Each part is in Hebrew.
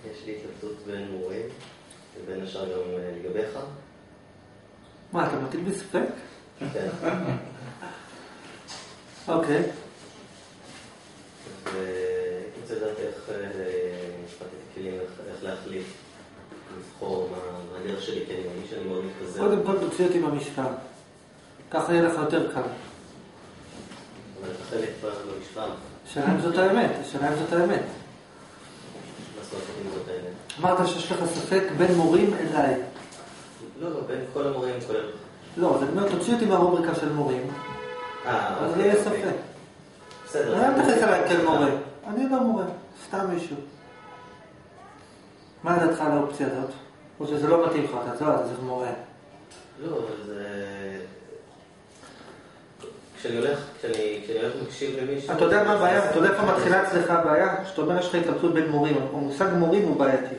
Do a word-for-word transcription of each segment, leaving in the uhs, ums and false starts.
יש לי התלבטות בין מורים, ובין השאר גם לגביך. מה, אתה מטיל בספק? כן. אוקיי. והייתי רוצה לדעת איך נשפטתי כלים, איך להחליט, לבחור מה הדרך שלי, כי אני מרגיש שאני מאוד מתפזר. קודם כל תוציא אותי במשוואה. ככה יהיה לך יותר קל. אבל אתה חלק במשוואה. השאלה אם זאת האמת, השאלה אם זאת האמת. מה זאת אומרת אם זאת האמת? אמרת שיש לך ספק בין מורים אליי. לא, לא, בין כל המורים כולל. לא, זה אומר, תוציא אותי מהרובריקה של מורים. אה, אז יהיה ספק. בסדר. אני לא מתייחס אליי כאל מורה. אני לא מורה, סתם מישהו. מה דעתך על האופציה הזאת? או שזה לא מתאים לך, אתה יודע, זה מורה. לא, זה... כשאני הולך, כשאני הולך ומקשיב למישהו... אתה יודע מה הבעיה? אתה יודע איפה מתחילה אצלך הבעיה? שאתה אומר, יש לך התלבטות בין מורים. המושג מורים הוא בעייתי.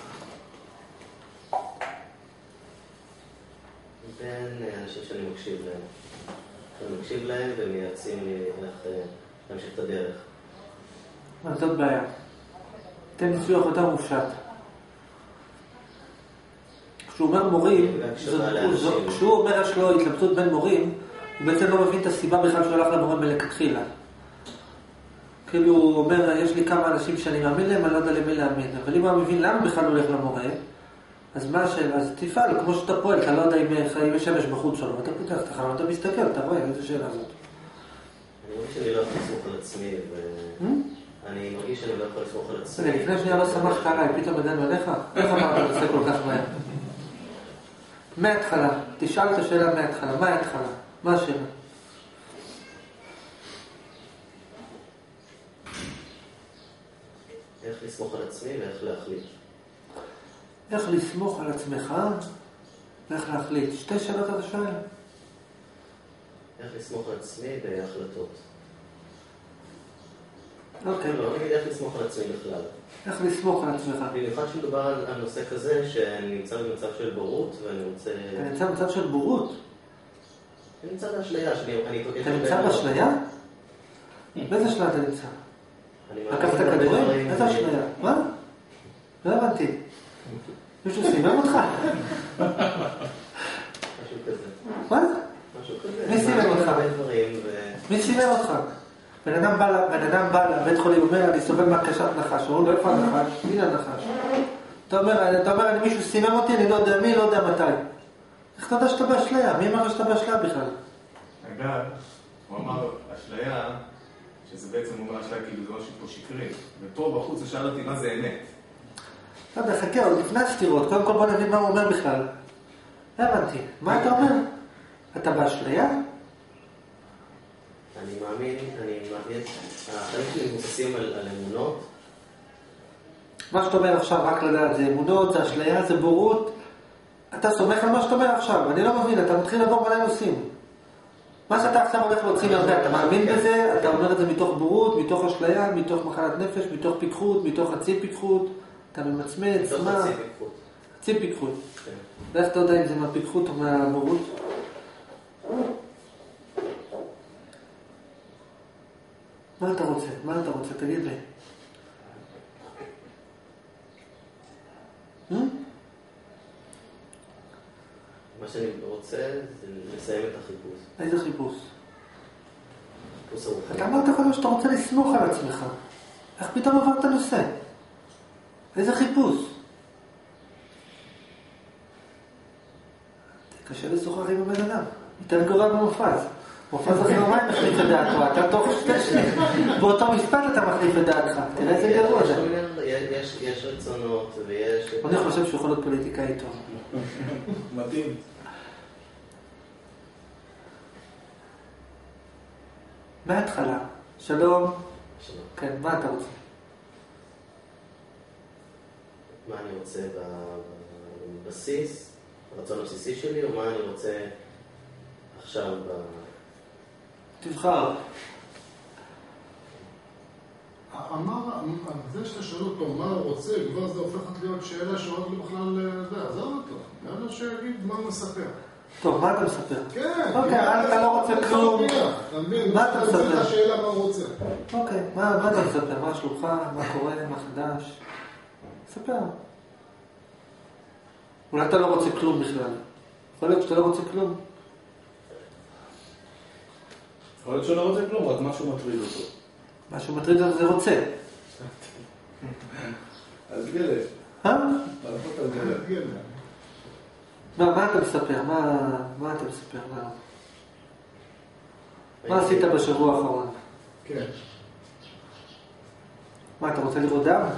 בין אנשים שאני מקשיב להם. אני מקשיב להם ומייעצים לי איך להמשיך את הדרך. אז זאת בעיה. תן ניסוח יותר מופשט. כשהוא אומר מורים, כשהוא אומר יש לו התלבטות בין מורים, הוא בעצם לא מבין את הסיבה בכלל שהוא הלך למורה מלכתחילה. כאילו הוא אומר, יש לי כמה אנשים שאני מאמין להם, אני לא יודע למי להאמין. אבל אם הוא מבין למה בכלל הוא הולך למורה, אז מה השאלה? אז תפעל, כמו שאתה פועל, אתה לא יודע אם יש שמש בחוץ שלו, אתה פותח את החלון, אתה מסתכל, אתה רואה, איזה שאלה הזאת. אני מרגיש שאני לא יכול לסמוך על עצמי, אני מרגיש שאני לא יכול לסמוך על עצמי. לפני שנייה לא שמחת עליי, פתאום עדיין עליך? איך אמרת לזה כל כך מהר? מההתחלה, תשאל את השאלה מההתחלה, מה ההתחלה? מה השאלה? איך לסמוך על עצמי ואיך להחליט. איך לסמוך על עצמך ואיך להחליט. שתי שאלות אתה שואל. איך לסמוך על עצמי בהחלטות. אוקיי. לא, נגיד איך לסמוך על עצמי בכלל. איך לסמוך על עצמך. במיוחד שמדובר על נושא כזה שאני נמצא במצב של בורות ואני רוצה... אתה נמצא במצב של בורות? אני נמצא באשליה שאני... אתה נמצא באשליה? באיזה אשליה אתה נמצא? לקחת כדורים? איזה אשליה? מה? לא הבנתי. מישהו סימם אותך? משהו כזה. מה? משהו כזה. מי סימם אותך? מי סימם אותך? בן אדם בא, בן אדם בא לבית חולים, אומר, אני סובל מהקשת נחש. הוא אומר, לא איפה הנחש? הנה הנחש. אתה אומר, אתה אומר, מישהו סימם אותי, אני לא יודע מי, לא יודע מתי. איך אתה יודע שאתה באשליה? מי אמר שאתה באשליה בכלל? אגב, הוא אמר, אשליה, שזה בעצם אומר אשליה, כאילו זה משהו פה שקרי. ופה בחוץ הוא שאל אותי מה זה אמת. לא יודע, חכה, עוד לפני הסתירות. קודם כל בוא נבין מה הוא אומר בכלל. לא הבנתי. מה אתה אומר? אתה באשליה? אני מאמין, אני מאמין, החיים שלי מבוססים על, על אמונות. מה שאתה אומר עכשיו, רק לדעת, זה אמונות, זה אשליה, זה בורות. אתה סומך על מה שאתה אומר עכשיו, אני לא מבין, אתה מתחיל לעבור מלא נושאים. מה שאתה עכשיו הולך להוציא להרבה, אתה מאמין בזה, אתה אומר את זה מתוך בורות, מתוך אשליה, מתוך מחלת נפש, מתוך פיקחות, מתוך חצי פיקחות, אתה ממצמץ, מתוך מה? חצי פיקחות. חצי פיקחות. כן. ואיך אתה יודע אם זה מהפיקחות או מהבורות? מה אתה רוצה? מה אתה רוצה? תגיד לי. מה שאני רוצה זה לסיים את החיפוש. איזה חיפוש? חיפוש הרוחני. אתה אמרת יכול להיות שאתה רוצה לסמוך על עצמך. איך פתאום עברת נושא? איזה חיפוש? זה קשה לשוחח עם הבן אדם. יותר גרוע במופז. מופז אחרי יומיים מחליף את דעתו. אתה תוך שתי שנים. באותו משפט אתה מחליף את דעתך. תראה איזה גרוע זה. יש רצונות ויש... אני חושב שהוא יכול להיות פוליטיקאי טוב. מתאים. מההתחלה. שלום. שלום. כן, מה אתה רוצה? מה אני רוצה בבסיס, הרצון הבסיסי שלי, או מה אני רוצה עכשיו ב... תבחר. אמר, זה שאתה שואל אותו מה הוא רוצה, כבר זה הופכת להיות שאלה שעוד לא בכלל, זה, עזוב אותו. יאללה שיגיד מה הוא מספר. טוב, מה אתה מספר? כן. אוקיי, אתה לא רוצה כלום. אתה מבין? מה אתה מספר? זה השאלה מה הוא רוצה. אוקיי, מה אתה מספר? מה שלומך? מה קורה? מה חדש? ספר. אולי אתה לא רוצה כלום בכלל. יכול להיות שאתה לא רוצה כלום. יכול להיות שהוא לא רוצה כלום, רק משהו מטריד אותו. משהו מטריד אותו זה רוצה. אז גלה. אה? אז גלה. מה, מה אתה מספר? מה, מה אתה מספר? מה, מה עשית בשבוע האחרון? כן. מה, אתה רוצה לראות דם?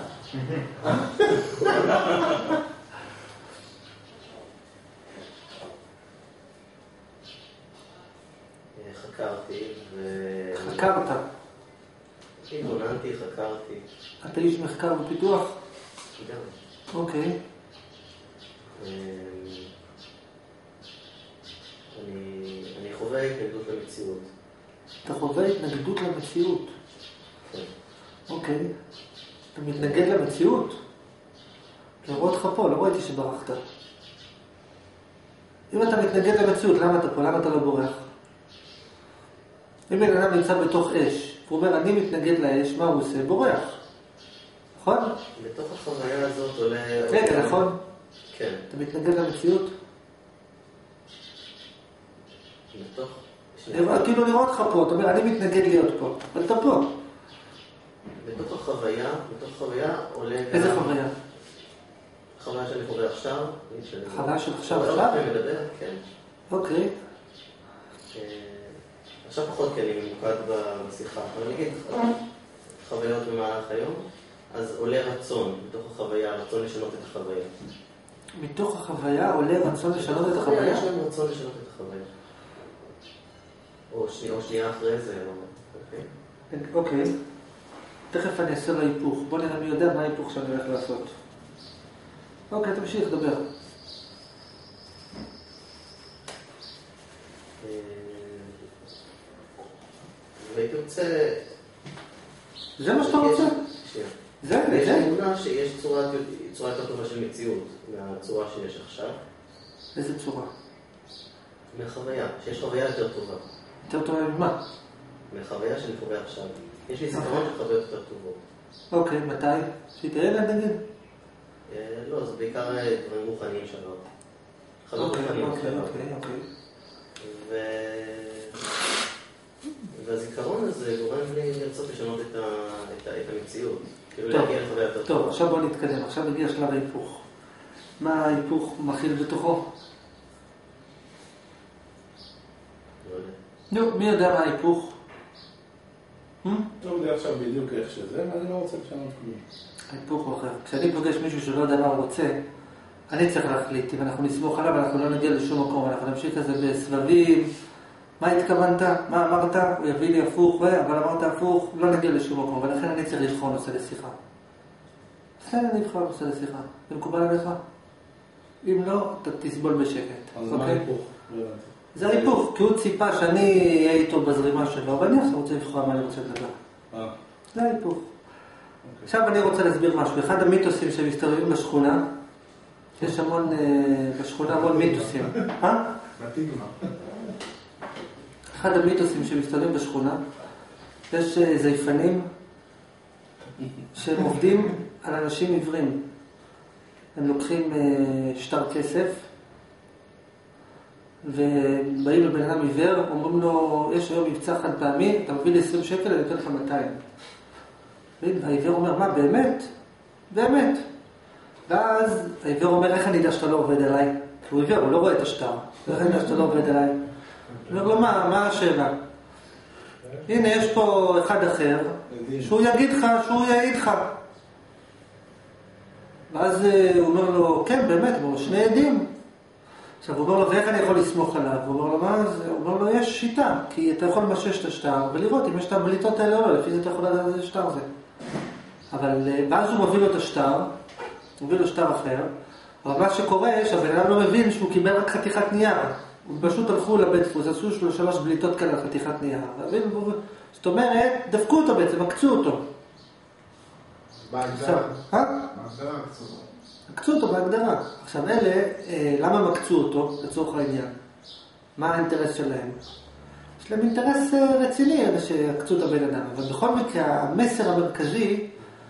חקרתי ו... חקרת. התבוננתי, חקרתי. אתה איש מחקר ופיתוח? גם. אוקיי. אני, אני חווה התנגדות למציאות. אתה חווה התנגדות למציאות? כן. אוקיי. אתה מתנגד למציאות? אני רואה אותך פה, לא ראיתי שברחת. אם אתה מתנגד למציאות, למה אתה פה? למה אתה לא בורח? אם בן אדם נמצא בתוך אש, הוא אומר, אני מתנגד לאש, מה הוא עושה? בורח. נכון? בתוך החוויה הזאת עולה... רגע, נכון? כן. אתה מתנגד למציאות? בתוך... כאילו לראות לך פה, אתה אומר, אני מתנגד להיות פה, אבל אתה פה. בתוך החוויה, בתוך החוויה עולה... איזה חוויה? חוויה שאני חווה עכשיו. חוויה של עכשיו עכשיו? עכשיו? אני מדבר, כן. אוקיי. עכשיו פחות כי אני ממוקד בשיחה, אבל אני אגיד חוויות במהלך היום, אז עולה רצון בתוך החוויה, רצון לשנות את החוויה. מתוך החוויה עולה רצון לשנות את החוויה? יש לנו רצון לשנות את החוויה. או שנייה, או שנייה אחרי זה, אוקיי? אוקיי. תכף אני אעשה להיפוך. בוא נראה מי יודע מה ההיפוך שאני הולך לעשות. אוקיי, תמשיך, דבר. והייתי רוצה... זה מה שאתה רוצה? שנייה. זה, יש זה? אמונה שיש צורה יותר טובה של מציאות מהצורה שיש עכשיו. איזה צורה? מהחוויה, שיש חוויה יותר טובה. יותר טובה ממה? מהחוויה שאני חווה עכשיו. יש לי זיכרון של חוויות יותר טובות. אוקיי, מתי? שתראה לה נגיד? לא, זה בעיקר דברים רוחניים שלו. חוויות אוקיי, רוחניים אוקיי, שלו. אוקיי, אוקיי. והזיכרון הזה גורם לי לרצות לשנות את המציאות. כאילו טוב, להגיע לחוויה יותר טובה. טוב, עכשיו בוא נתקדם. עכשיו הגיע שלב ההיפוך. מה ההיפוך מכיל בתוכו? לא יודע. נו, מי יודע מה ההיפוך? לא יודע עכשיו בדיוק איך שזה, ואני לא רוצה לשנות כלום. ההיפוך הוא אחר. כשאני פוגש מישהו שלא יודע מה הוא רוצה, אני צריך להחליט. אם אנחנו נסמוך עליו, אנחנו לא נגיע לשום מקום. אנחנו נמשיך את זה בסבבים. מה התכוונת? מה אמרת? הוא יביא לי הפוך, אבל אמרת הפוך, לא נגיע לשום מקום. ולכן אני צריך לבחור נושא לשיחה. בסדר, אני אבחר נושא לשיחה. זה מקובל עליך? אם לא, אתה תסבול בשקט. אז מה ההיפוך? זה ההיפוך, כי הוא ציפה שאני אהיה איתו בזרימה שלו, ואני עכשיו רוצה לבחור מה אני רוצה לדבר. זה ההיפוך. עכשיו אני רוצה להסביר משהו. אחד המיתוסים שמסתובבים בשכונה, יש המון, בשכונה המון מיתוסים. אה? מתאימה. אחד המיתוסים שמסתובבים בשכונה, יש זייפנים שהם עובדים על אנשים עיוורים. הם לוקחים שטר כסף, ובאים לבן אדם עיוור, אומרים לו, יש היום מבצע חד פעמי, אתה מביא לי עשרים שקל, אני אתן לך מאתיים. והעיוור אומר, מה, באמת? באמת. ואז העיוור אומר, איך אני יודע שאתה לא עובד עליי? כי הוא עיוור, הוא לא רואה את השטר. איך אני יודע שאתה לא עובד עליי? הוא אומר לו, מה, מה השאלה? הנה, יש פה אחד אחר, שהוא יגיד לך, שהוא יעיד לך. ואז הוא אומר לו, כן, באמת, הוא אומר, שני עדים. עכשיו, הוא אומר לו, ואיך אני יכול לסמוך עליו? הוא אומר לו, מה זה? הוא אומר לו, יש שיטה, כי אתה יכול למשש את השטר ולראות אם יש את הבליטות האלה או לא, לפי זה אתה יכול לדעת איזה שטר זה. אבל ואז הוא מביא לו את השטר, הוא מביא לו שטר אחר, אבל מה שקורה, שהבן אדם לא מבין שהוא קיבל רק חתיכת נייר. הוא פשוט הלכו לבית דפוס, עשו שלו שלוש בליטות כאלה על חתיכת נייר. זאת אומרת, דפקו אותו בעצם, עקצו אותו. בהגדרה. אה? בהגדרה עקצו אותו. עקצו אותו בהגדרה. עכשיו אלה, למה הם עקצו אותו לצורך העניין? מה האינטרס שלהם? יש להם אינטרס רציני, אלה שעקצו את הבן אדם. אבל בכל מקרה, המסר המרכזי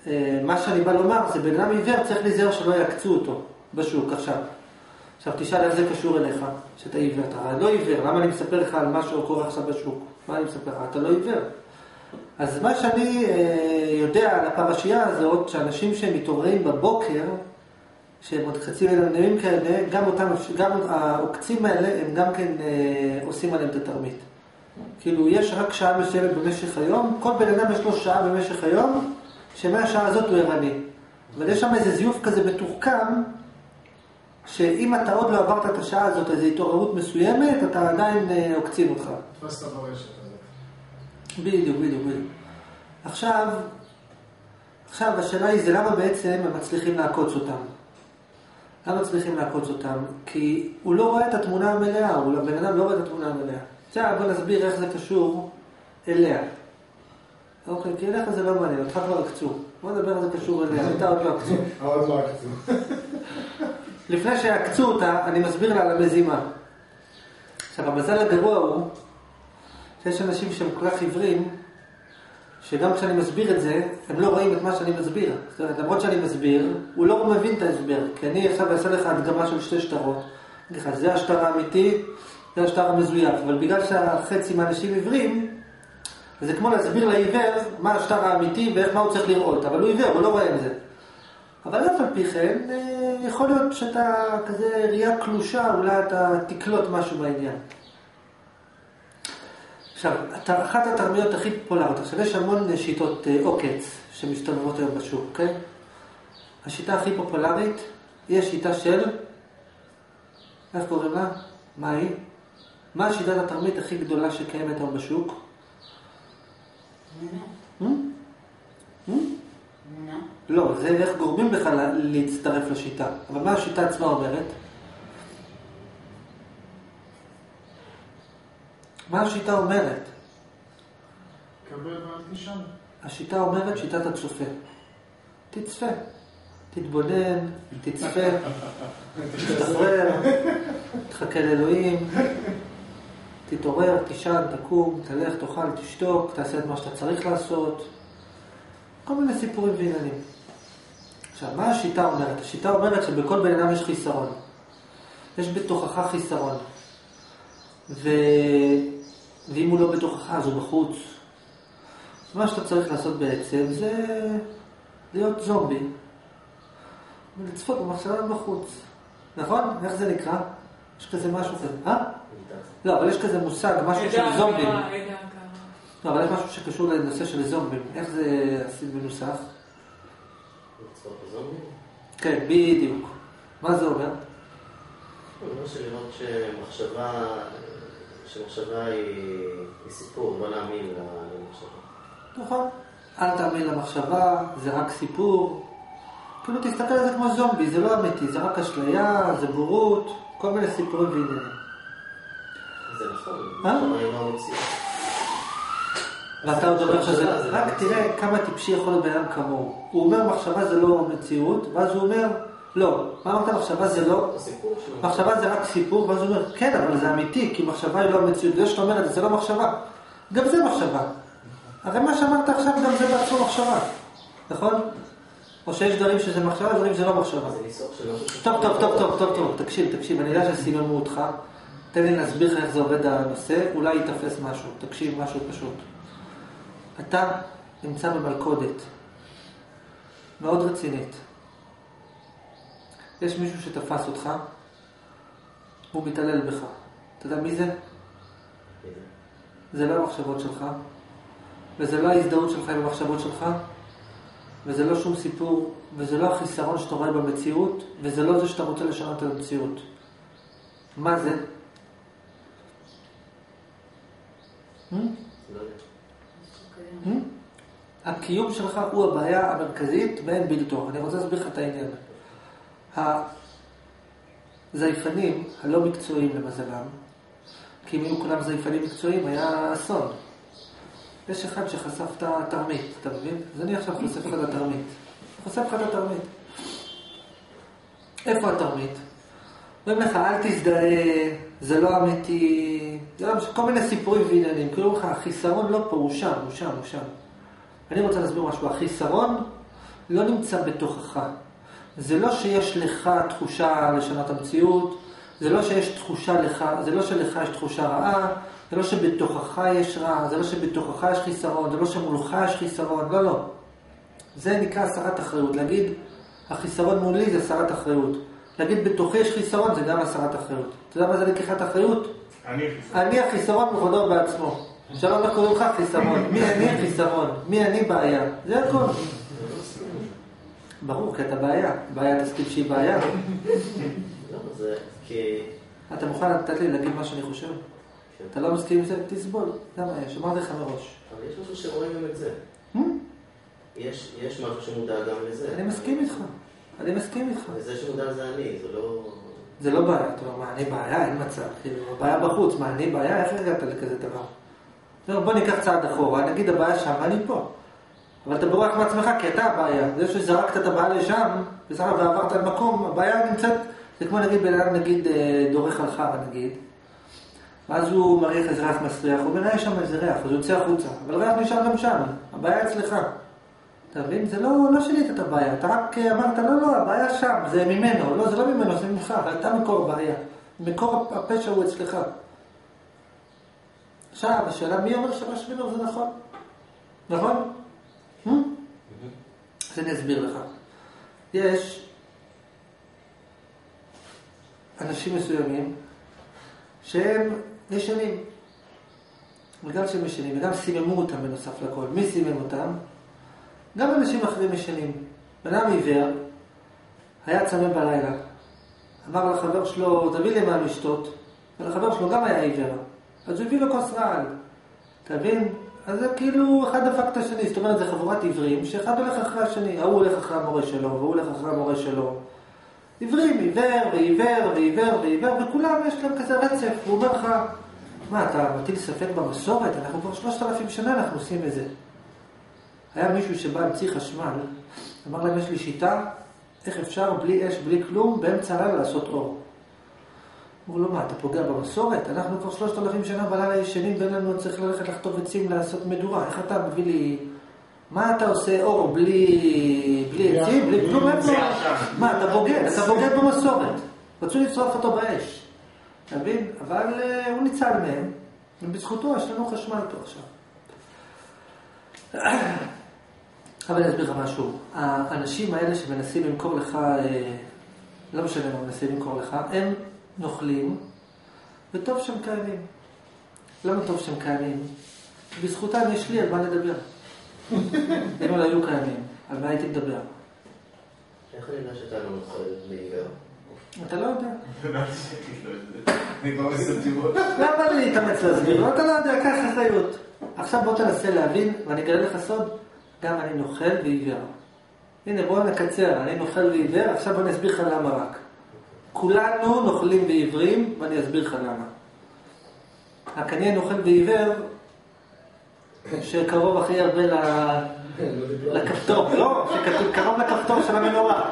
מה שאני בא לומר, זה בן אדם עיוור צריך להיזהר שלא יקצו אותו בשוק עכשיו. עכשיו תשאל איך זה קשור אליך, שאתה עיוור. אתה לא עיוור, למה אני מספר לך על מה שקורה עכשיו בשוק? מה אני מספר לך? אתה לא עיוור. אז מה שאני יודע על הפרשייה הזאת, שאנשים שמתעוררים בבוקר, שהם עוד חצי מנמנמים כאלה, גם אותם, גם העוקצים האלה, הם גם כן עושים עליהם את התרמית. כאילו, יש רק שעה מסוימת במשך היום, כל בן אדם יש לו שעה במשך היום, שמהשעה הזאת הוא ערני. אבל יש שם איזה זיוף כזה מתוחכם, שאם אתה עוד לא עברת את השעה הזאת, איזו התעוררות מסוימת, אתה עדיין עוקצים אותך. תפסת ברשת הזה. בדיוק, בדיוק, בדיוק. עכשיו, עכשיו השאלה היא, זה למה בעצם הם מצליחים לעקוץ אותם? למה מצליחים לעקוץ אותם? כי הוא לא רואה את התמונה המלאה, הוא בן אדם לא רואה את התמונה המלאה. עכשיו בוא נסביר איך זה קשור אליה. אוקיי, כי אליך זה לא מעניין, אותך כבר עקצו. בוא נדבר איך זה קשור אליה, אתה עוד לא עקצו. עוד לא עקצו. לפני שעקצו אותה, אני מסביר לה על המזימה. עכשיו, המזל הגרוע הוא שיש אנשים שהם כל כך עיוורים, שגם כשאני מסביר את זה, הם לא רואים את מה שאני מסביר. זאת אומרת, למרות שאני מסביר, הוא לא מבין את ההסבר. כי אני עכשיו אעשה לך הדגמה של שתי שטרות. אני לך, זה השטר האמיתי, זה השטר המזויף. אבל בגלל שהחצי מהאנשים עיוורים, זה כמו להסביר לעיוור מה השטר האמיתי ואיך מה הוא צריך לראות. אבל הוא עיוור, הוא לא רואה את זה. אבל אף על פי כן, יכול להיות שאתה כזה ראייה קלושה, אולי אתה תקלוט משהו בעניין. עכשיו, אחת התרמיות הכי פופולריות, עכשיו יש המון שיטות עוקץ שמסתובבות היום בשוק, אוקיי? השיטה הכי פופולרית היא השיטה של, איך קוראים לה? מה היא? מה השיטת התרמית הכי גדולה שקיימת היום בשוק? מנה. מנה? לא, זה איך גורמים לך להצטרף לשיטה. אבל מה השיטה עצמה אומרת? מה השיטה אומרת? קבל ואל תשאל. השיטה אומרת שיטת הצופה. תצפה. תתבונן, תצפה, תשתחרר, תחכה לאלוהים, תתעורר, תישן, תקום, תלך, תאכל, תשתוק, תעשה את מה שאתה צריך לעשות. כל מיני סיפורים ועניינים. עכשיו, מה השיטה אומרת? השיטה אומרת שבכל בן אדם יש חיסרון. יש בתוכך חיסרון. ו... ואם הוא לא בתוכך, אז הוא בחוץ. מה שאתה צריך לעשות בעצם זה להיות זומבי. ולצפות במחשבה בחוץ. נכון? איך זה נקרא? יש כזה משהו כזה. אה? לא, אבל יש כזה מושג, משהו של זומבים. לא, אבל יש משהו שקשור לנושא של זומבים. איך זה מנוסח? לצפות בזומבים? כן, בדיוק. מה זה אומר? זה אומר שלראות שמחשבה, שמחשבה היא סיפור, לא להאמין למחשבה. נכון. אל תאמין למחשבה, זה רק סיפור. כאילו תסתכל על זה כמו זומבי, זה לא אמיתי, זה רק אשליה, זה בורות, כל מיני סיפורים ועניינים. זה נכון, אה? אבל אני לא מציע. ואתה עוד אומר שזה... רק תראה כמה טיפשי יכול להיות בן אדם כמוהו. הוא אומר מחשבה זה לא מציאות, ואז הוא אומר, לא. מה אמרת מחשבה זה לא... מחשבה זה רק סיפור, ואז הוא אומר, כן, אבל זה אמיתי, כי מחשבה היא לא מציאות. זה שאתה אומר את זה, זה לא מחשבה. גם זה מחשבה. הרי מה שאמרת עכשיו גם זה בעצמו מחשבה. נכון? או שיש דברים שזה מחשבה, דברים שזה לא מחשבה. טוב, טוב, טוב, טוב, טוב, טוב, תקשיב, תקשיב, אני יודע שסיממו אותך. תן לי להסביר לך איך זה עובד הנושא, אולי יתפס משהו. תקשיב, משהו פשוט. אתה נמצא במלכודת מאוד רצינית. יש מישהו שתפס אותך, הוא מתעלל בך. אתה יודע מי זה? זה לא המחשבות שלך, וזה לא ההזדהות שלך עם המחשבות שלך, וזה לא שום סיפור, וזה לא החיסרון שאתה רואה במציאות, וזה לא זה שאתה רוצה לשנות את המציאות. מה זה? הקיום שלך הוא הבעיה המרכזית ואין בלתו. אני רוצה להסביר לך את העניין. הזייפנים הלא מקצועיים למזלם, כי אם היו כולם זייפנים מקצועיים היה אסון. יש אחד שחשף את התרמית, אתה מבין? אז אני עכשיו חושף לך את התרמית. חושף לך את התרמית. איפה התרמית? אומרים לך, אל תזדהה, זה לא אמיתי, זה לא משהו, כל מיני סיפורים ועניינים. כאילו לך, החיסרון לא פה, הוא שם, הוא שם, הוא שם. אני רוצה להסביר משהו, החיסרון לא נמצא בתוכך. זה לא שיש לך תחושה לשנות המציאות, זה לא שיש תחושה לך, זה לא שלך יש תחושה רעה, זה לא שבתוכך יש רע, זה לא שבתוכך יש חיסרון, זה לא שמולך יש חיסרון, לא, לא. זה נקרא הסרת אחריות. להגיד, החיסרון מולי זה הסרת אחריות. להגיד, בתוכי יש חיסרון, זה גם הסרת אחריות. אתה יודע מה זה לקיחת אחריות? אני החיסרון. אני החיסרון בכבודו בעצמו. שלום לך קוראים לך חיסרון. מי אני החיסרון? מי אני בעיה? זה הכל. ברור, כי אתה בעיה. בעיה תסכים שהיא בעיה. לא, זה כי... אתה מוכן לתת לי להגיד מה שאני חושב? אתה לא מסכים עם זה? תסבול. למה יש? אמרתי לך מראש. אבל יש משהו שרואים גם את זה. יש, יש משהו שמודע גם לזה. אני מסכים איתך. אני מסכים איתך. וזה שמודע זה אני, זה לא... זה לא בעיה. אתה אומר, מה, אני בעיה? אין מצב. כאילו, בעיה בחוץ. מה, אני בעיה? איך הגעת לכזה דבר? בוא ניקח צעד אחורה. נגיד הבעיה שם, אני פה. אבל אתה בורח מעצמך כי אתה הבעיה. זה שזרקת את הבעיה לשם, בסדר, ועברת על מקום, הבעיה נמצאת... זה כמו נגיד, בן אדם נגיד דורך על חרא נגיד. ואז הוא מריח איזה ריח מסריח, הוא מראה שם איזה ריח, אז הוא יוצא החוצה. אבל ריח נשאר גם שם. הבעיה אצלך. אתה מבין? זה לא, לא שינית את הבעיה, אתה רק אמרת, לא, לא, הבעיה שם, זה ממנו, לא, זה לא ממנו, זה ממך, אתה מקור הבעיה, מקור הפשע הוא אצלך. עכשיו, השאלה, מי אומר שרש ממנו, זה נכון? נכון? אז אני אסביר לך. יש אנשים מסוימים שהם ישנים, וגם שהם ישנים, וגם סיממו אותם בנוסף לכל. מי סימם אותם? גם אנשים אחרים ישנים. בן אדם עיוור, היה צמא בלילה. אמר לחבר שלו, תביא לי מה לשתות. ולחבר שלו גם היה עיוור. אז הוא הביא לו כוס רעל. תבין? אז זה כאילו אחד דפק את השני. זאת אומרת, זה חבורת עיוורים, שאחד הולך אחרי השני. ההוא הולך אחרי המורה שלו, והוא הולך אחרי המורה שלו. עיוורים, עיוור, ועיוור, ועיוור, ועיוור, וכולם יש להם כזה רצף. הוא אומר לך, מה, אתה מטיל ספק במסורת? אנחנו כבר שלושת אלפים שנה אנחנו עושים את זה. היה מישהו שבא המציא חשמל, אמר להם, יש לי שיטה, איך אפשר בלי אש, בלי כלום, באמצע הלילה לעשות אור. אמרו לו, מה, אתה פוגע במסורת? אנחנו כבר שלושת אלפים שנה בלילה ישנים, בין לנו צריך ללכת לחטוב עצים לעשות מדורה. איך אתה מביא לי... מה אתה עושה אור בלי... בלי עצים, בלי כלום? מה, אתה בוגד, אתה בוגד במסורת. רצו לצרוף אותו באש. אתה מבין? אבל הוא ניצל מהם, ובזכותו יש לנו חשמל פה עכשיו. אבל אני אסביר לך משהו. האנשים האלה שמנסים למכור לך, לא משנה מה מנסים למכור לך, הם נוכלים, וטוב שהם קיימים. למה טוב שהם קיימים? בזכותם יש לי על מה לדבר. אם לא היו קיימים, על מה הייתי מדבר? איך אני יודע שאתה לא נוכל לעיוור? אתה לא יודע. אני כבר מסתכל תשובות. למה לי להתאמץ להסביר? אתה לא יודע, קח אחריות. עכשיו בוא תנסה להבין, ואני אגלה לך סוד, גם אני נוכל ועיוור. הנה בוא נקצר, אני נוכל ועיוור, עכשיו בוא נסביר לך למה רק. כולנו נוכלים ועיוורים, ואני אסביר לך למה. רק אני נוכל ועיוור, שקרוב הכי הרבה לכפתור, לא, שקרוב לכפתור של המנורה.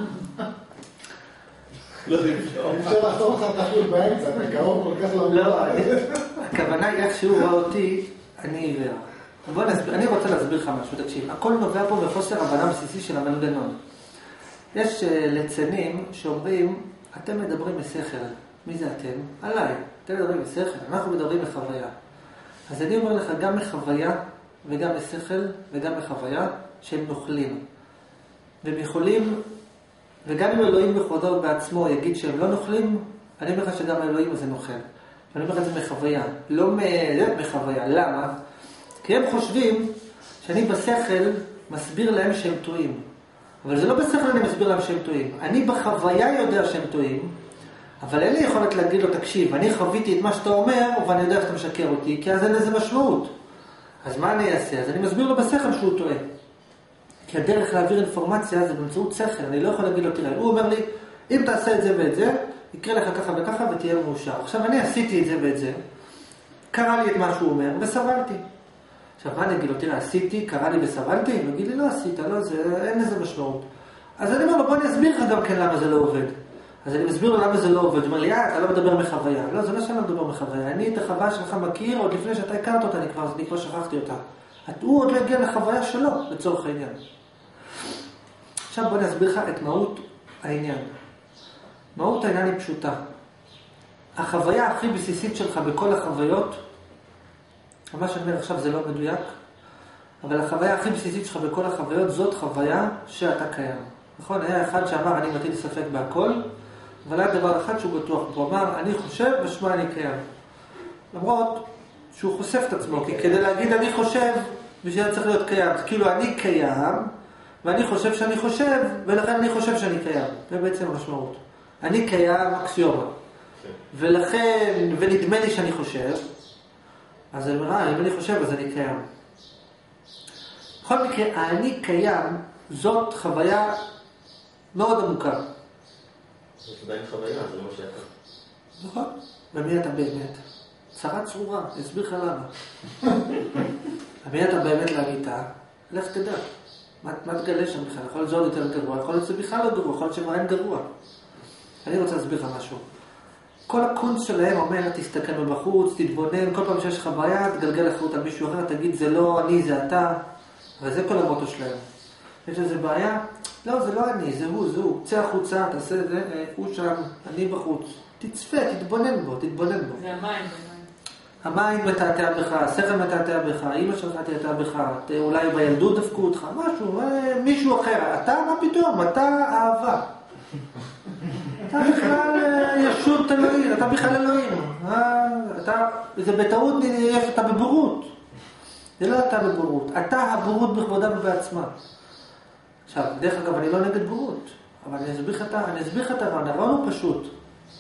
אפשר לחתור לך תחליט באמצע, אתה קרוב כל כך למנורה. לא, הכוונה היא איך שהוא ראה אותי, אני עיוור. בוא נסביר, אני רוצה להסביר לך משהו, תקשיב. הכל נובע פה מחוסר הבנה בסיסי של המנגנון. יש ליצנים שאומרים, אתם מדברים בשכל. מי זה אתם? עליי. אתם מדברים בשכל, אנחנו מדברים בחוויה. אז אני אומר לך, גם מחוויה וגם בשכל וגם בחוויה שהם נוכלים. והם יכולים, וגם אם אלוהים בכבודו בעצמו יגיד שהם לא נוכלים, אני אומר לך שגם האלוהים הזה נוכל. ואני אומר לך את זה מחוויה, לא מחוויה. למה? כי הם חושבים שאני בשכל מסביר להם שהם טועים. אבל זה לא בשכל אני מסביר להם שהם טועים. אני בחוויה יודע שהם טועים, אבל אין לי יכולת להגיד לו, תקשיב, אני חוויתי את מה שאתה אומר, ואני יודע שאתה משקר אותי, כי אז אין לזה משמעות. אז מה אני אעשה? אז אני מסביר לו בשכל שהוא טועה. כי הדרך להעביר אינפורמציה זה באמצעות שכל. אני לא יכול להגיד לו, תראה, הוא אומר לי, אם תעשה את זה ואת זה, יקרה לך ככה וככה ותהיה מאושר. עכשיו אני עשיתי את זה ואת זה, קרה לי את מה שהוא אומר, וסבלתי. עכשיו מה אני אגיד לו, תראה, עשיתי, קרה לי וסבלתי? הוא יגיד לי, לא עשית, לא, זה, אין לזה משמעות. אז אני אומר לו, בוא אני אסביר לך גם כן למה זה לא עובד. אז אני מסביר לו למה זה לא עובד. הוא אומר לי, אה, אתה לא מדבר מחוויה. לא, זה לא שאני לא מדבר מחוויה. אני את החוויה שלך מכיר, עוד לפני שאתה הכרת אותה, אני כבר, אני כבר שכחתי אותה. הוא עוד לא הגיע לחוויה שלו, לצורך העניין. עכשיו בוא נסביר לך את מהות העניין. מהות העניין היא פשוטה. החוויה הכי בסיסית שלך בכל החוויות, מה שאני אומר עכשיו זה לא מדויק, אבל החוויה הכי בסיסית שלך בכל החוויות זאת חוויה שאתה קיים. נכון? היה אחד שאמר אני מטיל ספק בהכל, אבל היה דבר אחד שהוא בטוח. הוא אמר אני חושב ושמה אני קיים. למרות שהוא חושף את עצמו, כי כדי להגיד אני חושב, בשביל צריך להיות קיים. זה כאילו אני קיים, ואני חושב שאני חושב, ולכן אני חושב שאני קיים. זה בעצם המשמעות. אני קיים אקסיומה. ולכן, ונדמה לי שאני חושב, אז אני אומר, אם אני חושב, אז אני קיים. בכל מקרה, אני קיים, זאת חוויה מאוד עמוקה. זאת עדיין חוויה, זה לא מה שאתה. נכון. ומי אתה באמת? צרה צרורה, אסביר לך למה. ומי אתה באמת לאמיתה? לך תדע. מה, מה תגלה שם בכלל? יכול להיות זה עוד יותר גרוע, יכול להיות זה בכלל לא גרוע, יכול להיות שמה אין גרוע. אני רוצה להסביר לך משהו. כל הקונס שלהם אומר, תסתכל מבחוץ, תתבונן, כל פעם שיש לך בעיה, תגלגל אחרות על מישהו אחר, תגיד זה לא אני, זה אתה. וזה כל המוטו שלהם. יש איזה בעיה? לא, זה לא אני, זה הוא, זה הוא. צא החוצה, תעשה את זה, הוא שם, אני בחוץ. תצפה, תתבונן בו, תתבונן בו. זה המים, המים מתעתע בך, השכל מתעתע בך, אמא שלך תעתע בך, אולי בילדות דפקו אותך, משהו, מישהו אחר. אתה, מה פתאום? אתה אהבה. אתה בכלל ישות אלוהים, אתה בכלל אלוהים. אתה, זה בטעות, אתה בבורות. זה לא אתה בבורות. אתה הבורות בכבודה ובעצמה. עכשיו, דרך אגב, אני לא נגד בורות, אבל אני אסביר לך את הרעיון, אני אסביר לך את הרעיון, הרעיון הוא פשוט.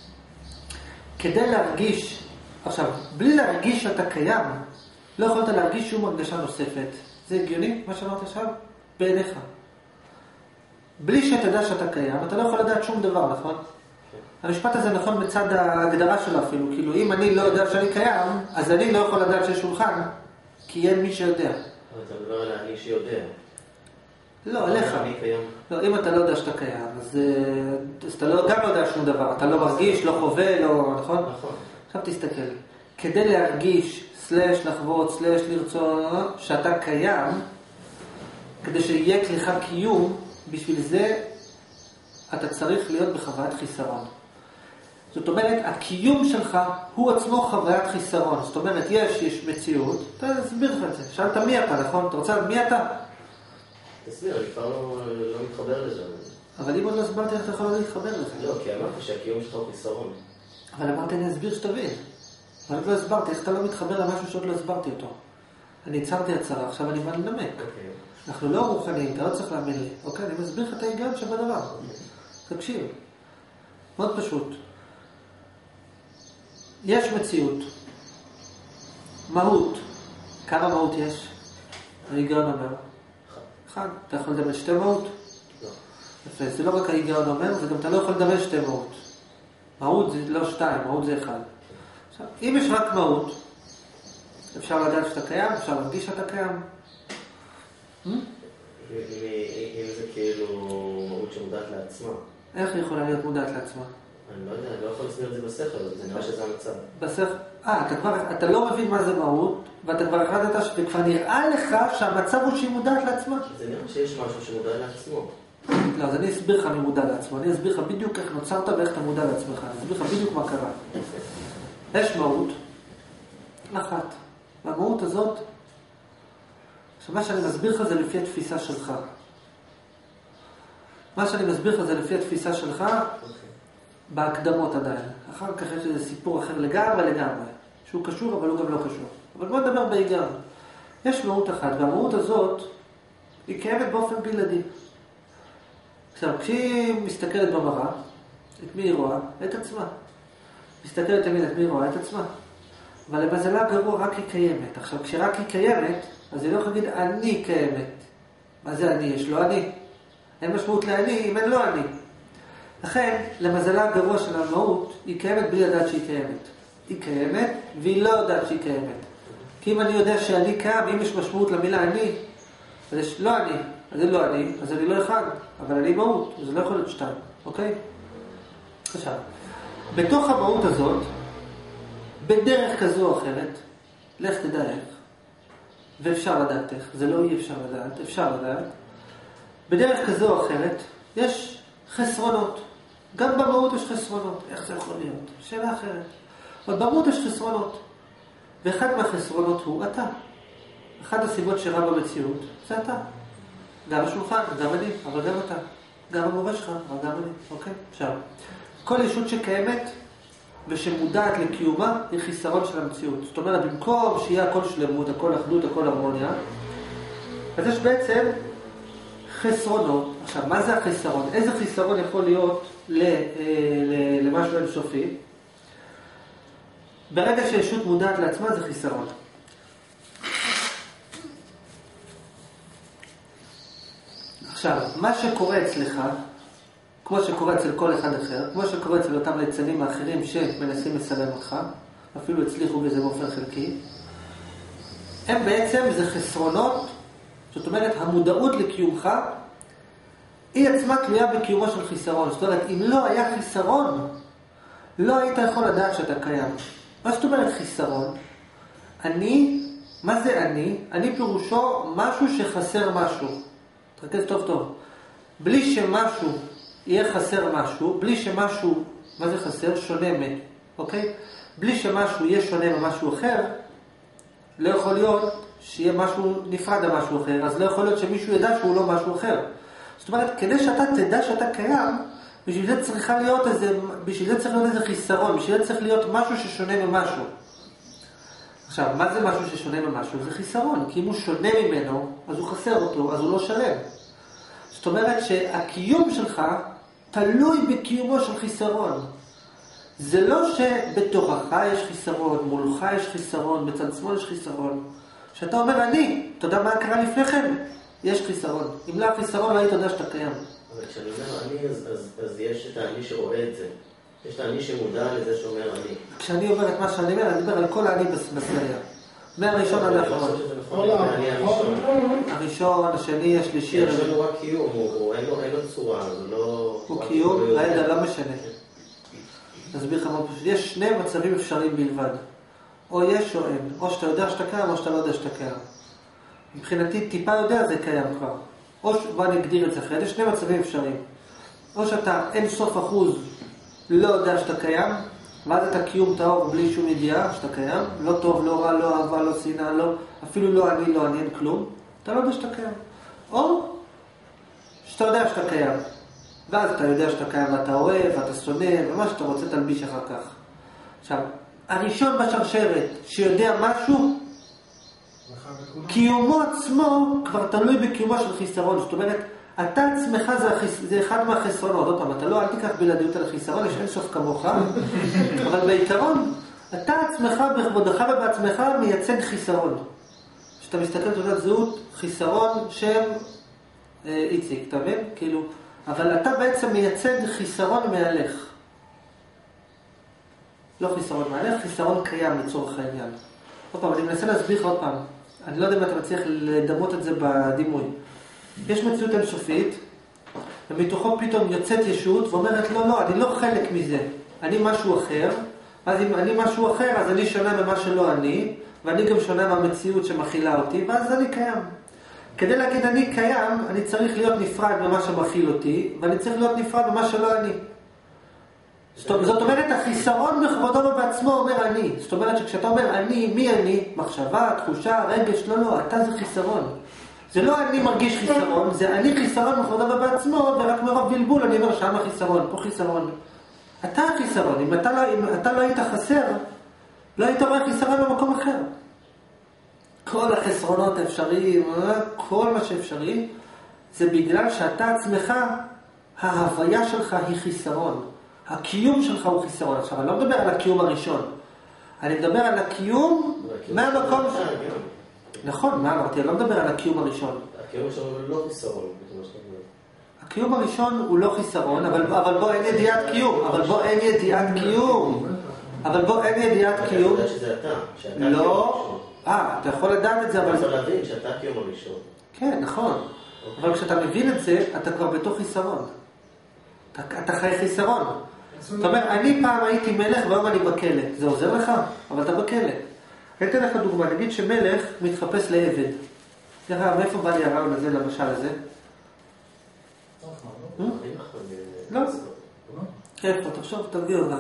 כדי להרגיש, עכשיו, בלי להרגיש שאתה קיים, לא יכולת להרגיש שום הרגשה נוספת. זה הגיוני, מה שאמרת עכשיו? בעיניך. בלי שתדע שאתה קיים, אתה לא יכול לדעת שום דבר, נכון? המשפט הזה נכון מצד ההגדרה שלו אפילו, כאילו אם אני לא יודע שאני קיים, אז אני לא יכול לדעת שיש שולחן, כי אין מי שיודע. אבל אתה מדבר על אני שיודע. לא, אליך. אני קיים. לא, אם אתה לא יודע שאתה קיים, אז, אז אתה לא, גם לא יודע שום דבר, אתה לא מרגיש, לא חווה, לא, נכון? נכון. עכשיו תסתכל, כדי להרגיש, סלש לחוות, סלש לרצות, שאתה קיים, כדי שיהיה לך קיום, בשביל זה אתה צריך להיות בחוויית חיסרון. זאת אומרת, הקיום שלך הוא עצמו חוויית חיסרון. זאת אומרת, יש, יש מציאות, אתה תסביר לך את זה. שאלת מי אתה, נכון? אתה רוצה, מי אתה? תסביר, אני כבר לא, לא מתחבר לזה. אבל אם עוד לא הסברתי, איך אתה יכול לא להתחבר לזה? לא, כי אמרתי שהקיום שלך הוא חיסרון. אבל אמרתי, אני אסביר שתבין. אבל עוד לא הסברתי, איך אתה לא מתחבר למשהו שעוד לא הסברתי אותו? אני הצרתי הצרה, עכשיו אני בא לנמק. אוקיי. אנחנו לא מוכנים, אתה לא צריך להאמין לי. אוקיי, אני מסביר לך את ההיגיון שבדבר. תקשיב. מאוד פשוט. יש מציאות. מהות. כמה מהות יש? ההיגיון אומר. אחד. אתה יכול לדבר שתי מהות? לא. יפה, זה לא רק ההיגיון אומר, זה גם אתה לא יכול לדבר שתי מהות. מהות זה לא שתיים, מהות זה אחד. עכשיו, אם יש רק מהות, אפשר לדעת שאתה קיים, אפשר להרגיש שאתה קיים. אם זה כאילו מהות שמודעת לעצמה. איך היא יכולה להיות מודעת לעצמה? אני לא יודע, אני לא יכול להסביר את זה בשכל, זה נראה שזה המצב. בשכל? אה, אתה כבר, אתה לא מבין מה זה מהות, ואתה כבר החלטת שכבר נראה לך שהמצב הוא שהיא מודעת לעצמה. זה נראה שיש משהו שמודע לעצמו. לא, אז אני אסביר לך מי מודע לעצמו, אני אסביר לך בדיוק איך נוצרת ואיך אתה מודע לעצמך, אני אסביר לך בדיוק מה קרה. יש מהות, אחת, והמהות הזאת, עכשיו מה שאני מסביר לך זה לפי התפיסה שלך. מה שאני מסביר לך זה לפי התפיסה שלך, בהקדמות עדיין. אחר כך יש איזה סיפור אחר לגמרי לגמרי, שהוא קשור אבל הוא גם לא קשור. אבל בוא נדבר בהיגיון. יש מהות אחת, והמהות הזאת היא קיימת באופן בלעדי. עכשיו, כשהיא מסתכלת במראה, את מי היא רואה? את עצמה. מסתכלת תמיד את מי היא רואה? את עצמה. אבל למזלה גרוע רק היא קיימת. עכשיו, כשרק היא קיימת, אז היא לא יכולה להגיד אני קיימת. מה זה אני? יש לו אני. אין משמעות לאני אם אין לו אני. לכן, למזלה הגרוע של המהות, היא קיימת בלי לדעת שהיא קיימת. היא קיימת, והיא לא יודעת שהיא קיימת. כי אם אני יודע שאני קיים, אם יש משמעות למילה אני, אז יש לא אני, אז זה לא אני, אז אני לא אחד, אבל אני מהות, אז זה לא יכול להיות שתיים, אוקיי? עכשיו, בתוך המהות הזאת, בדרך כזו או אחרת, לך תדע איך, ואפשר לדעת איך, זה לא אי אפשר לדעת, אפשר לדעת, בדרך כזו או אחרת, יש חסרונות. גם במהות יש חסרונות. איך זה יכול להיות? שאלה אחרת. אבל במהות יש חסרונות. ואחד מהחסרונות הוא אתה. אחת הסיבות שרע במציאות זה אתה. גם השולחן, גם אני, אבל גם אתה. גם המורה שלך, אבל גם אני. אוקיי? עכשיו, כל ישות שקיימת ושמודעת לקיומה היא חיסרון של המציאות. זאת אומרת, במקום שיהיה הכל שלמות, הכל אחדות, הכל הרמוניה, אז יש בעצם חסרונות. עכשיו, מה זה החסרון? איזה חיסרון יכול להיות למשהו אינסופי? ברגע שישות מודעת לעצמה זה חיסרון. עכשיו, מה שקורה אצלך, כמו שקורה אצל כל אחד אחר, כמו שקורה אצל אותם ליצנים האחרים שמנסים לסלם אותך, אפילו הצליחו בזה באופן חלקי, הם בעצם זה חסרונות, זאת אומרת, המודעות לקיומך, היא עצמה תלויה בקיומו של חיסרון. זאת אומרת, אם לא היה חיסרון, לא היית יכול לדעת שאתה קיים. מה זאת אומרת חיסרון? אני, מה זה אני? אני פירושו משהו שחסר משהו. תרכז טוב טוב. בלי שמשהו יהיה חסר משהו, בלי שמשהו, מה זה חסר? שונה מ, אוקיי? בלי שמשהו יהיה שונה ממשהו אחר, לא יכול להיות שיהיה משהו נפרד ממשהו אחר, אז לא יכול להיות שמישהו ידע שהוא לא משהו אחר. זאת אומרת, כדי שאתה תדע שאתה קיים, בשביל זה צריכה להיות איזה, בשביל זה צריך להיות איזה חיסרון, בשביל זה צריך להיות משהו ששונה ממשהו. עכשיו, מה זה משהו ששונה ממשהו? זה חיסרון, כי אם הוא שונה ממנו, אז הוא חסר אותו, אז הוא לא שלם. זאת אומרת שהקיום שלך תלוי בקיומו של חיסרון. זה לא שבתוכך יש חיסרון, מולך יש חיסרון, בצד שמאל יש חיסרון. שאתה אומר אני, אתה יודע מה קרה לפני כן? יש חיסרון. אם לא חיסרון, לא היית יודע שאתה קיים. אבל כשאני אומר אני, אז, אז, אז יש את האני שרואה את זה. יש את האני שמודע לזה שאומר אני. כשאני אומר את מה שאני אומר, אני מדבר על כל האני בסליה. מהראשון עד האחרון. הראשון, השני, השלישי. יש לנו רק קיום, אין לו צורה, זה לא... הוא קיום, רגע, לא משנה. נסביר לך מה פשוט. יש שני מצבים אפשריים בלבד. או יש או אין. או שאתה יודע שאתה קיים, או שאתה לא יודע שאתה קיים. מבחינתי, טיפה יודע זה קיים כבר. או בוא נגדיר את זה אחרי. יש שני מצבים אפשריים. או שאתה אין סוף אחוז לא יודע שאתה קיים, ואז אתה קיום טהור בלי שום ידיעה שאתה קיים, לא טוב, לא רע, לא אהבה, לא שנאה, לא, אפילו לא אני, לא אני, אין כלום, אתה לא יודע שאתה קיים. או שאתה יודע שאתה קיים, ואז אתה יודע שאתה קיים ואתה אוהב, ואתה שונא, ומה שאתה רוצה תלביש אחר כך. עכשיו, הראשון בשרשרת שיודע משהו, קיומו עצמו כבר תלוי בקיומו של חיסרון. זאת אומרת, אתה עצמך זה, החיס... זה אחד מהחסרונות. עוד פעם, אתה לא, אל תיקח בלעדיות על החיסרון, יש אין סוף כמוך, אבל בעיקרון, אתה עצמך בכבודך ובעצמך מייצג חיסרון. כשאתה מסתכל על תעודת זהות, חיסרון שם אה, איציק, אתה מבין? כאילו, אבל אתה בעצם מייצג חיסרון מהלך. לא חיסרון מהלך, חיסרון קיים לצורך העניין. עוד פעם, אני מנסה להסביר עוד פעם. אני לא יודע אם אתה מצליח לדמות את זה בדימוי. יש מציאות אינסופית, ומתוכו פתאום יוצאת ישות ואומרת, לא, לא, אני לא חלק מזה. אני משהו אחר, אז אם אני משהו אחר, אז אני שונה ממה שלא אני, ואני גם שונה מהמציאות שמכילה אותי, ואז אני קיים. כדי להגיד אני קיים, אני צריך להיות נפרד ממה שמכיל אותי, ואני צריך להיות נפרד ממה שלא אני. זאת אומרת, החיסרון בכבודו ובעצמו אומר אני. זאת אומרת שכשאתה אומר אני, מי אני? מחשבה, תחושה, רגש, לא, לא, אתה זה חיסרון. זה לא אני מרגיש חיסרון, זה אני חיסרון בכבודו ובעצמו, ורק מרוב בלבול אני אומר שם חיסרון, פה חיסרון. אתה החיסרון, אם אתה לא, אם אתה לא היית חסר, לא היית רואה חיסרון במקום אחר. כל החסרונות האפשריים, כל מה שאפשרי, זה בגלל שאתה עצמך, ההוויה שלך היא חיסרון. הקיום שלך הוא חיסרון. עכשיו, אני לא מדבר על הקיום הראשון. אני מדבר על הקיום מהמקום... נכון, מה אמרתי? אני לא מדבר על הקיום הראשון. הקיום הראשון הוא לא חיסרון. הקיום הראשון הוא לא חיסרון, אבל בוא אין ידיעת קיום. אבל בוא אין ידיעת קיום. אבל בוא אין ידיעת קיום. אתה יודע שזה אתה. לא. אה, אתה יכול לדעת את זה, אבל... אתה יכול להבין שאתה הקיום הראשון. כן, נכון. אבל כשאתה מבין את זה, אתה כבר בתוך חיסרון. אתה חי חיסרון. זאת אומרת, אני פעם הייתי מלך והיום אני בכלא. זה עוזר לך? אבל אתה בכלא. אני אתן לך דוגמה. נגיד שמלך מתחפש לעבד. תראה, מאיפה בא לי הרעיון הזה, למשל הזה? לא. איפה, תחשוב, תביא אותה.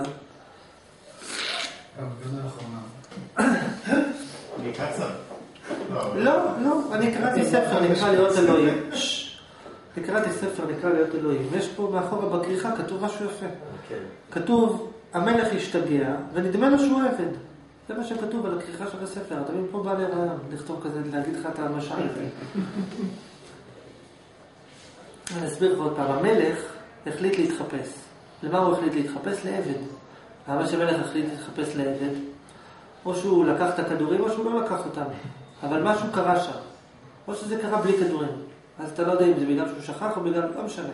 הפגנה האחרונה. אני קצר. לא, לא, אני קראתי ספר, נקרא להיות אלוהים. אני קראתי ספר, נקרא להיות אלוהים. יש פה מאחורה בכריכה, כתוב משהו יפה. כתוב, המלך השתגע, ונדמה לו שהוא עבד. זה מה שכתוב על הכריכה של הספר. אתה מבין פה בא לי רעיון, לכתוב כזה, להגיד לך את המשל הזה. אני אסביר לך עוד פעם. המלך החליט להתחפש. למה הוא החליט להתחפש? לעבד. למה שמלך החליט להתחפש לעבד? או שהוא לקח את הכדורים, או שהוא לא לקח אותם. אבל משהו קרה שם. או שזה קרה בלי כדורים. אז אתה לא יודע אם זה בגלל שהוא שכח או בגלל... לא משנה.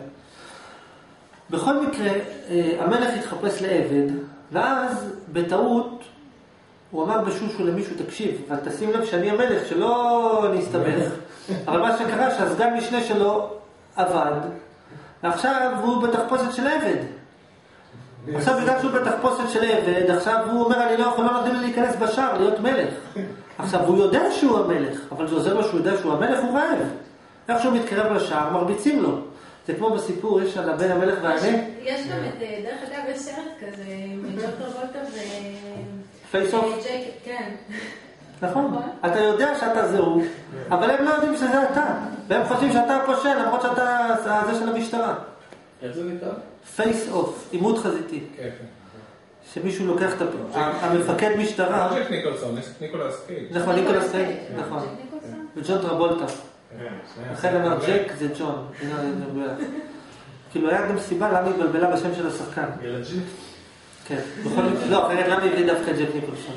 בכל מקרה, המלך התחפש לעבד, ואז בטעות הוא אמר בשושו למישהו, תקשיב, אבל תשים לב שאני המלך, שלא נסתבך. אבל מה שקרה שהסגן משנה שלו עבד, ועכשיו הוא בתחפושת של עבד. עכשיו בגלל שהוא בתחפושת של עבד, עכשיו הוא אומר, אני לא יכול, לא נותנים לי להיכנס בשער, להיות מלך. עכשיו הוא יודע שהוא המלך, אבל זה עוזר לו שהוא יודע שהוא המלך, הוא רעב. איך שהוא מתקרב לשער, מרביצים לו. זה כמו בסיפור, יש על הבן המלך והעני. יש גם את, דרך אגב, יש סרט כזה, עם ג'ון טרבולטה ו... פייס אוף? כן. נכון. אתה יודע שאתה זהו, אבל הם לא יודעים שזה אתה. והם חושבים שאתה הפושע, למרות שאתה זה של המשטרה. איך זה נקרא? פייס אוף, עימות חזיתי. כן. שמישהו לוקח את המפקד משטרה. ג'ק ניקולסון, ניקולס קייג'. נכון, ניקולס קייג', נכון. וג'ון טרבולטה. אחרי אמר ג'ק זה ג'ון. כאילו היה גם סיבה למה היא התבלבלה בשם של השחקן. ילד ג'ק? כן. לא, אחרת למה היא הביא דווקא ג'ק ניקולסון?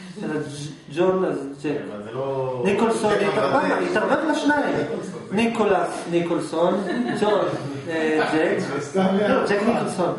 ג'ון אז ג'ק. ניקולסון, התערבב לשניים. ניקולס ניקולסון, ג'ון ג'ק. ג'ק ניקולסון.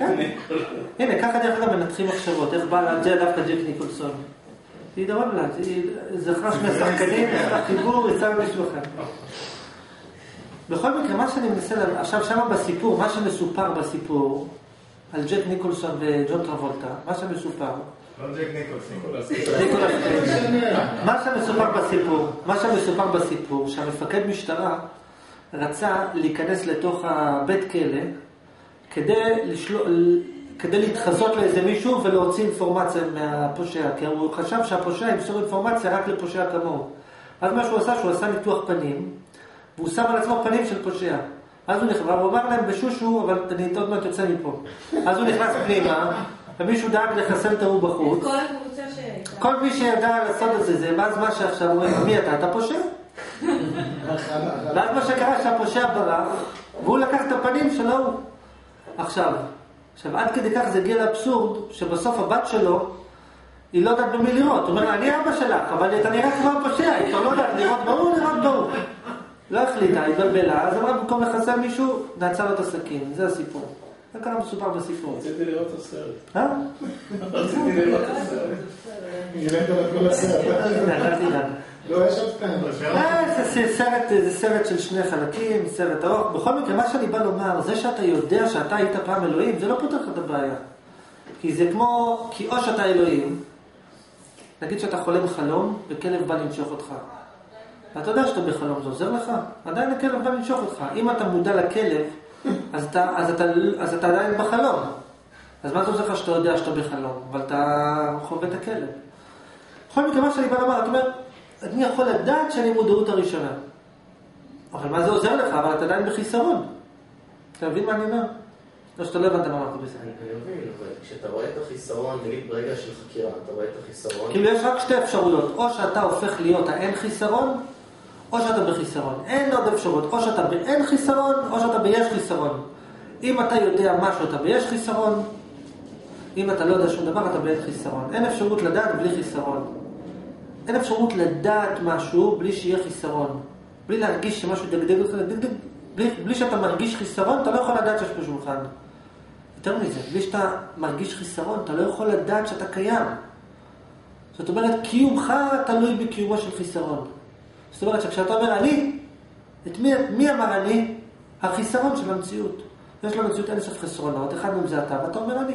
הנה, ככה דרך כלל מנתחים מחשבות. איך בא לה דווקא ג'ק ניקולסון? היא התערבב לה, היא זכרה שני שחקנים, החיבור, יצא במישהו אחר. בכל מקרה, מה שאני מנסה, עכשיו שמה בסיפור, מה שמסופר בסיפור, על ג'ק ניקולסון וג'ון טרבולטה, מה שמסופר, לא ג'ק ניקולס, ניקולס קייג'. מה שמסופר בסיפור, מה שמסופר בסיפור, שהמפקד משטרה רצה להיכנס לתוך הבית כלא כדי לשלול, כדי להתחזות לאיזה מישהו ולהוציא אינפורמציה מהפושע, כי הוא חשב שהפושע ימסור אינפורמציה רק לפושע כמוהו. אז מה שהוא עשה, שהוא עשה ניתוח פנים, והוא שם על עצמו פנים של פושע. אז הוא נכנס, הוא אמר להם בשושו, אבל אני עוד מעט יוצא מפה. אז הוא נכנס פנימה, ומישהו דאג לחסל את ההוא בחוץ. כל הקבוצה שהייתה. כל מי שידע לעשות את זה, זה מה מה שעכשיו הוא אומר, מי אתה? אתה פושע? ואז מה שקרה שהפושע ברח, והוא לקח את הפנים שלו. עכשיו, עכשיו עד כדי כך זה הגיע לאבסורד, שבסוף הבת שלו, היא לא יודעת במי לראות. הוא אומר, אני אבא שלך, אבל אתה נראה כמו פושע, היא לא יודעת לראות ברור, לראות ברור. לא החליטה, היא בלבלה, אז אמרה במקום לחסל מישהו, נעצה לו את הסכין, זה הסיפור. זה ככה מסופר בסיפור. רציתי לראות את הסרט. אה? רציתי לראות את הסרט. גילית על כל הסרט. לא, יש עוד כאן. זה סרט של שני חלקים, סרט ארוך. בכל מקרה, מה שאני בא לומר, זה שאתה יודע שאתה היית פעם אלוהים, זה לא פותר לך את הבעיה. כי זה כמו, כי או שאתה אלוהים, נגיד שאתה חולם חלום, וכלב בא לנשוך אותך. ואתה יודע שאתה בחלום, זה עוזר לך? עדיין הכלב בא לנשוך אותך. אם אתה מודע לכלב, אז אתה, אז אתה, אז אתה עדיין בחלום. אז מה זה עוזר לך שאתה יודע שאתה בחלום? אבל אתה חווה את הכלב. בכל מקרה, מה שאני בא לומר, אתה אומר, אני יכול לדעת שאני מודעות הראשונה. אבל מה זה עוזר לך? אבל אתה עדיין בחיסרון. אתה מבין מה אני אומר? לא שאתה לא הבנת מה אמרתי בזה. אני מבין, אבל כשאתה רואה את החיסרון, נגיד ברגע של חקירה, אתה רואה את החיסרון... כאילו יש רק שתי אפשרויות, או שאתה הופך להיות האין חיסרון, או שאתה בחיסרון. אין עוד אפשרות, או שאתה באין חיסרון, או שאתה ביש חיסרון. אם אתה יודע משהו, אתה ביש חיסרון, אם אתה לא יודע שום דבר, אתה באין חיסרון. אין אפשרות לדעת בלי חיסרון. אין אפשרות לדעת משהו בלי שיהיה חיסרון. בלי להרגיש שמשהו דגדג אותך, דגדג, בלי, בלי שאתה מרגיש חיסרון, אתה לא יכול לדעת שיש פה שולחן. יותר מזה, בלי שאתה מרגיש חיסרון, אתה לא יכול לדעת שאתה קיים. זאת אומרת, קיומך תלוי בקיומו של חיסרון. זאת אומרת שכשאתה אומר אני, את מי, מי אמר אני? החיסרון של המציאות. יש למציאות אין סוף חסרונות, אחד מהם זה אתה, ואתה אומר אני.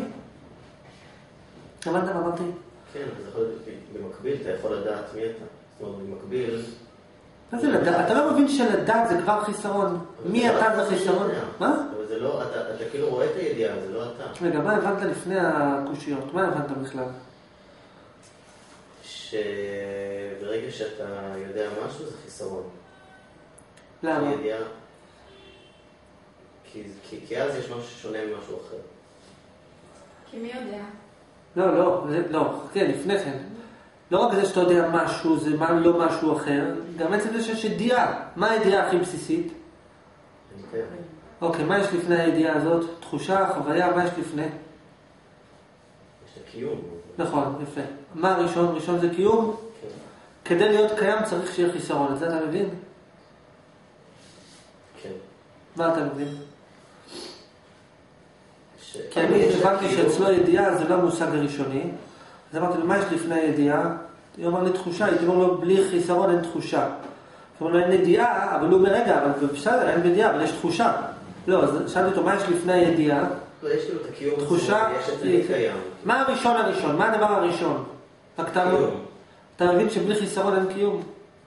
הבנת מה אמרתי? כן, אז יכול להיות, במקביל אתה יכול לדעת מי אתה. זאת אומרת, במקביל... מה זה לדעת? אתה לא מבין שלדעת זה כבר חיסרון. מי אתה זה חיסרון? מה? אבל זה לא, אתה כאילו רואה את הידיעה, זה לא אתה. רגע, מה הבנת לפני הקושיות? מה הבנת בכלל? שברגע שאתה יודע משהו זה חיסרון. למה? הידיעה... כי, כי, כי אז יש משהו ששונה ממשהו אחר. כי מי יודע? לא, לא, לא, כן, לפני כן. לא רק זה שאתה יודע משהו, זה מה, לא משהו אחר, גם עצם זה שיש ידיעה. מה הידיעה הכי בסיסית? אני קיים. אוקיי, מה יש לפני הידיעה הזאת? תחושה, חוויה, מה יש לפני? יש את הקיום. נכון, יפה. מה הראשון? ראשון זה קיום? כן. כדי להיות קיים צריך שיהיה חיסרון, את זה אתה מבין? כן. מה אתה מבין? ש... כי אני הבנתי שאצלו ידיעה זה לא המושג הראשוני, אז אמרתי לו, מה יש לפני הידיעה? הוא אמר לי תחושה, הייתי אומר לו, בלי חיסרון אין תחושה. הוא אומר לו, אין ידיעה, אבל הוא אומר, רגע, אבל בסדר, אין ידיעה, אבל יש תחושה. לא, אז שאלתי אותו, מה יש לפני הידיעה? לא, יש כאילו את הקיום, תחושה, יש את זה קיים. מה הראשון הראשון? מה הדבר הראשון? קיום. אתה מבין שבלי חיסרון אין קיום?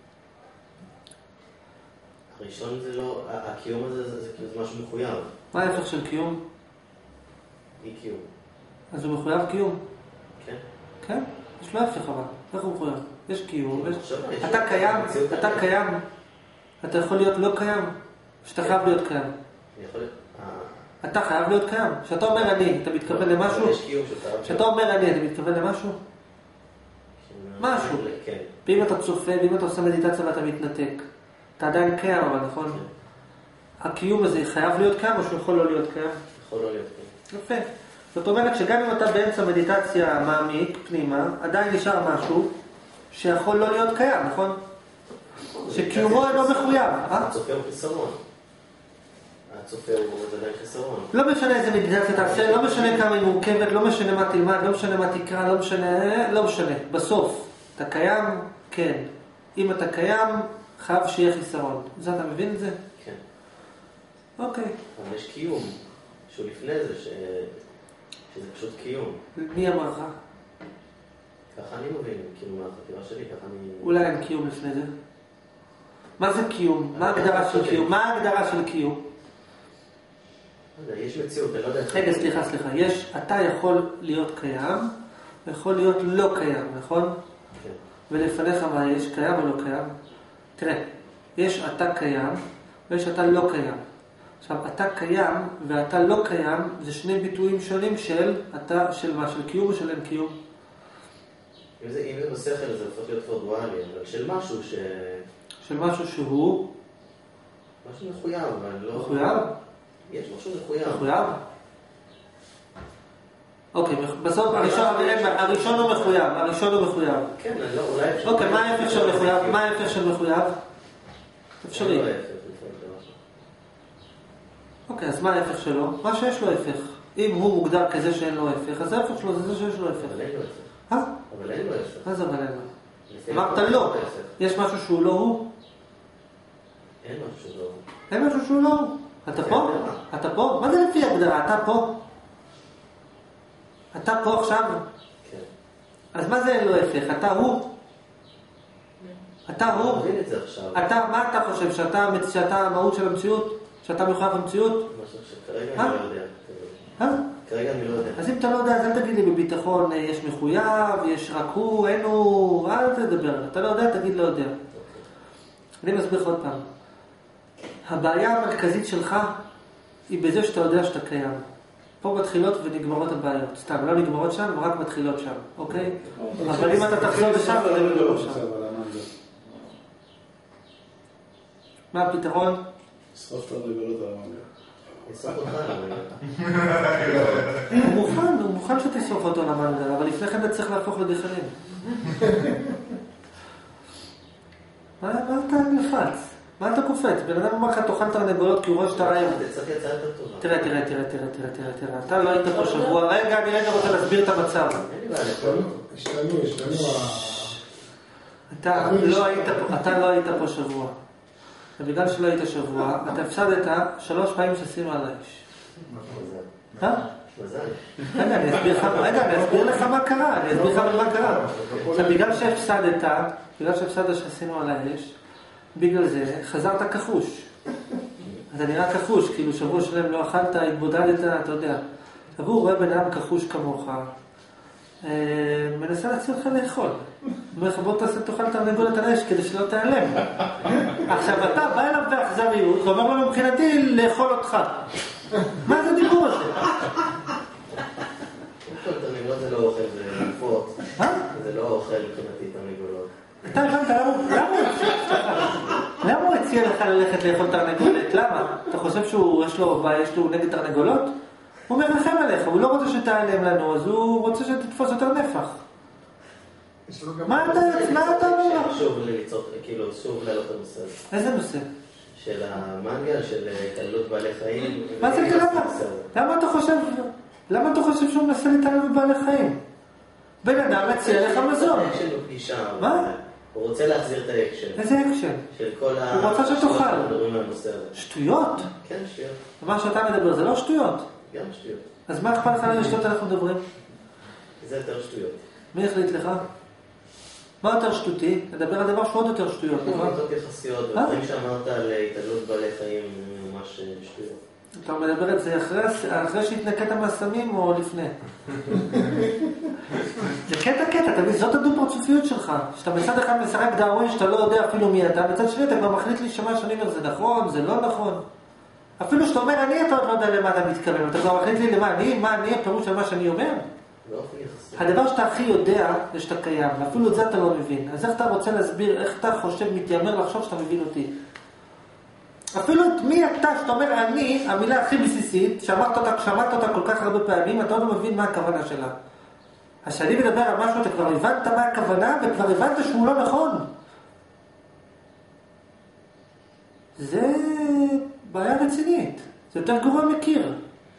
הראשון זה לא, הקיום הזה זה, זה, זה משהו מחויב. מה ההפך של קיום? אי קיום. אז הוא מחויב קיום. כן? כן? יש לו הפך אבל. איך הוא מחויב? יש קיום. יש... עכשיו, יש אתה לו- קיים, המציאות אתה אחרת. קיים. אתה יכול להיות לא קיים. שאתה חייב להיות קיים. אני יכול... אה, אתה חייב להיות קיים. כשאתה אומר אני, אתה מתכוון למשהו? אבל יש קיום שאתה... כשאתה אומר אני, אתה מתכוון למשהו? משהו. כן. ואם אתה צופה, ואם אתה עושה מדיטציה ואתה מתנתק, אתה עדיין קיים, אבל נכון? כן. הקיום הזה חייב להיות קיים או שהוא יכול לא להיות קיים? יכול לא להיות כן. יפה. זאת אומרת שגם אם אתה באמצע מדיטציה מעמיק, פנימה, עדיין נשאר משהו שיכול לא להיות קיים, נכון? שקיומו אינו מחויב. אה? הצופה הוא חיסרון. הצופה הוא עדיין חיסרון. לא משנה איזה מדיטציה תעשה, לא משנה כמה היא מורכבת, לא משנה מה תלמד, לא משנה מה תקרא, לא משנה, לא משנה. בסוף, אתה קיים? כן. אם אתה קיים, חייב שיהיה חיסרון. זה אתה מבין את זה? כן. אוקיי. אבל יש קיום שהוא לפני זה, ש... שזה פשוט קיום. מי אמר לך? ככה אני מבין, כאילו מהחקירה שלי, ככה אני... אולי אין קיום לפני זה. מה זה קיום? מה ההגדרה של קיום? מה ההגדרה של קיום? לא יודע, יש מציאות, אני לא יודע איך... רגע, סליחה, סליחה. יש, אתה יכול להיות קיים, ויכול להיות לא קיים, נכון? כן. ולפניך מה יש? קיים או לא קיים? תראה, יש אתה קיים, ויש אתה לא קיים. עכשיו, אתה קיים ואתה לא קיים, זה שני ביטויים שונים של אתה, של מה? של קיום או של אין קיום? אם זה, אם זה בשכל זה הופך להיות כבר דואלי, אבל של משהו ש... של משהו שהוא משהו מחויב, אבל לא... מחויב? יש משהו מחויב. מחויב? אוקיי, בסוף הראשון, הראשון הוא מחויב, הראשון הוא מחויב. כן, אני לא, אולי... אפשר- אוקיי, מה ההפך של מחויב? מה ההפך של מחויב? אפשרי. אין לו ההפך, לפעמים זה משהו. אוקיי, אז מה ההפך שלו? מה שיש לו הפך. אם הוא מוגדר כזה שאין לו הפך, אז ההפך שלו זה זה שיש לו הפך. אבל אין לו הפך. אה? אבל אין לו הפך. מה זה אבל אין לו? לפעמים אמרת אין לא. לו הפך. יש משהו שהוא לא הוא? אין משהו שלא... אין משהו שהוא לא הוא. אתה פה? אתה פה? מה זה לפי הגדרה? אתה פה? אתה פה עכשיו? כן. אז מה זה אין לו הפך? אתה הוא? אתה הוא? אני מבין את זה עכשיו. אתה, מה אתה חושב? שאתה, שאתה המהות של המציאות? שאתה מחויב המציאות? משהו שכרגע אה? אני לא יודע. אה? כרגע אני לא יודע. אז אם אתה לא יודע, אז אל תגיד לי בביטחון, יש מחויב, יש רק הוא, אין הוא, אל תדבר. אתה לא יודע, תגיד לא יודע. אני מסביר לך עוד פעם. הבעיה המרכזית שלך היא בזה שאתה יודע שאתה קיים. פה מתחילות ונגמרות הבעיות. סתם, לא נגמרות שם, רק מתחילות שם, אוקיי? אבל אם אתה תחזור לשם, זה לא נגמר שם. מה הפתרון? שרוף את הדגלות על המנגל. נשרוף אותך על המנגל. הוא מוכן, הוא מוכן שתשרוף אותו למנגל, אבל לפני כן אתה צריך להפוך לגחלים. מה מה אתה נפץ? מה אתה קופץ? בן אדם אומר לך תאכל תרנגולות כי הוא רואה שאתה רעב. זה צריך יצא יותר טובה. תראה, תראה, תראה, תראה, תראה, תראה, תראה. אתה לא היית פה שבוע. רגע, אני רגע רוצה להסביר את המצב. אין לי בעיה לאכול. השתנו, השתנו ה... אתה לא היית פה, אתה לא היית פה שבוע. ובגלל שלא היית שבוע, אתה הפסדת שלוש פעמים שעשינו על האש. מזל. אה? מזל. רגע, אני אסביר לך, רגע, אני אסביר לך מה קרה, אני אסביר לך מה קרה. עכשיו, בגלל שהפסדת, בגלל שהפסדת שעשינו על האש, בגלל זה חזרת כחוש. אתה נראה כחוש, כאילו שבוע שלם לא אכלת, התבודדת, אתה יודע. הוא רואה בן אדם כחוש כמוך, מנסה להציע לך לאכול. אומר לך, בוא תעשה, תאכל תרנגולת על האש כדי שלא תיעלם. עכשיו אתה בא אליו באכזריות, ואומר לו מבחינתי לאכול אותך. מה זה הדיבור הזה? תרנגולות זה לא אוכל, זה נפות. זה לא אוכל מבחינתי תרנגולות. אתה הבנת, למה הוא הציע לך ללכת לאכול תרנגולת? למה? אתה חושב שיש לו נגד תרנגולות? הוא מרחם עליך, הוא לא רוצה שתעלם לנו, אז הוא רוצה שתתפוס יותר נפח. מה אתה אומר? שוב ליצור, כאילו, שוב לעלות הנושא הזה. איזה נושא? של המנגל, של התעללות בעלי חיים. מה זה למה? למה אתה חושב, למה אתה חושב שהוא מנסה להתעלל בבעלי חיים? בן אדם מציע לך מזון. אקשן בפגישה. מה? הוא רוצה להחזיר את האקשן. איזה אקשן? של כל ה... הוא רוצה שתאכל. שטויות? כן, שטויות. מה שאתה מדבר זה לא שטויות? גם שטויות. אז מה אכפת לך על השטויות אנחנו מדברים? זה יותר שטויות. מי החליט לך? מה יותר שטותי? נדבר על דבר שהוא עוד יותר שטויות. נקודות יחסיות, ודברים שאמרת על התעללות בעלי חיים ממש שטויות. אתה מדבר את זה אחרי שהתנקת מהסמים או לפני? זה קטע קטע, תמיד זאת הדו-פרצופיות שלך. שאתה מצד אחד משחק דאווין שאתה לא יודע אפילו מי אתה, מצד שני אתה כבר מחליט לי שמה שאני אומר זה נכון, זה לא נכון. אפילו שאתה אומר אני, אתה עוד לא יודע למה אתה מתכוון, אתה כבר מחליט לי למה אני, מה אני, הפירוש של מה שאני אומר. הדבר שאתה הכי יודע זה שאתה קיים, ואפילו את זה אתה לא מבין. אז איך אתה רוצה להסביר, איך אתה חושב, מתיימר לחשוב שאתה מבין אותי? אפילו את מי אתה, שאתה אומר אני, המילה הכי בסיסית, שמעת אותה, שמעת אותה כל כך הרבה פעמים, אתה לא מבין מה הכוונה שלה. אז כשאני מדבר על משהו, אתה כבר הבנת מה הכוונה, וכבר הבנת שהוא לא נכון. זה בעיה רצינית. זה יותר גרוע מקיר.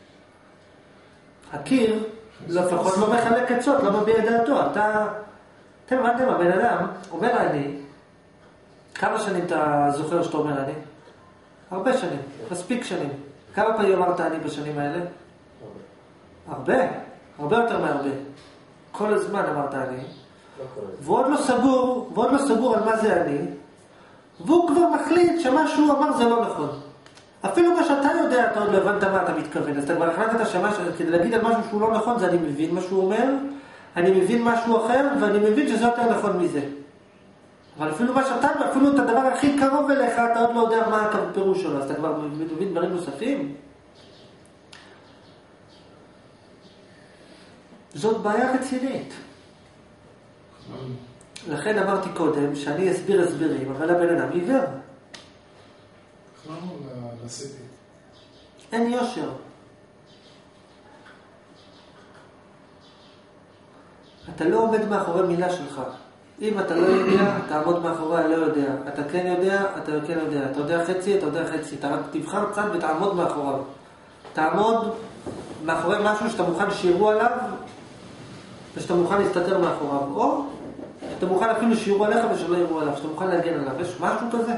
הקיר, לפחות לא מחלק עצות, לא מביע דעתו. אתה, אתם הבנתם, הבן אדם אומר אני, כמה שנים אתה זוכר שאתה אומר אני? הרבה שנים, מספיק שנים. כמה פעמים אמרת אני בשנים האלה? הרבה. הרבה, הרבה יותר מהרבה. כל הזמן אמרת אני. והוא עוד לא סגור, והוא עוד לא סגור על מה זה אני, והוא כבר מחליט שמה שהוא אמר זה לא נכון. אפילו מה שאתה יודע, אתה עוד לא הבנת מה אתה מתכוון. אז אתה כבר החלטת שמה, כדי להגיד על משהו שהוא לא נכון, זה אני מבין מה שהוא אומר, אני מבין משהו אחר, ואני מבין שזה יותר נכון מזה. אבל אפילו מה שאתה, אפילו את הדבר הכי קרוב אליך, אתה עוד לא יודע מה הפירוש שלו, אז אתה כבר מבין דברים נוספים. זאת בעיה רצינית. לכן אמרתי קודם שאני אסביר הסברים, אבל הבן אדם עיוור. בכלנו לסיטי. אין יושר. אתה לא עומד מאחורי מילה שלך. אם אתה לא יודע, תעמוד מאחורי הלא יודע. אתה כן יודע, אתה כן יודע. אתה יודע חצי, אתה יודע חצי. אתה רק תבחר צד ותעמוד מאחוריו. תעמוד מאחורי משהו שאתה מוכן שירו עליו, ושאתה מוכן להסתתר מאחוריו. או שאתה מוכן אפילו שירו עליך ושלא ירו עליו. שאתה מוכן להגן עליו. יש משהו כזה?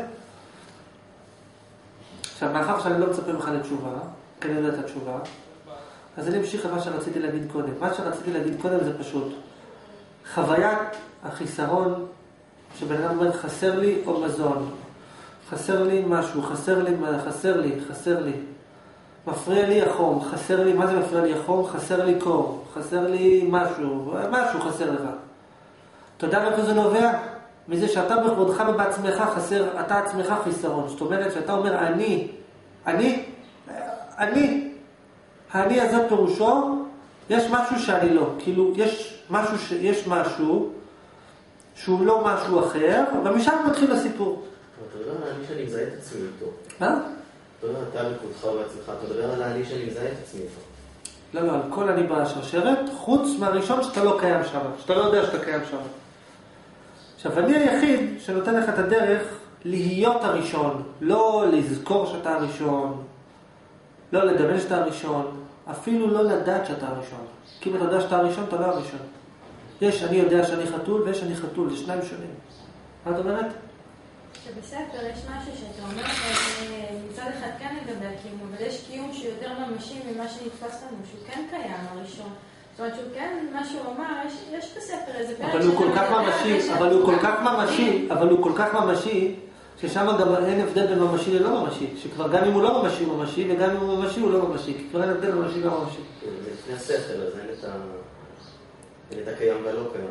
עכשיו, מאחר שאני לא מצפה ממך לתשובה, כי אני יודע את התשובה, אז אני אמשיך את מה שרציתי להגיד קודם. מה שרציתי להגיד קודם זה פשוט. חוויית החיסרון, שבן אדם אומר חסר לי או מזון, חסר לי משהו, חסר לי, חסר לי, חסר לי, מפריע לי החום, חסר לי, מה זה מפריע לי החום? חסר לי קור, חסר לי משהו, משהו חסר לך. אתה יודע מאיפה זה נובע? מזה שאתה בכבודך ובעצמך חסר, אתה עצמך חיסרון. זאת אומרת שאתה אומר אני, אני, אני, אני הזה פירושו, יש משהו שאני לא, כאילו יש משהו, ש... יש משהו שהוא לא משהו אחר, ומשם מתחיל הסיפור. אתה מדבר על אני שאני מזהה את עצמי איתו. מה? אתה מדבר, אתה בכבודך ובעצמך, אתה מדבר על אני שאני מזהה את עצמי איתו. לא, לא, על כל אני בשרשרת, חוץ מהראשון שאתה לא קיים שם, שאתה לא יודע שאתה קיים שם. עכשיו, אני היחיד שנותן לך את הדרך להיות הראשון, לא לזכור שאתה הראשון, לא לדמיין שאתה הראשון, אפילו לא לדעת שאתה הראשון. כי אם אתה יודע שאתה הראשון, אתה לא הראשון. יש, אני יודע שאני חתול, ויש אני חתול, זה שניים שונים. מה את אומרת? שבספר יש משהו שאתה אומר, מצד אחד כן לגבי הקיום, אבל יש קיום שהוא יותר ממשי ממה שנתפס לנו, שהוא כן קיים הראשון. זאת אומרת שהוא כן, מה שהוא אמר, יש, יש בספר איזה פרק אבל הוא כל כך ממשי, אבל הוא כל כך ממשי, אבל הוא כל כך ממשי, ששם גם אין הבדל בין ממשי ללא ממשי, שכבר גם אם הוא לא ממשי הוא ממשי, וגם אם הוא ממשי הוא לא ממשי, כי כבר אין הבדל בין ממשי ולא ממשי. זה לפני השכל, אז אין את ה... אין את הקיים והלא קיים.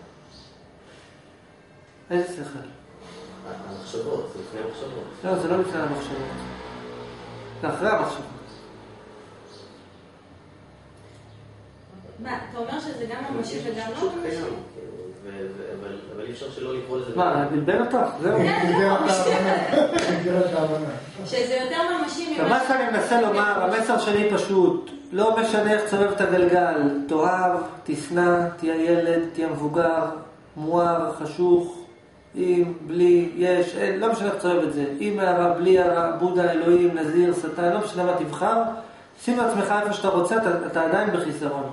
איזה שכל? המחשבות, זה לפני המחשבות. לא, זה לא לפני המחשבות. זה אחרי המחשבות. מה, אתה אומר שזה גם ממשי וגם לא ממשי? אבל אי אפשר שלא לקרוא לזה... מה, בלבל אותך? זהו. כן, לא, משתי. שזה יותר ממשי ממשי. מה שאני מנסה לומר, המסר שלי פשוט, לא משנה איך תסובב את הגלגל, תאהב, תשנא, תהיה ילד, תהיה מבוגר, מואר, חשוך, עם, בלי, יש, אין, לא משנה איך תסובב את זה, עם הערה, בלי הערה, בודה, אלוהים, נזיר, שטן, לא משנה מה תבחר, שים לעצמך איפה שאתה רוצה, אתה, אתה עדיין בחיסרון.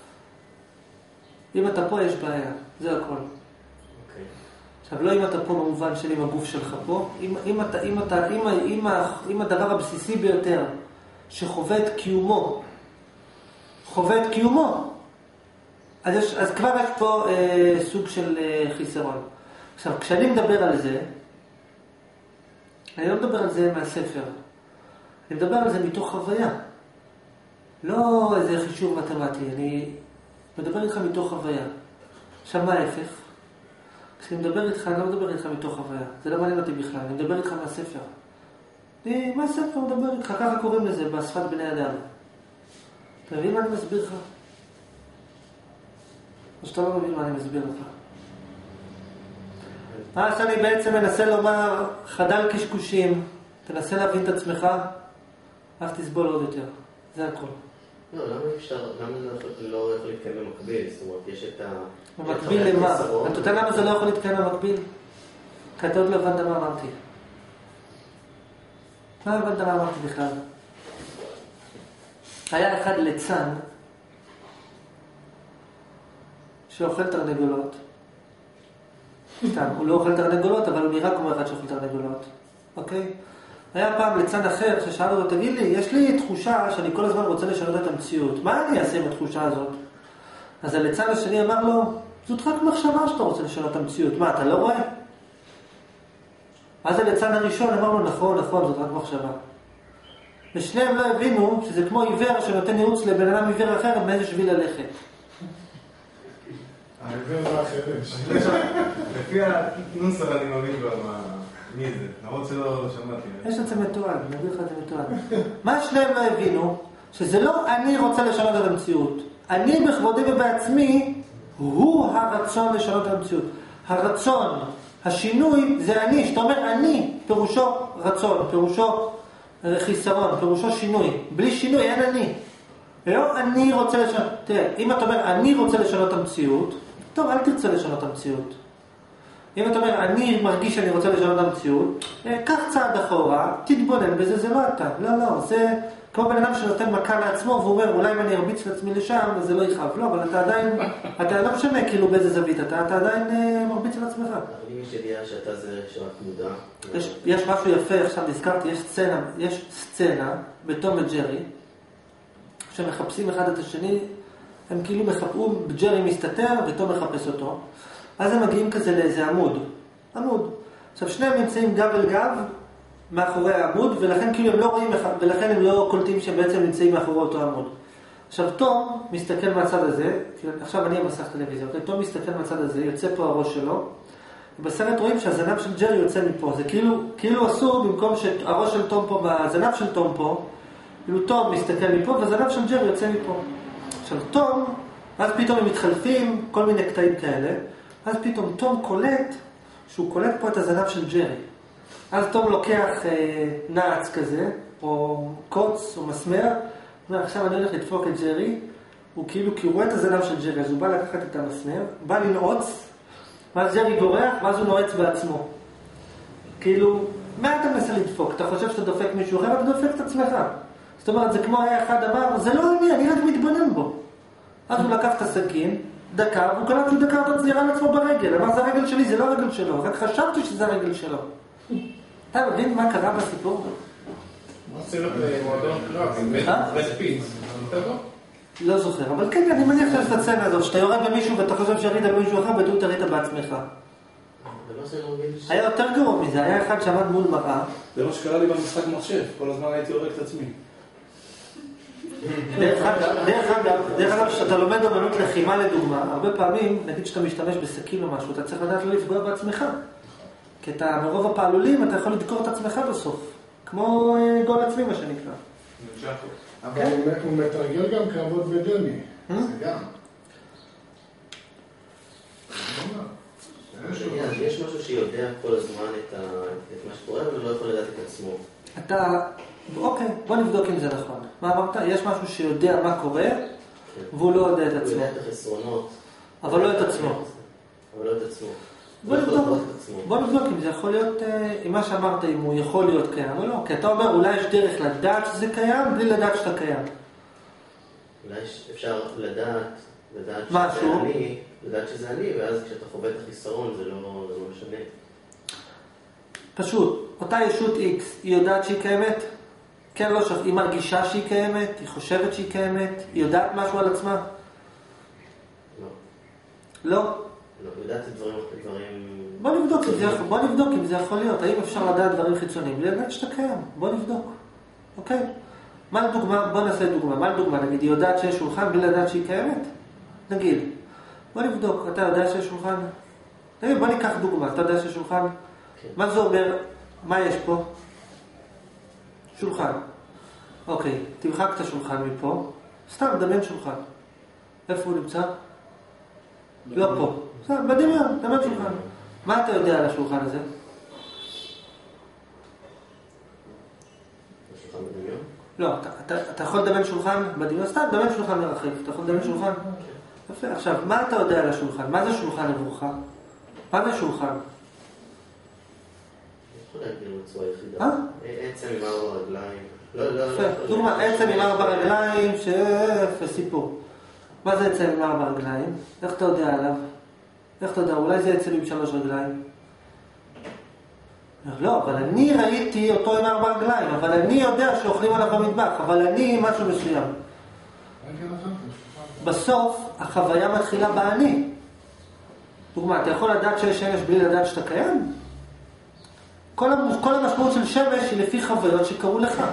אם אתה פה יש בעיה, זה הכל. אוקיי. עכשיו, לא אם אתה פה במובן של עם הגוף שלך פה, אם, אם, אתה, אם, אתה, אם, אם, אם הדבר הבסיסי ביותר שחווה את קיומו, חווה את קיומו, אז, יש, אז כבר יש פה אה, סוג של אה, חיסרון. עכשיו, כשאני מדבר על זה, אני לא מדבר על זה מהספר, אני מדבר על זה מתוך חוויה. לא איזה חישוב מתמטי, אני מדבר איתך מתוך חוויה. עכשיו, מה ההפך? כשאני מדבר איתך, אני לא מדבר איתך מתוך חוויה. זה לא מעניין אותי בכלל, אני מדבר איתך מהספר. אני, מה הספר מדבר איתך? ככה קוראים לזה, בשפת בני אדם. אתה מבין מה אני מסביר לך? או שאתה לא מבין מה אני מסביר לך? מה שאני בעצם מנסה לומר, חדל קשקושים, תנסה להבין את עצמך, אך תסבול עוד יותר. זה הכל. לא, למה אפשר, למה זה לא יכול להתקיים במקביל? זאת אומרת, יש את ה... במקביל למה? אתה יודע למה זה לא יכול להתקיים במקביל? כי אתה עוד לא הבנת מה אמרתי. מה הבנת מה אמרתי בכלל? היה אחד ליצן שאוכל תרנגולות. סתם, הוא לא אוכל תרנגולות, אבל הוא נראה כמו אחד שאוכל תרנגולות. אוקיי? היה פעם ליצן אחר ששאל אותו, תגיד לי, יש לי תחושה שאני כל הזמן רוצה לשנות את המציאות. מה אני אעשה עם התחושה הזאת? אז הליצן השני אמר לו, זאת רק מחשבה שאתה רוצה לשנות את המציאות. מה, אתה לא רואה? אז הליצן הראשון אמר לו, נכון, נכון, זאת רק מחשבה. ושניהם לא הבינו שזה כמו עיוור שנותן ייעוץ לבן אדם עיוור אחר מאיזה שביל ללכת. העיוור זה החירש. לפי הנוסח אני מבין כבר מי זה, למרות שלא שמעתי. יש את זה מתועד, אני אביא לך את זה מתועד. מה שניהם לא הבינו? שזה לא אני רוצה לשנות את המציאות. אני בכבודי ובעצמי, הוא הרצון לשנות את המציאות. הרצון, השינוי זה אני. שאתה אומר אני, פירושו רצון, פירושו חיסרון, פירושו שינוי. בלי שינוי אין אני. לא אני רוצה לשנות. תראה, אם אתה אומר אני רוצה לשנות את המציאות, טוב, אל תרצה לשנות את המציאות. אם אתה אומר, אני מרגיש שאני רוצה לשנות את המציאות, קח צעד אחורה, תתבונן בזה, זה לא אתה. לא, לא, זה כמו בן אדם שנותן מכה לעצמו, והוא אומר, אולי אם אני ארביץ לעצמי לשם, אז זה לא יכאב. לא, אבל אתה עדיין, אתה לא משנה כאילו באיזה זווית, אתה, אתה עדיין אה, מרביץ לעצמך. אבל אם יש ידיעה שאתה זה שרק מודע... יש, יש משהו יפה, עכשיו נזכרתי, יש סצנה, יש סצנה בתום וג'רי, שמחפשים אחד את השני, הם כאילו מחפשו, ג'רי מסתתר ותום מחפש אותו. אז הם מגיעים כזה לאיזה עמוד, עמוד. עכשיו שניהם נמצאים גב אל גב מאחורי העמוד, ולכן כאילו הם לא רואים, ולכן הם לא קולטים שהם בעצם נמצאים מאחורי אותו עמוד. עכשיו תום מסתכל מהצד הזה, עכשיו אני המסך טלוויזיה, תום מסתכל מהצד הזה, יוצא פה הראש שלו, ובסרט רואים שהזנב של ג'רי יוצא מפה, זה כאילו, כאילו אסור במקום שהראש של תום פה, הזנב של תום פה, כאילו תום מסתכל מפה, והזנב של ג'רי יוצא מפה. עכשיו תום, אז פתאום הם מתחלפים, כל מיני קטעים כאלה, אז פתאום תום קולט, שהוא קולט פה את הזנב של ג'רי. אז תום לוקח אה, נעץ כזה, או קוץ, או מסמר, אומר, עכשיו אני הולך לדפוק את ג'רי, הוא כאילו, כי הוא רואה את הזנב של ג'רי, אז הוא בא לקחת את המסמר, בא לנעוץ, ואז ג'רי גורח, ואז הוא נועץ בעצמו. כאילו, מה אתה מנסה לדפוק? אתה חושב שאתה דופק מישהו אחר, אתה דופק את עצמך. זאת אומרת, זה כמו היה אחד אמר, זה לא אני, אני רק מתבונן בו. אז הוא לקח את הסכין, דקה, והוא קלט שהוא דקה אותו ציירה לעצמו ברגל. אמר, זה הרגל שלי, זה לא הרגל שלו. רק חשבתי שזה הרגל שלו. אתה מבין מה קרה בסיפור? מה סרט מועדון קרב? בספיץ. לא זוכר, אבל כן, אני מניח שיש את הסצנה הזאת, שאתה יורד במישהו ואתה חושב שירית במישהו אחר, בטעות תרית בעצמך. היה יותר גרוע מזה, היה אחד שעמד מול מראה. זה מה שקרה לי במשחק מחשב, כל הזמן הייתי הורג את עצמי. דרך אגב, דרך אגב, כשאתה לומד אמנות לחימה לדוגמה, הרבה פעמים, נגיד שאתה משתמש בסכין או משהו, אתה צריך לדעת לא לפגוע בעצמך. כי אתה, מרוב הפעלולים, אתה יכול לדקור את עצמך בסוף. כמו גול עצמי, מה שנקרא. אבל הוא מתרגל גם קרבות בדמי. זה גם. יש משהו שיודע כל הזמן את מה שקורה, אבל לא יכול לדעת את עצמו. אתה, אוקיי, בוא נבדוק אם זה נכון. מה אמרת? יש משהו שיודע מה קורה, והוא לא יודע את עצמו. הוא יודע את החסרונות. אבל לא את עצמו. אבל לא את עצמו. בוא נבדוק, בוא נבדוק אם זה יכול להיות, אם מה שאמרת, אם הוא יכול להיות קיים או לא. כי אתה אומר, אולי יש דרך לדעת שזה קיים, בלי לדעת שאתה קיים. אולי אפשר לדעת, לדעת משהו. שזה אני, לדעת שזה אני, ואז כשאתה חווה את החיסרון זה לא, זה לא משנה. פשוט, אותה ישות X, היא יודעת שהיא קיימת? כן, לא שכח, היא מרגישה שהיא קיימת, היא חושבת שהיא קיימת, היא יודעת משהו על עצמה? לא. לא? לא, יודעת את דברים, דברים... בוא נבדוק אם זה יכול, בוא נבדוק אם זה יכול להיות, האם אפשר לדעת דברים חיצוניים, בלי לדעת שאתה קיים, בוא נבדוק, אוקיי? מה לדוגמה, בוא נעשה דוגמה, מה לדוגמה, נגיד, היא יודעת שיש שולחן בלי לדעת שהיא קיימת? נגיד, בוא נבדוק, אתה יודע שיש שולחן? נגיד, בוא ניקח דוגמה, אתה יודע שיש שולחן? כן. מה זה אומר, מה יש פה? שולחן. אוקיי, תמחק את השולחן מפה, סתם, דמיין שולחן. איפה הוא נמצא? לא פה. סתם, בדמיון, דמיין שולחן. מה אתה יודע על השולחן הזה? השולחן בדמיון? לא, אתה, אתה, אתה יכול לדמיין שולחן בדמיון, סתם, דמיין שולחן מרחב. אתה יכול לדמיין שולחן? יפה, עכשיו, מה אתה יודע על השולחן? מה זה שולחן עבורך? מה זה שולחן? יכול להגדיר בצורה יחידה. אה? עצם עם ארבע רגליים. לא, לא, יפה, לא. דוגמה, עצם עם ארבע רגליים, שפה סיפור. מה זה עצם עם ארבע רגליים? איך אתה יודע עליו? איך אתה יודע? אולי זה עצם עם שלוש רגליים? לא, אבל אני ראיתי אותו עם ארבע רגליים, אבל אני יודע שאוכלים עליו במטבח, אבל אני משהו מסוים. בסוף, החוויה מתחילה באני. דוגמה, אתה יכול לדעת שיש שמש בלי לדעת שאתה קיים? כל, כל המשמעות של שמש היא לפי חוויות שקרו לך.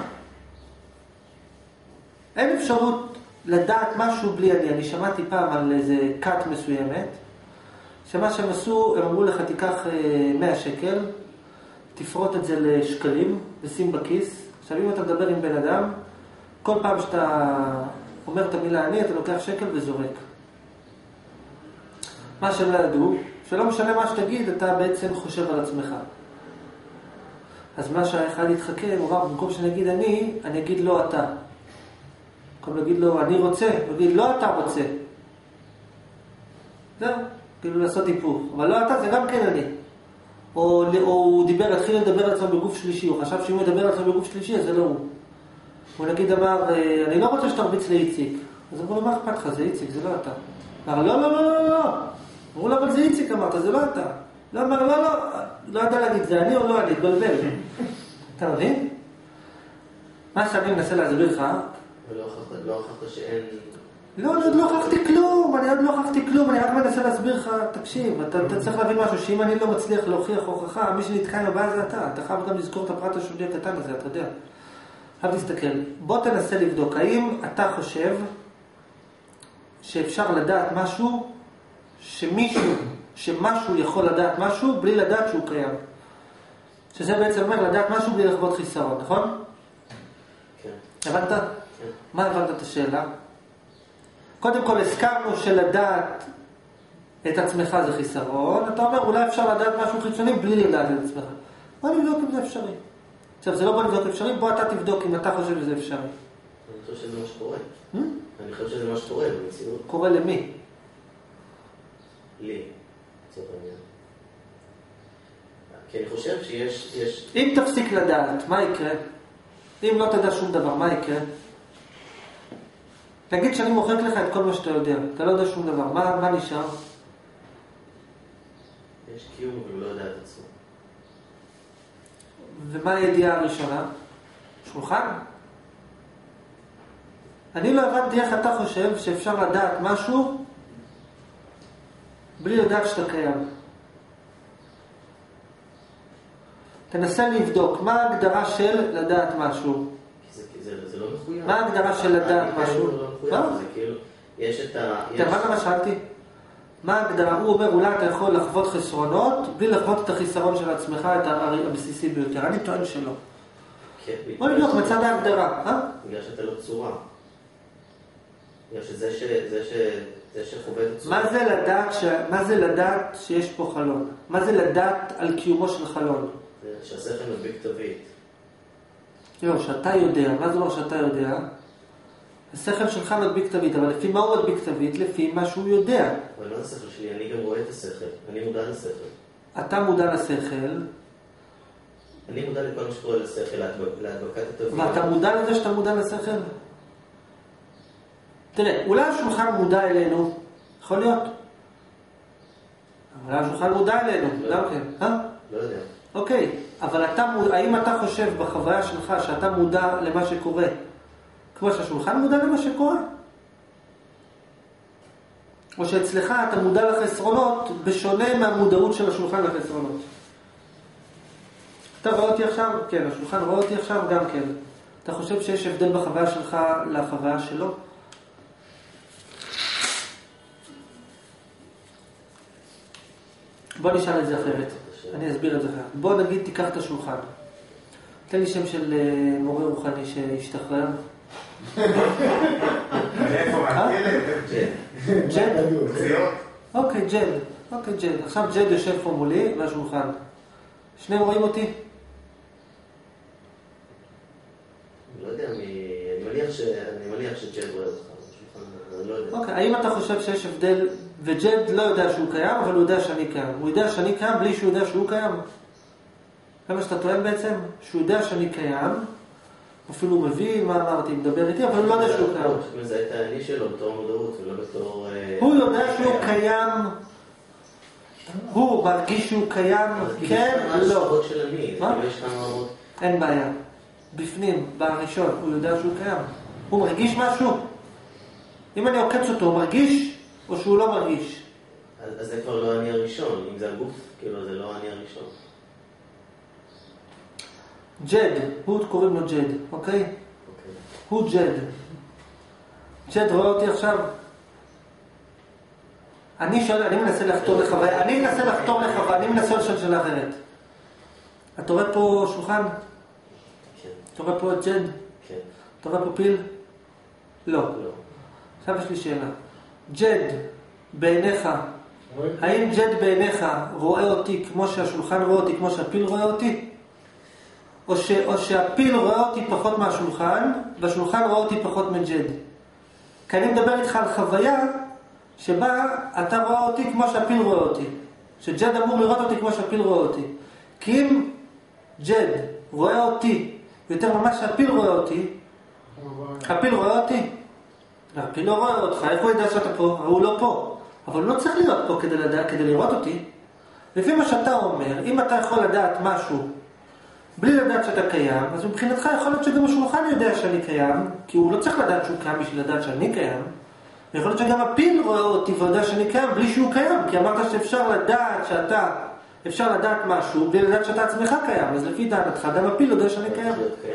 אין אפשרות לדעת משהו בלי אני. אני שמעתי פעם על איזה קאט מסוימת, שמה שהם עשו, הם אמרו לך, תיקח מאה שקל, תפרוט את זה לשקלים, ושים בכיס. עכשיו אם אתה מדבר עם בן אדם, כל פעם שאתה אומר את המילה אני, אתה לוקח שקל וזורק. מה שהם לא ידעו, שלא משנה מה שתגיד, אתה בעצם חושב על עצמך. אז מה שהאחד יתחכה, הוא אמר, במקום שנגיד אני, אני אגיד לא אתה. במקום להגיד לו, אני רוצה, הוא יגיד לא אתה רוצה. זהו, כאילו לעשות היפוך. אבל לא אתה, זה גם כן אני. או, או הוא דיבר, התחיל לדבר על עצמו בגוף שלישי, הוא חשב שאם הוא ידבר על עצמו בגוף שלישי, אז זה לא הוא. הוא נגיד אמר, אני לא רוצה שתרביץ לאיציק. אז אמרו לו, מה אכפת לך? זה איציק, זה לא אתה. אמר, לא, לא, לא, לא, לא. אמרו לו, אבל זה איציק, אמרת, זה לא אתה. לא אמר, לא, לא, לא יודע להגיד, זה אני או לא אני, תבלבל. אתה מבין? מה שאני מנסה להסביר לך, ולא הוכחת שאין... לא, אני עוד לא הוכחתי כלום, אני עוד לא הוכחתי כלום, אני רק מנסה להסביר לך, תקשיב, אתה, אתה צריך להבין משהו, שאם אני לא מצליח להוכיח הוכחה, מי שנתקע עם הבא זה אתה, אתה חייב גם לזכור את הפרט השולי הקטן הזה, אתה יודע. חייב להסתכל, בוא תנסה לבדוק, האם אתה חושב שאפשר לדעת משהו, שמישהו, שמשהו יכול לדעת משהו, בלי לדעת שהוא קיים. שזה בעצם אומר לדעת משהו בלי לחוות חיסרון, נכון? כן. הבנת? כן. מה הבנת את השאלה? קודם כל הסכמנו שלדעת את עצמך זה חיסרון, אתה אומר אולי אפשר לדעת משהו חיצוני בלי לדעת את עצמך. בוא נבדוק אם זה אפשרי. עכשיו זה לא בוא נבדוק אפשרי, בוא אתה תבדוק אם אתה חושב שזה אפשרי. אני חושב שזה מה שקורה. אני חושב שזה מה שקורה במציאות. קורה למי? לי. זאת העניין. כי אני חושב שיש... יש... אם תפסיק לדעת, מה יקרה? אם לא תדע שום דבר, מה יקרה? תגיד שאני מוחק לך את כל מה שאתה יודע. אתה לא יודע שום דבר. מה, מה נשאר? יש קיום, אבל הוא לא יודע את עצמו. ומה הידיעה הראשונה? שולחן? אני לא הבנתי איך אתה חושב שאפשר לדעת משהו בלי לדעת שאתה קיים. תנסה לבדוק, מה ההגדרה של לדעת משהו? זה, זה, זה לא מחויב. מה ההגדרה של לדעת משהו? זה לא מחויב, זה כאילו, יש את ה... אתה מה למה שאלתי? מה ההגדרה? הוא אומר, אולי אתה יכול לחוות חסרונות, בלי לחוות את החיסרון של עצמך, את הבסיסי ביותר. אני טוען שלא. בוא נבדוק מצד ההגדרה, אה? בגלל שאתה לא צורה. בגלל שזה ש... זה ש... זה שחווה את הצורה. מה זה לדעת ש... מה זה לדעת שיש פה חלון? מה זה לדעת על קיומו של חלון? זה שהשכל מדביק תווית. לא, שאתה יודע. מה זה אומר שאתה יודע? השכל שלך מדביק תווית, אבל לפי מה הוא מדביק תווית? לפי מה שהוא יודע. אבל מה זה השכל שלי? אני גם רואה את השכל. אני מודע לשכל. אתה מודע לשכל. אני מודע לכל מה שקורה לשכל, להדבקת התווית. ואתה מודע לזה שאתה מודע לשכל? תראה, אולי השולחן מודע אלינו. יכול להיות. אולי השולחן מודע אלינו. גם כן. אה? לא יודע. אוקיי. אבל אתה, האם אתה חושב בחוויה שלך שאתה מודע למה שקורה? כמו שהשולחן מודע למה שקורה? או שאצלך אתה מודע לחסרונות בשונה מהמודעות של השולחן לחסרונות? אתה רואה אותי עכשיו? כן, השולחן רואה אותי עכשיו גם כן. אתה חושב שיש הבדל בחוויה שלך לחוויה שלו? בוא נשאל את זה אחרת. אני אסביר את זה אחרת. בוא נגיד תיקח את השולחן. תן לי שם של מורה רוחני שהשתחרר. איפה? מהכלב? ג'ד? גזיות? אוקיי, ג'ד. אוקיי, ג'ד. עכשיו ג'ד יושב פה מולי והשולחן. שניהם רואים אותי? אני לא יודע, אני מניח שג'ד רואה אותך. אני לא יודע. אוקיי, האם אתה חושב שיש הבדל, וג'ד לא יודע שהוא קיים, אבל הוא יודע שאני קיים. הוא יודע שאני קיים בלי שהוא יודע שהוא קיים. זה מה שאתה טוען בעצם? שהוא יודע שאני קיים, אפילו הוא מבין מה אמרתי, מדבר איתי, אבל הוא לא יודע שהוא קיים. הוא מזהה את העני שלו בתור מודעות, ולא בתור... הוא יודע שהוא קיים, הוא מרגיש שהוא קיים, כן, לא. מה? אין בעיה. בפנים, בראשון, הוא יודע שהוא קיים. הוא מרגיש משהו? אם אני עוקץ אותו, הוא מרגיש או שהוא לא מרגיש? אז זה כבר לא אני הראשון, אם זה הגוף, כאילו זה לא אני הראשון. ג'ד, הוא קוראים לו ג'ד, אוקיי? הוא ג'ד. ג'ד רואה אותי עכשיו? אני שואל, אני מנסה לחתור לחוויה, אני מנסה לחתור לחוויה, אני מנסה לשאול שאלה אחרת. אתה רואה פה שולחן? כן. אתה רואה פה ג'ד? כן. אתה רואה פה פיל? לא. לא. עכשיו יש לי שאלה. ג'ד, בעיניך, האם ג'ד בעיניך רואה אותי כמו שהשולחן רואה אותי, כמו שהפיל רואה אותי? או, ש, או שהפיל רואה אותי פחות מהשולחן, והשולחן רואה אותי פחות מג'ד? כי אני מדבר איתך על חוויה שבה אתה רואה אותי כמו שהפיל רואה אותי. שג'ד אמור לראות אותי כמו שהפיל רואה אותי. כי אם ג'ד רואה אותי יותר ממש שהפיל רואה אותי, הפיל רואה אותי? הפיל לא רואה אותך, איפה הוא ידע שאתה פה? הוא לא פה. אבל הוא לא צריך להיות פה כדי, לדע, כדי לראות אותי. לפי מה שאתה אומר, אם אתה יכול לדעת משהו בלי לדעת שאתה קיים, אז מבחינתך יכול להיות שגם השולחן יודע שאני קיים, כי הוא לא צריך לדעת שהוא קיים בשביל לדעת שאני קיים. ויכול להיות שגם הפיל רואה אותי ויודע שאני קיים בלי שהוא קיים, כי אמרת שאפשר לדעת שאתה, אפשר לדעת משהו בלי לדעת שאתה עצמך קיים, אז לפי דעתך גם הפיל יודע שאני קיים.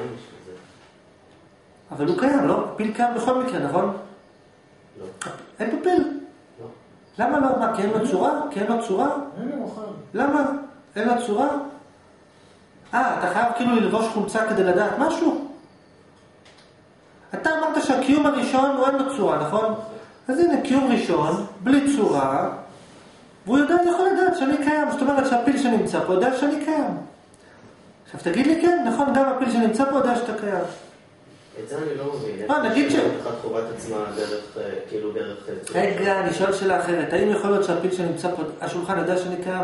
אבל הוא קיים, לא? פיל קיים בכל מקרה, נכון? לא. אין פה פיל? לא. למה לא? מה, כי אין לו צורה? כי אין לו צורה? אין לי מוכן. למה? אין לו צורה? אה, אתה חייב כאילו ללבוש חולצה כדי לדעת משהו? אתה אמרת שהקיום הראשון הוא אין לו צורה, נכון? אז הנה, קיום ראשון, בלי צורה, והוא יודע, יכול לדעת שאני קיים. זאת אומרת שהפיל שנמצא פה יודע שאני קיים. עכשיו תגיד לי כן, נכון, גם הפיל שנמצא פה יודע שאתה קיים. את זה אני לא מבין. מה, נגיד ש... אחת חובת עצמה דרך, כאילו דרך... רגע, אני שואל שאלה אחרת. האם יכול להיות שהפיל שנמצא פה, השולחן יודע שאני קיים?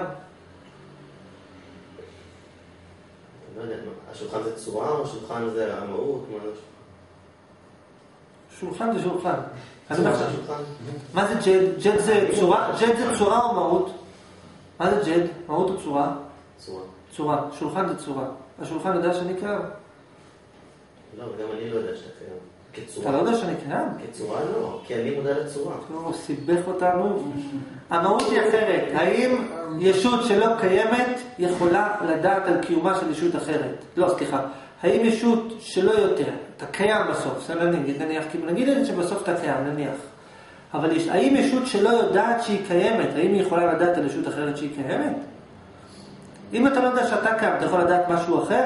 לא יודע, השולחן זה צורה או השולחן זה המהות? מה זה שולחן? שולחן זה שולחן. צורה זה שולחן? מה זה ג'ד? ג'ד זה צורה? ג'ד זה צורה או מהות? מה זה ג'ד? מהות או צורה? צורה. צורה. שולחן זה צורה. השולחן יודע שאני קיים? לא, גם אני לא יודע שאתה קיים. כצורה? אתה לא יודע שאני קיים? כצורה לא, כי אני מודע לצורה. הוא סיבך אותנו. המהות היא אחרת. האם ישות שלא קיימת יכולה לדעת על קיומה של ישות אחרת? לא, סליחה. האם ישות שלא יותר, אתה קיים בסוף, זה נגיד, נניח, נגיד שבסוף אתה קיים, נניח. אבל יש, האם ישות שלא יודעת שהיא קיימת, האם היא יכולה לדעת על ישות אחרת שהיא קיימת? אם אתה לא יודע שאתה קיים, אתה יכול לדעת משהו אחר?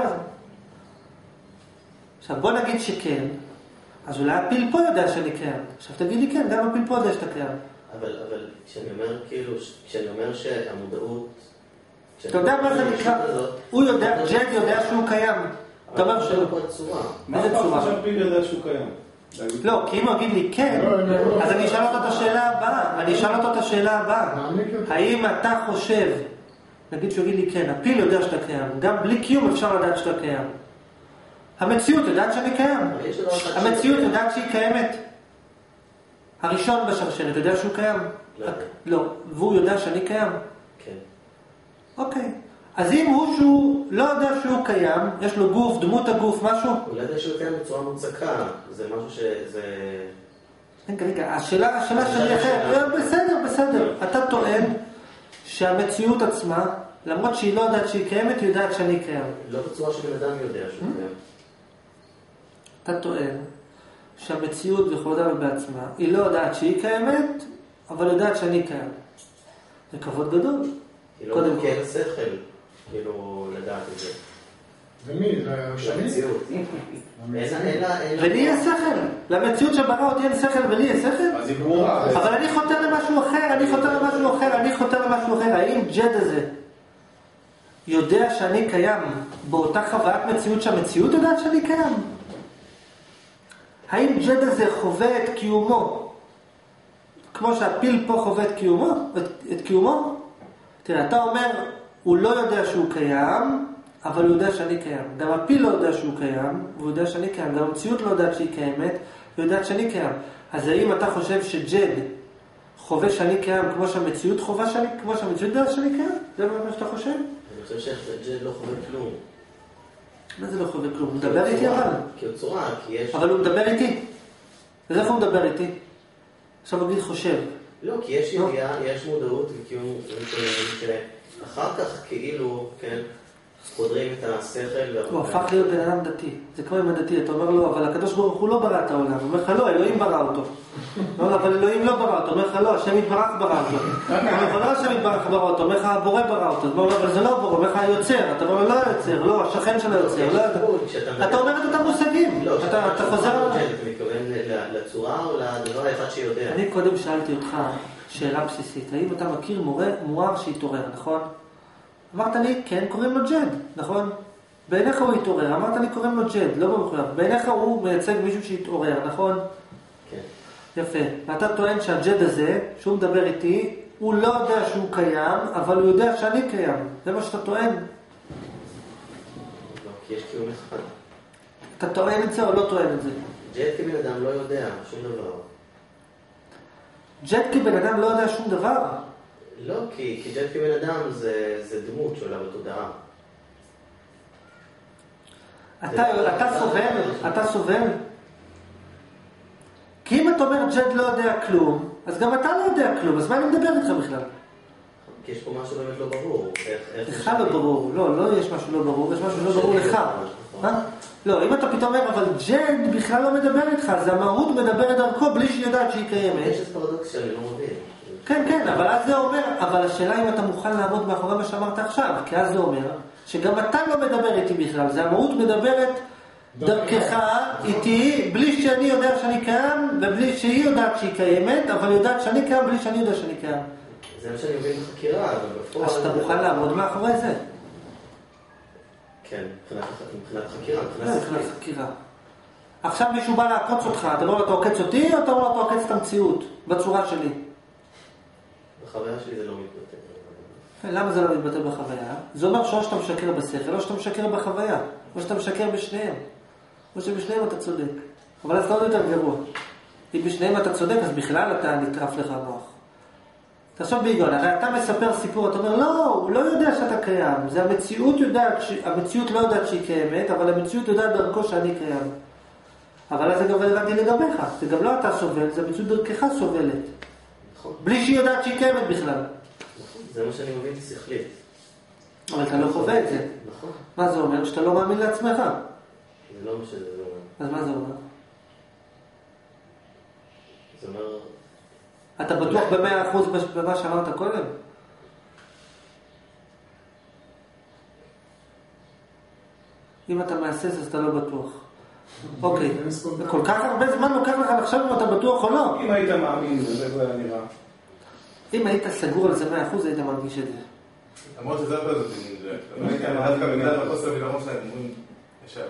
עכשיו בוא נגיד שכן, אז אולי הפיל פה יודע שאני קיים. עכשיו תגיד לי כן, גם הפיל פה יודע שאתה קיים. אבל, אבל כשאני אומר, כאילו, כשאני אומר שהמודעות... אתה יודע מה זה נקרא? הוא יודע, ג'ד יודע שהוא קיים. אתה אומר שלא. מה אתה חושב שהפיל יודע שהוא קיים? לא, כי אם הוא יגיד לי כן, אז אני אשאל אותו את השאלה הבאה. אני אשאל אותו את השאלה הבאה. האם אתה חושב, נגיד שהוא יגיד לי כן, הפיל יודע שאתה קיים, גם בלי קיום אפשר לדעת שאתה קיים. המציאות יודעת שאני קיים. המציאות יודעת שהיא קיימת. הראשון בשרשרת יודע שהוא קיים? לא. והוא יודע שאני קיים? כן. אוקיי. אז אם הוא שהוא לא יודע שהוא קיים, יש לו גוף, דמות הגוף, משהו? הוא לא יודע שהוא קיים בצורה מוצקה. זה משהו שזה... רגע, רגע, השאלה, השאלה שלי אחרת. בסדר, בסדר. אתה טוען שהמציאות עצמה, למרות שהיא לא יודעת שהיא קיימת, היא יודעת שאני קיים. לא בצורה שבן אדם יודע שהוא קיים. אתה טוען שהמציאות בכבודה ובעצמה, היא לא יודעת שהיא קיימת, אבל יודעת שאני קיים. זה כבוד גדול. היא לא יודעת כי אין שכל, כאילו, לדעת את זה. ומי? למציאות. ולי יש שכל. למציאות שברא אותי אין שכל ולי יש שכל? אז היא ברורה. אבל אני חותר למשהו אחר, אני חותר למשהו אחר, אני חותר למשהו אחר. האם ג'ד הזה יודע שאני קיים באותה חוויית מציאות שהמציאות יודעת שאני קיים? האם ג'ד הזה חווה את קיומו כמו שהפיל פה חווה את קיומו? את, את קיומו? תראה, אתה אומר, הוא לא יודע שהוא קיים, אבל הוא יודע שאני קיים. גם הפיל לא יודע שהוא קיים, והוא יודע שאני קיים. גם המציאות לא יודעת שהיא קיימת, והוא יודעת שאני קיים. אז האם אתה חושב שג'ד חווה שאני קיים כמו שהמציאות חווה שאני, כמו שהמציאות יודעת שאני קיים? זה מה שאתה חושב? אני חושב שג'ד לא חווה כלום. מה זה לא חווה כלום? הוא מדבר איתי אבל. כי הוא צורה, כי יש... אבל הוא מדבר איתי. אז איך הוא מדבר איתי? עכשיו הוא חושב. לא, כי יש ידיעה, יש מודעות וקיום שאחר כך כאילו, כן, חודרים את השכל. הוא הפך להיות בן אדם דתי. זה כמו עם הדתי, אתה אומר לו, אבל הקדוש ברוך הוא לא ברא את העולם. הוא אומר לך, לא, אלוהים ברא אותו. אבל אלוהים לא ברא אותו. הוא אומר לך, לא, השם יתברך ברא אותו. הוא אומר לך, לא, השם יתברך ברא אותו. הוא אומר לך, הבורא ברא אותו. הוא אומר, אבל זה לא בורא. הוא אומר לך, היוצר. אתה אומר, לא היוצר, לא, השכן של היוצר. אתה אומר את אותם מושגים. אתה חוזר... אתה מתכוון לצורה או לדבר האחד שיודע? אני קודם שאלתי אותך שאלה בסיסית. האם אתה מכיר מואר שהתעורר, נכון? אמרת לי, כן, קוראים לו ג'ד, נכון? בעיניך הוא התעורר, אמרת לי, קוראים לו ג'ד, לא במחויב. בעיניך הוא מייצג מישהו שהתעורר, נכון? כן. יפה. ואתה טוען שהג'ד הזה, שהוא מדבר איתי, הוא לא יודע שהוא קיים, אבל הוא יודע שאני קיים. זה מה שאתה טוען? לא, כי יש קיום אחד. אתה טוען את זה או לא טוען את זה? ג'ד כבן אדם לא יודע שום דבר. ג'ד כבן אדם לא יודע שום דבר? לא, כי, כי ג'ד כבן אדם זה, זה דמות שעולה בתודעה. אתה, אתה סובל? אתה סובל? כי אם אתה אומר ג'ד לא יודע כלום, אז גם אתה לא יודע כלום, אז מה אני מדבר איתך בכלל? כי יש פה משהו באמת לא ברור. לך לא ברור, לא, לא יש משהו לא ברור, יש משהו לא ברור לך. לא, אם אתה פתאום אומר, אבל ג'ד בכלל לא מדבר איתך, אז המהות מדברת דרכו בלי שהיא יודעת שהיא קיימת. יש איזה פרדוקס שאני לא מבין. כן, כן, אבל אז זה אומר, אבל השאלה אם אתה מוכן לעמוד מאחורי מה שאמרת עכשיו, כי אז זה אומר שגם אתה לא מדבר איתי בכלל, זה המהות מדברת דרכך איתי, בלי שאני יודע שאני קיים, ובלי שהיא יודעת שהיא קיימת, אבל יודעת שאני קיים בלי שאני יודע שאני קיים. זה מה שאני מבין בחקירה, אבל בפועל... אז אתה מוכן לעמוד מאחורי זה? כן, מבחינת חקירה, מבחינת חקירה. עכשיו מישהו בא לעקוץ אותך, אתה אומר לו אתה עוקץ אותי, או אתה אומר לו אתה עוקץ את המציאות, בצורה שלי? בחוויה שלי זה לא מתבטא. למה זה לא מתבטא בחוויה? זה אומר שאו שאתה משקר בשכל, או שאתה משקר בחוויה, או שאתה משקר בשניהם. או שבשניהם אתה צודק. אבל אז לא יותר גרוע. אם בשניהם אתה צודק, אז בכלל אתה נטרף לך המוח. תחשוב בהיגיון, הרי אתה מספר סיפור, אתה אומר, לא, הוא לא יודע שאתה קיים. זה המציאות יודעת, המציאות לא יודעת שהיא קיימת, אבל המציאות יודעת דרכו שאני קיים. אבל אז זה גם רלוונטי לגביך. זה גם לא אתה סובל, זה פשוט דרכך סובלת. נכון. בלי שהיא יודעת שהיא קיימת בכלל. נכון, זה מה שאני מבין שכלית. אבל אתה לא חווה את זה. נכון. מה זה אומר? שאתה לא מאמין לעצמך. זה לא מה שזה אומר. אז מה זה אומר? זה אומר... אתה בטוח במאה אחוז במה שאמרת קודם? אם אתה מהסס אז אתה לא בטוח. אוקיי. כל כך הרבה זמן לוקח לך לחשוב אם אתה בטוח או לא. אם היית מאמין, זה לא היה נראה. אם היית סגור על זה מאה אחוז היית מרגיש את זה. למרות שזה הרבה זאת זה. דווקא בגלל החוסר ביטחון שלהם אומרים ישר.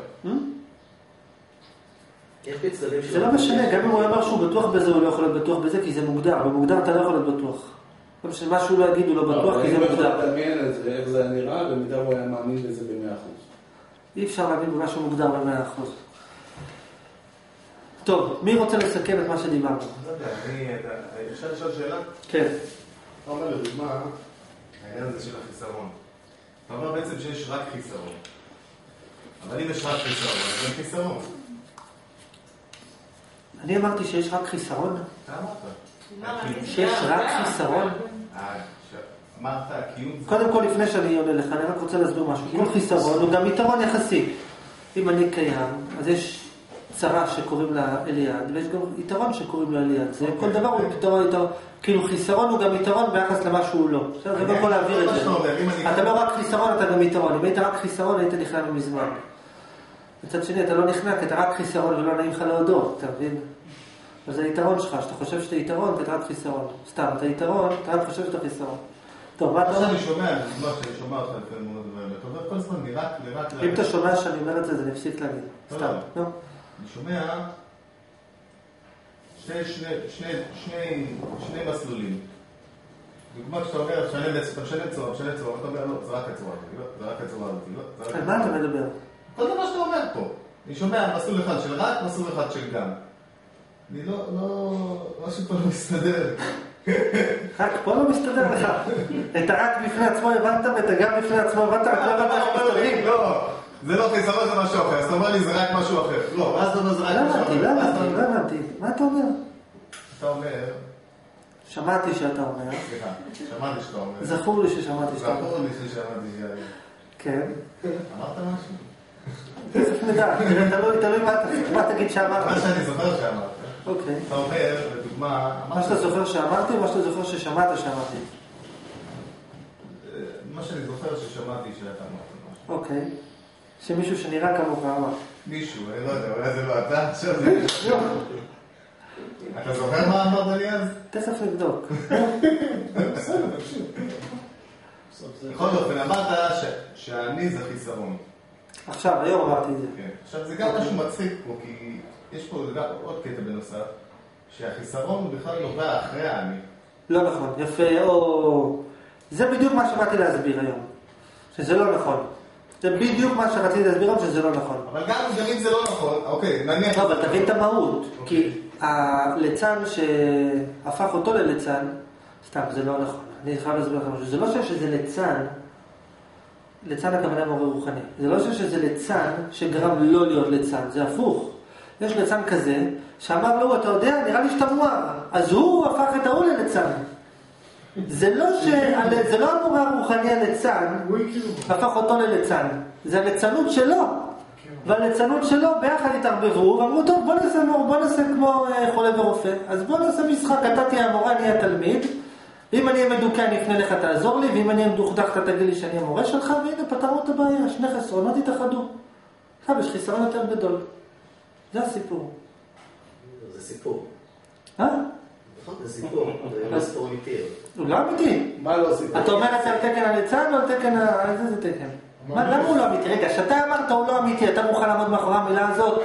זה לא משנה, גם אם הוא אמר שהוא בטוח בזה הוא לא יכול להיות בטוח בזה כי זה מוגדר. במוגדר אתה לא יכול להיות בטוח. מה שהוא לא יגיד הוא לא בטוח כי זה מוגדר. אני לא יכול לדמיין את זה, איך זה היה נראה, במידה הוא היה מאמין בזה במאה אחוז. אי אפשר להבין במשהו מוגדר במאה אחוז. טוב, מי רוצה לסכם את מה שדיברנו? לא יודע, אני... אפשר לשאול שאלה? כן. אתה אומר לדוגמה, העניין הזה של החיסרון. אתה אומר בעצם שיש רק חיסרון. אבל אם יש רק חיסרון, אז אין חיסרון. אני אמרתי שיש רק חיסרון? אתה אמרת. שיש רק חיסרון? אמרת, קיום... קודם כל, לפני שאני עונה לך, אני רק רוצה להסביר משהו. כל חיסרון הוא גם יתרון יחסי. אם אני קיים, אז יש צרה שקוראים לה אליעד, ויש גם יתרון שקוראים לה אליעד. זה כל דבר הוא יתרון, יתרון. כאילו חיסרון הוא גם יתרון ביחס למה שהוא לא. זה גם יכול להעביר את זה. אתה לא רק חיסרון, אתה גם יתרון. אם היית רק חיסרון, היית נכנע מזמן. מצד שני, אתה לא נכנע, כי אתה רק חיסרון ולא נעים לך להודות, אתה מבין? אז זה היתרון שלך, שאתה חושב שאתה יתרון, אתה רק חיסרון. סתם, אתה יתרון, אתה רק חושב שאתה חיסרון. טוב, מה אתה אומר? מה שאני שומע, אני שומע אותך לפעמים מאוד דברים, אתה אומר כל הזמן, נראה, נראה... אם אתה שומע שאני אומר את זה, זה נפסיק להגיד. סתם, נו. אני שומע שני מסלולים. דוגמה כשאתה אומר, אתה משנה צורה, משנה צורה, אתה אומר, לא, זה רק הצורה, זה רק הצורה, זה רק... על מה אתה מדבר? כל דבר שאתה אומר פה. אני שומע מסלול אחד של רק, מסלול אחד של גם. אני לא, לא, משהו פה לא מסתדר. רק פה לא מסתדר לך. את הרק בפני עצמו הבנת ואת הגם בפני עצמו הבנת, רק לא הבנת איך מסתדרים. לא, זה לא חיסרון, זה משהו אחר. אז אתה אומר לי, זה רק משהו אחר. לא, ואז אתה אומר, זה רק משהו אחר. לא הבנתי, לא הבנתי. מה אתה אומר? אתה אומר... שמעתי שאתה אומר. סליחה, שמעתי שאתה אומר. זכור לי ששמעתי שאתה אומר. זכור לי ששמעתי שאתה אומר. כן. אמרת משהו? תכף נדע, תלוי מה תגיד שאמרת. מה שאני זוכר שאמרת. אוקיי. אתה אומר, לדוגמה... מה שאתה זוכר שאמרתי או מה שאתה זוכר ששמעת שאמרתי? מה שאני זוכר ששמעתי שאתה אמרת משהו. אוקיי. שמישהו שנראה כמוך אמר. מישהו, אני לא יודע, אולי זה לא אתה, עכשיו זה מישהו. אתה זוכר מה אמרת לי אז? תכף נבדוק. בסדר, תקשיב. בכל אופן, אמרת שאני זה חיסרון. עכשיו, היום אמרתי את זה. עכשיו, זה גם משהו מצחיק פה, כי יש פה גם עוד קטע בנוסף, שהחיסרון הוא בכלל נובע אחרי האני. לא נכון, יפה, או... זה בדיוק מה שבאתי להסביר היום. שזה לא נכון. זה בדיוק מה שרציתי להסביר היום, שזה לא נכון. אבל גם אם זה לא נכון, אוקיי, נניח... לא, אבל תבין את המהות. כי הליצן שהפך אותו לליצן, סתם, זה לא נכון. אני חייב להסביר לכם משהו. זה לא שיש איזה ליצן, ליצן הכוונה מורה רוחני. זה לא שיש איזה ליצן שגרם לא להיות ליצן, זה הפוך. יש ליצן כזה שאמר לו, אתה יודע, נראה לי שאתה מואר. אז הוא הפך את ההוא לליצן. זה לא ש... זה לא המורה הרוחני הליצן, הפך אותו לליצן. זה הליצנות שלו. והליצנות שלו ביחד התערבבו, ואמרו, טוב, בוא נעשה, בוא נעשה כמו חולה ורופא. אז בוא נעשה משחק, אתה תהיה המורה, אני אהיה תלמיד. ואם אני אהיה מדוכא, אני אפנה לך, תעזור לי, ואם אני אהיה מדוכדך, אתה תגיד לי שאני המורה שלך, והנה, פתרנו את הבעיה, שני חסרונות התאחדו. עכשיו, יש חיסרון יותר גדול. זה הסיפור. זה סיפור. אה? נכון, זה סיפור. זה לא סיפור אמיתי. הוא לא אמיתי. מה לא סיפור? אתה אומר את זה על תקן הליצן או על תקן ה... איזה זה תקן? למה הוא לא אמיתי? רגע, שאתה אמרת הוא לא אמיתי, אתה מוכן לעמוד מאחורי המילה הזאת?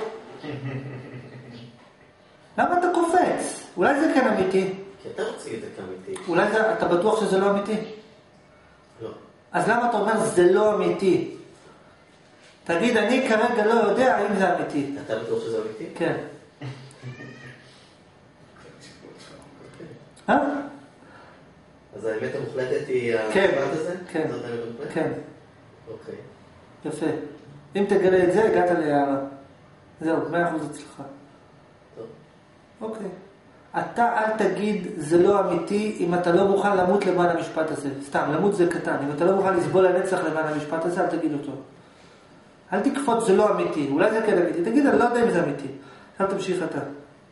למה אתה קופץ? אולי זה כן אמיתי. כי אתה רוצה את זה כאמיתי. אולי אתה בטוח שזה לא אמיתי? לא. אז למה אתה אומר זה לא אמיתי? תגיד, אני כרגע לא יודע האם זה אמיתי. אתה בטוח שזה אמיתי? כן. אה? אז האמת המוחלטת היא כן. המשפט הזה? כן. זאת האמת המוחלטת? כן. אוקיי. יפה. אם תגלה את זה, הגעת להערה. זהו, מאה אחוז אצלך. אוקיי. אתה אל תגיד זה לא אמיתי אם אתה לא מוכן למות למען המשפט הזה. סתם, למות זה קטן. אם אתה לא מוכן לסבול לנצח למען המשפט הזה, אל תגיד אותו. אל תקפוץ זה לא אמיתי. אולי זה כן אמיתי. תגיד, אני לא יודע אם זה אמיתי. עכשיו תמשיך אתה.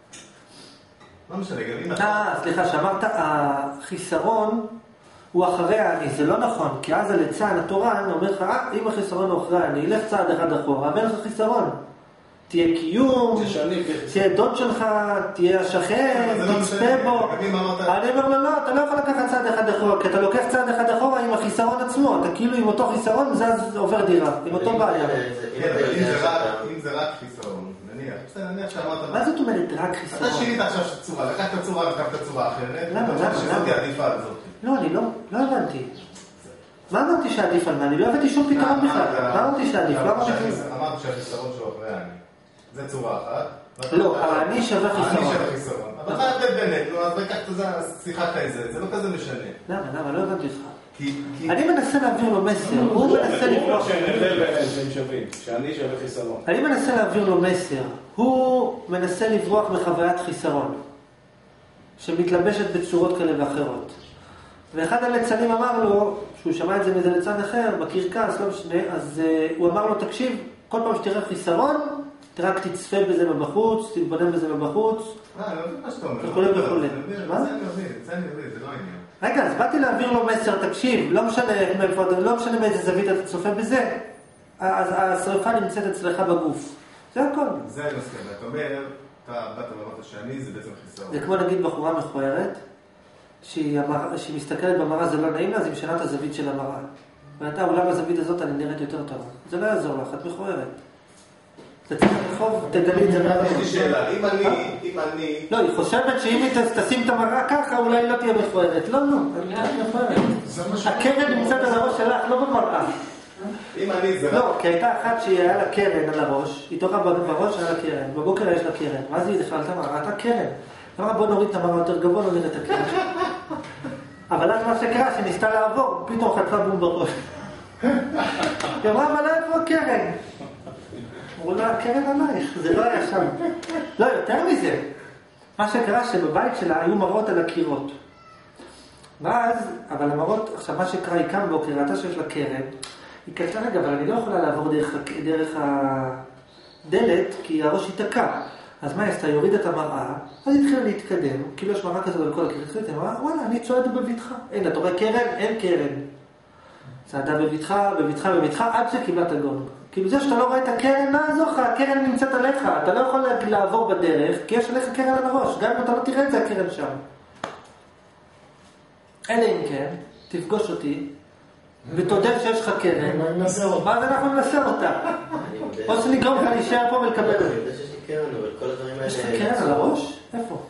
לא משנה, גם אם אתה... אה, סליחה, שאמרת, החיסרון הוא אחרי האני. זה לא נכון, כי אז הליצן, התורן, אומר לך, אה, אם החיסרון הוא אחרי האני, ילך צעד אחד אחורה, אבל אין לך חיסרון. תהיה קיום, תהיה דוד שלך, תהיה השכן, תצפה בו. אני אומר לו, לא, אתה לא יכול לקחת צעד אחד אחורה, כי אתה לוקח צעד אחד אחורה עם החיסרון עצמו, אתה כאילו עם אותו חיסרון, זה עובר דירה, עם אותו בעיה. אם זה רק חיסרון, נניח, נניח שאמרת... מה זאת אומרת רק חיסרון? אתה שינית עכשיו צורה, לקחת צורה, לקחת צורה אחרת, אתה חושב שזאת עדיפה על זאת. לא, אני לא הבנתי. מה אמרתי שעדיף על מה? אני לא הבאתי שום פתרון בכלל. מה אמרתי שעדיף? אמרתי שהחיסרון שהוא אחרי האני. זה צורה אחת. לא, האני שווה חיסרון. האני שווה חיסרון. אבל אתה הבאת באמת, אז לקחת את זה, שיחקת את זה, זה לא כזה משנה. למה? למה? לא הבנתי לך. אני מנסה להעביר לו מסר, הוא מנסה לברוח. שהם שווים, שאני שווה חיסרון. אני מנסה להעביר לו מסר, הוא מנסה לברוח מחוויית חיסרון, שמתלבשת בצורות כאלה ואחרות. ואחד הליצנים אמר לו, שהוא שמע את זה מאיזה ליצן אחר, בקרקס, לא משנה, אז הוא אמר לו, תקשיב, כל פעם שתראה חיסרון, רק תצפה בזה מבחוץ, תתבונן בזה מבחוץ. אה, אני לא יודע מה שאתה אומר. וכולי וכולי. מה? זה אני מבין, זה אני מבין, זה לא העניין. רגע, אז באתי להעביר לו מסר, תקשיב, לא משנה מאיפה, לא משנה באיזה זווית אתה צופה בזה, אז השריפה נמצאת אצלך בגוף. זה הכל. זה אני מסכים, אתה אומר, אתה באת ואמרת שאני, זה בעצם חיסרון. זה כמו נגיד בחורה מכוערת, שהיא מסתכלת במראה, זה לא נעים לה, אז היא משנה את הזווית של המראה. ואתה, אולי בזווית הזאת אני נראית יותר טוב. זה לא יעזור לך, את מכוערת. אתה צריך לחוב, תגלי את זה מהרבה. יש לי שאלה, אם אני, אם אני... לא, היא חושבת שאם היא תשים את המראה ככה, אולי לא תהיה מכוערת. לא, לא, אני לא מכוערת. הקרן נמצאת על הראש שלך, לא במראה. אם אני זה... לא, כי הייתה אחת שהיה לה קרן על הראש, היא תוכה בראש היה לה קרן, בבוקר יש לה קרן, ואז היא בכלל אמרה, אתה קרן. אמרה, בוא נוריד את המראה יותר גבוה, לא נראה את הקרן. אבל אז מה שקרה, שניסתה לעבור, פתאום חטפה בום בראש. היא אמרה, אבל איפה הקרן? אמרו לה, הקרן עלייך, זה לא היה שם. לא, יותר מזה. מה שקרה שבבית שלה היו מראות על הקירות. ואז, אבל המראות, עכשיו מה שקרה, היא קם בוקר, ראתה שיש לה קרן, היא קטנה רגע, אבל אני לא יכולה לעבור דרך, דרך הדלת, כי הראש ייתקע. אז מה היא עשתה? היא הורידה את המראה, אז היא התחילה להתקדם, כאילו יש מראה כזאת על כל הקרן, היא אמרה, וואלה, אני צועדת בביתך. אין, אתה רואה קרן? אין קרן. צעדה בביתך, בביתך, בביתך, עד שקיבלה את הגונג. כאילו זה שאתה לא רואה את הקרן, מה עזור לך? הקרן נמצאת עליך, אתה לא יכול לעבור בדרך, כי יש עליך קרן על הראש, גם אם אתה לא תראה את זה, הקרן שם. אלא אם כן, תפגוש אותי, ותודה שיש לך קרן, ואז אנחנו ננסה אותה. או שנגרום לך להישאר פה ולקבל אותי. אני יודע שיש לי קרן, אבל כל הדברים האלה... יש לך קרן על הראש? איפה?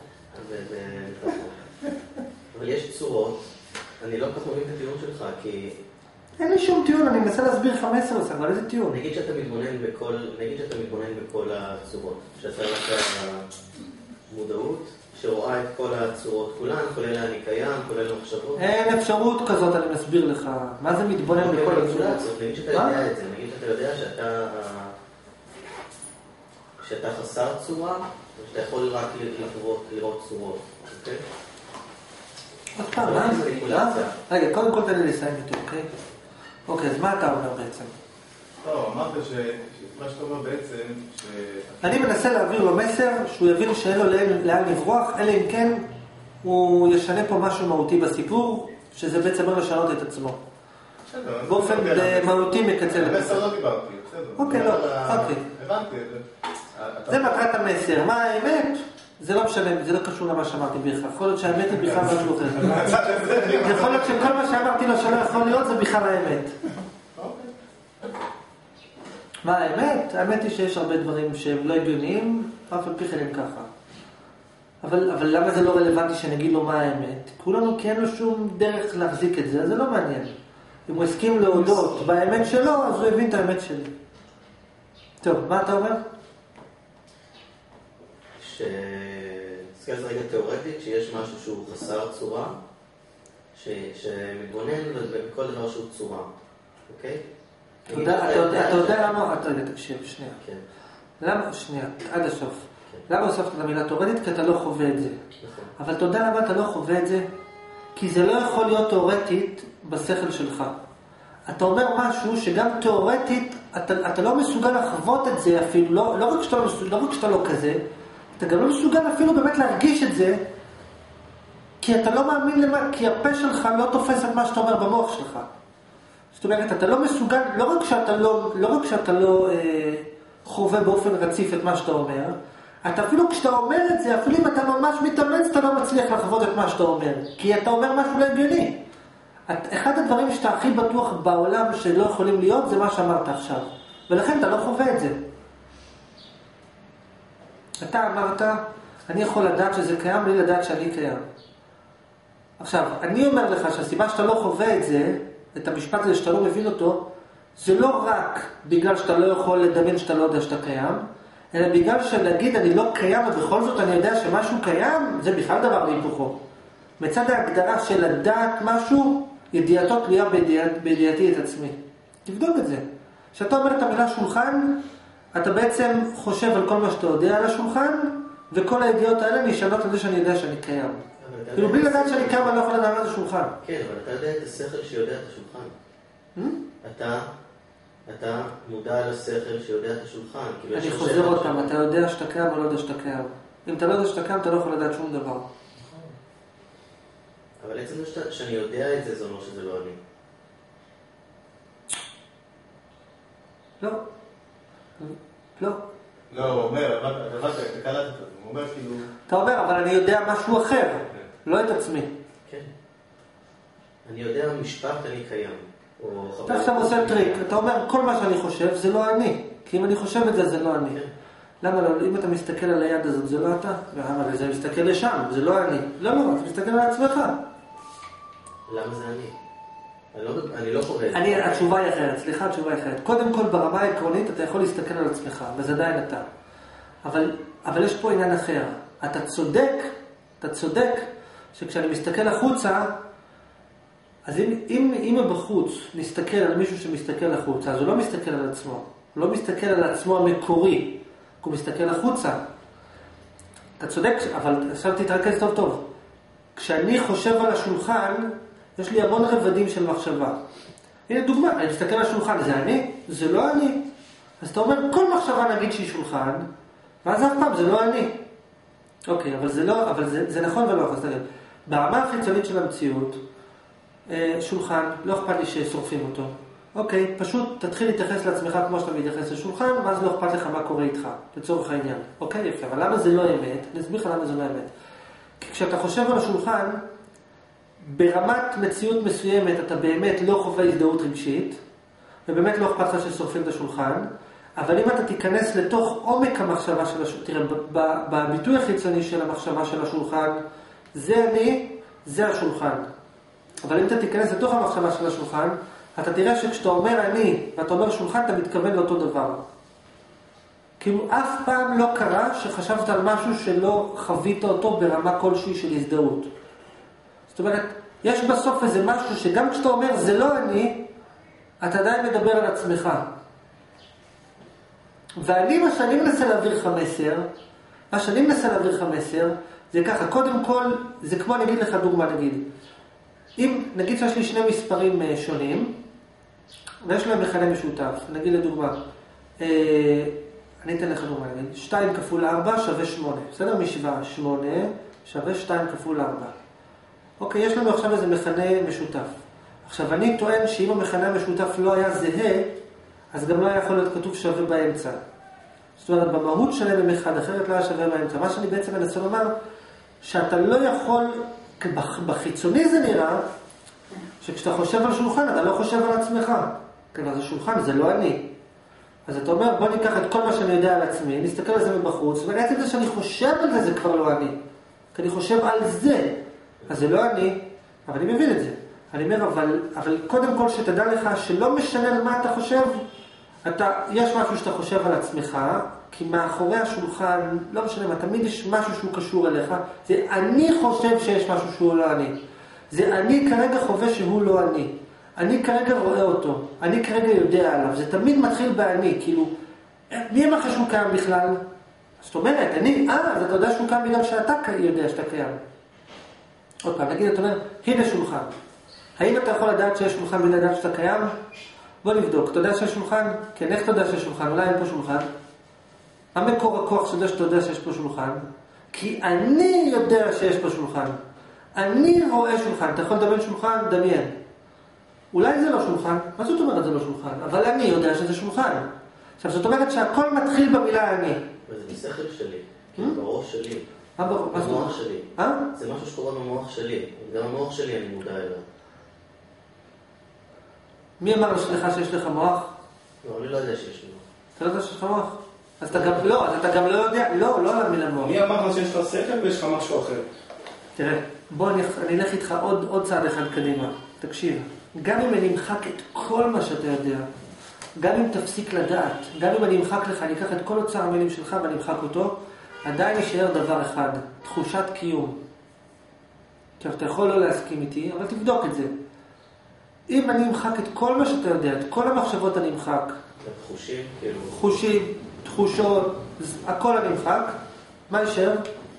אבל יש צורות, אני לא כל כך מבין את הטיעון שלך, כי... אין לי שום טיעון, אני מנסה להסביר לך מסר עושה, אבל איזה טיעון? נגיד שאתה מתבונן בכל, נגיד שאתה מתבונן בכל הצורות, שאתה לך מודעות, שרואה את כל הצורות כולן, כולל אני קיים, כולל המחשבות. אין אפשרות כזאת, אני מסביר לך. מה זה מתבונן בכל הצורות? נגיד שאתה יודע את זה, נגיד שאתה יודע שאתה, שאתה חסר צורה, ושאתה יכול רק לראות צורות, אוקיי? עוד פעם, מה זה? רגע, קודם כל תן לי לסיים איתו, אוקיי? אוקיי, אז מה אתה אומר בעצם? לא, אמרת שמה שאתה אומר בעצם ש... אני מנסה להעביר לו מסר שהוא יבין שאין לו לאן לברוח, אלא אם כן הוא ישנה פה משהו מהותי בסיפור, שזה בעצם אומר לשנות את עצמו. באופן מהותי מקצה לקצה. המסר לא דיברתי, בסדר. אוקיי, לא, אוקיי. הבנתי. זה מטרת המסר. מה האמת? זה לא משנה, זה לא קשור למה שאמרתי בכלל. יכול להיות שהאמת היא בכלל משהו אחר. יכול להיות שכל מה שאמרתי לו שלא יכול להיות זה בכלל האמת. מה האמת? האמת היא שיש הרבה דברים שהם לא הגיוניים, אף על פי כן הם ככה. אבל, אבל למה זה לא רלוונטי שנגיד לו מה האמת? כולנו כי אין לו שום דרך להחזיק את זה, אז זה לא מעניין. אם הוא הסכים להודות באמת שלו, אז הוא הבין את האמת שלי. טוב, מה אתה אומר? שסקייז רגע תיאורטית, שיש משהו שהוא חסר צורה, ש... שמתבונן בכל דבר שהוא צורה, אוקיי? אתה יודע למה, אתה יודע, תקשיב, שנייה. כן. למה, שנייה, עד הסוף. למה הוספת את המילה תיאורטית? כי אתה לא חווה את זה. אבל אתה יודע למה אתה לא חווה את זה? כי זה לא יכול להיות תיאורטית בשכל שלך. אתה אומר משהו שגם תיאורטית, אתה, אתה לא מסוגל לחוות את זה אפילו, לא, לא, רק שאתה, לא רק שאתה לא כזה, אתה גם לא מסוגל אפילו באמת להרגיש את זה, כי אתה לא מאמין למה, כי הפה שלך לא תופס את מה שאתה אומר במוח שלך. זאת אומרת, אתה לא מסוגל, לא רק שאתה לא, לא, רק שאתה לא אה, חווה באופן רציף את מה שאתה אומר, אתה אפילו כשאתה אומר את זה, אפילו אם אתה ממש מתאמץ, אתה לא מצליח לחוות את מה שאתה אומר, כי אתה אומר משהו לא הגיוני. אחד הדברים שאתה הכי בטוח בעולם שלא יכולים להיות, זה מה שאמרת עכשיו. ולכן אתה לא חווה את זה. אתה אמרת, אני יכול לדעת שזה קיים, בלי לדעת שאני קיים. עכשיו, אני אומר לך שהסיבה שאתה לא חווה את זה, את המשפט הזה שאתה לא מבין אותו, זה לא רק בגלל שאתה לא יכול לדמיין שאתה לא יודע שאתה קיים, אלא בגלל שלהגיד אני לא קיים ובכל זאת אני יודע שמשהו קיים, זה בכלל דבר להיפוכו. מצד ההגדרה של לדעת משהו, ידיעתו תלויה בידיעת, בידיעתי את עצמי. תבדוק את זה. כשאתה אומר את המילה שולחן, אתה בעצם חושב על כל מה שאתה יודע על השולחן, וכל הידיעות האלה נשענות על זה שאני יודע שאני קיים. כאילו בלי לדעת שאני קיים, אני לא יכול לדעת על זה שולחן. כן, אבל אתה יודע את השכל שיודע את השולחן. אתה, אתה מודע לשכל שיודע את השולחן. אני חוזר עוד פעם, אתה יודע שאתה קיים או לא יודע שאתה קיים. אם אתה לא יודע שאתה קיים, אתה לא יכול לדעת שום דבר. אבל עצם זה שאני יודע את זה, זה אומר שזה לא אני. לא. לא. לא, הוא אומר, אבל אתה קלטת, הוא אומר כאילו... אתה אומר, אבל אני יודע משהו אחר, לא את עצמי. כן. אני יודע משפט, אני קיים. אתה עכשיו עושה טריק, אתה אומר, כל מה שאני חושב זה לא אני. כי אם אני חושב את זה, זה לא אני. למה לא? אם אתה מסתכל על היד הזאת, זה לא אתה? אבל זה מסתכל לשם, זה לא אני. לא, לא, אתה מסתכל על עצמך. למה זה אני? אני לא, אני לא חווה את זה. אני, התשובה היא אחרת, סליחה, התשובה היא אחרת. קודם כל, ברמה העקרונית, אתה יכול להסתכל על עצמך, וזה עדיין אתה. אבל, אבל יש פה עניין אחר. אתה צודק, אתה צודק, שכשאני מסתכל החוצה, אז אם, אם, אם בחוץ נסתכל על מישהו שמסתכל החוצה, אז הוא לא מסתכל על עצמו. הוא לא מסתכל על עצמו המקורי, הוא מסתכל החוצה. אתה צודק, אבל עכשיו תתרכז טוב טוב. כשאני חושב על השולחן, יש לי המון רבדים של מחשבה. הנה דוגמה, אני מסתכל על השולחן, זה אני? זה לא אני. אז אתה אומר, כל מחשבה נגיד שהיא שולחן, ואז אף פעם זה לא אני. אוקיי, אבל זה לא, אבל זה, זה נכון ולא, אז תגיד. ברמה החיצונית של המציאות, שולחן, לא אכפת לי ששורפים אותו. אוקיי, פשוט תתחיל להתייחס לעצמך כמו שאתה מתייחס לשולחן, ואז לא אכפת לך מה קורה איתך, לצורך העניין. אוקיי, יפה, אבל למה זה לא אמת? נסביר לך למה זה לא אמת. כי כשאתה חושב על השולחן, ברמת מציאות מסוימת אתה באמת לא חווה הזדהות רגשית, ובאמת לא אכפת לך ששורפים את השולחן, אבל אם אתה תיכנס לתוך עומק המחשבה של השולחן, תראה, בביטוי החיצוני של המחשבה של השולחן, זה אני, זה השולחן. אבל אם אתה תיכנס לתוך המחשבה של השולחן, אתה תראה שכשאתה אומר אני, ואתה אומר שולחן, אתה מתכוון לאותו דבר. כאילו אף פעם לא קרה שחשבת על משהו שלא חווית אותו ברמה כלשהי של הזדהות. זאת אומרת, יש בסוף איזה משהו שגם כשאתה אומר זה לא אני, אתה עדיין מדבר על עצמך. ואני, מה שאני מנסה להעביר לך מסר, מה שאני מנסה להעביר לך מסר, זה ככה, קודם כל, זה כמו אני אגיד לך דוגמה, נגיד. אם, נגיד שיש לי שני מספרים שונים, ויש להם מכנה משותף, נגיד לדוגמה, אה, אני אתן לך דוגמה, נגיד, שתיים כפול ארבע שווה שמונה, בסדר? משוואה, שמונה שווה שתיים כפול ארבע. אוקיי, יש לנו עכשיו איזה מכנה משותף. עכשיו, אני טוען שאם המכנה המשותף לא היה זהה, אז גם לא היה יכול להיות כתוב שווה באמצע. זאת אומרת, במהות שלהם הם אחד, אחרת לא היה שווה באמצע. מה שאני בעצם מנסה לומר, שאתה לא יכול, בחיצוני זה נראה, שכשאתה חושב על שולחן, אתה לא חושב על עצמך. כן, אז השולחן זה לא אני. אז אתה אומר, בוא ניקח את כל מה שאני יודע על עצמי, נסתכל על זה מבחוץ, ובעצם זה שאני חושב על זה, זה כבר לא אני. כי אני חושב על זה. אז זה לא אני, אבל אני מבין את זה. אני אומר, אבל, אבל קודם כל שתדע לך שלא משנה על מה אתה חושב, אתה, יש משהו שאתה חושב על עצמך, כי מאחורי השולחן, לא משנה מה, תמיד יש משהו שהוא קשור אליך, זה אני חושב שיש משהו שהוא לא אני. זה אני כרגע חווה שהוא לא אני. אני כרגע רואה אותו, אני כרגע יודע עליו, זה תמיד מתחיל באני, כאילו, מי אמר לך שהוא קיים בכלל? זאת אומרת, אני, אה, אז אתה יודע שהוא קם בגלל שאתה יודע שאתה קיים. עוד פעם, נגיד, אתה אומר, הנה שולחן. האם אתה יכול לדעת שיש שולחן בלי לדעת שאתה קיים? בוא נבדוק. אתה יודע שיש שולחן? כן, איך אתה יודע שיש שולחן? אולי אין פה שולחן? מה מקור הכוח שאתה שאתה יודע שיש פה שולחן? כי אני יודע שיש פה שולחן. אני רואה שולחן. אתה יכול לדמיין שולחן? דמיין. אולי זה לא שולחן. מה זאת אומרת זה לא שולחן? אבל אני יודע שזה שולחן. עכשיו, זאת אומרת שהכל מתחיל במילה אני. וזה בשכל שלי, בראש שלי. מה בראש? במוח שלי. אה? זה משהו שקורה במוח שלי. גם במוח שלי אני מודע אליו. מי אמר לך שיש לך מוח? לא, אני לא יודע שיש לי מוח. אתה לא יודע שיש לך מוח? אז אתה גם לא, אז אתה גם לא יודע, לא, לא על המילה מוח. מי אמר לך שיש לך שכל ויש לך משהו אחר? תראה, בוא אני אלך איתך עוד, עוד צעד אחד קדימה. תקשיב, גם אם אני אמחק את כל מה שאתה יודע, גם אם תפסיק לדעת, גם אם אני אמחק לך, אני אקח את כל אוצר המילים שלך ואני אמחק אותו, עדיין יישאר דבר אחד, תחושת קיום. עכשיו, אתה יכול לא להסכים איתי, אבל תבדוק את זה. אם אני אמחק את כל מה שאתה יודע, את כל המחשבות אני אמחק. חושים, כאילו. חושים, תחושות, הכל אני אמחק. מה יישאר?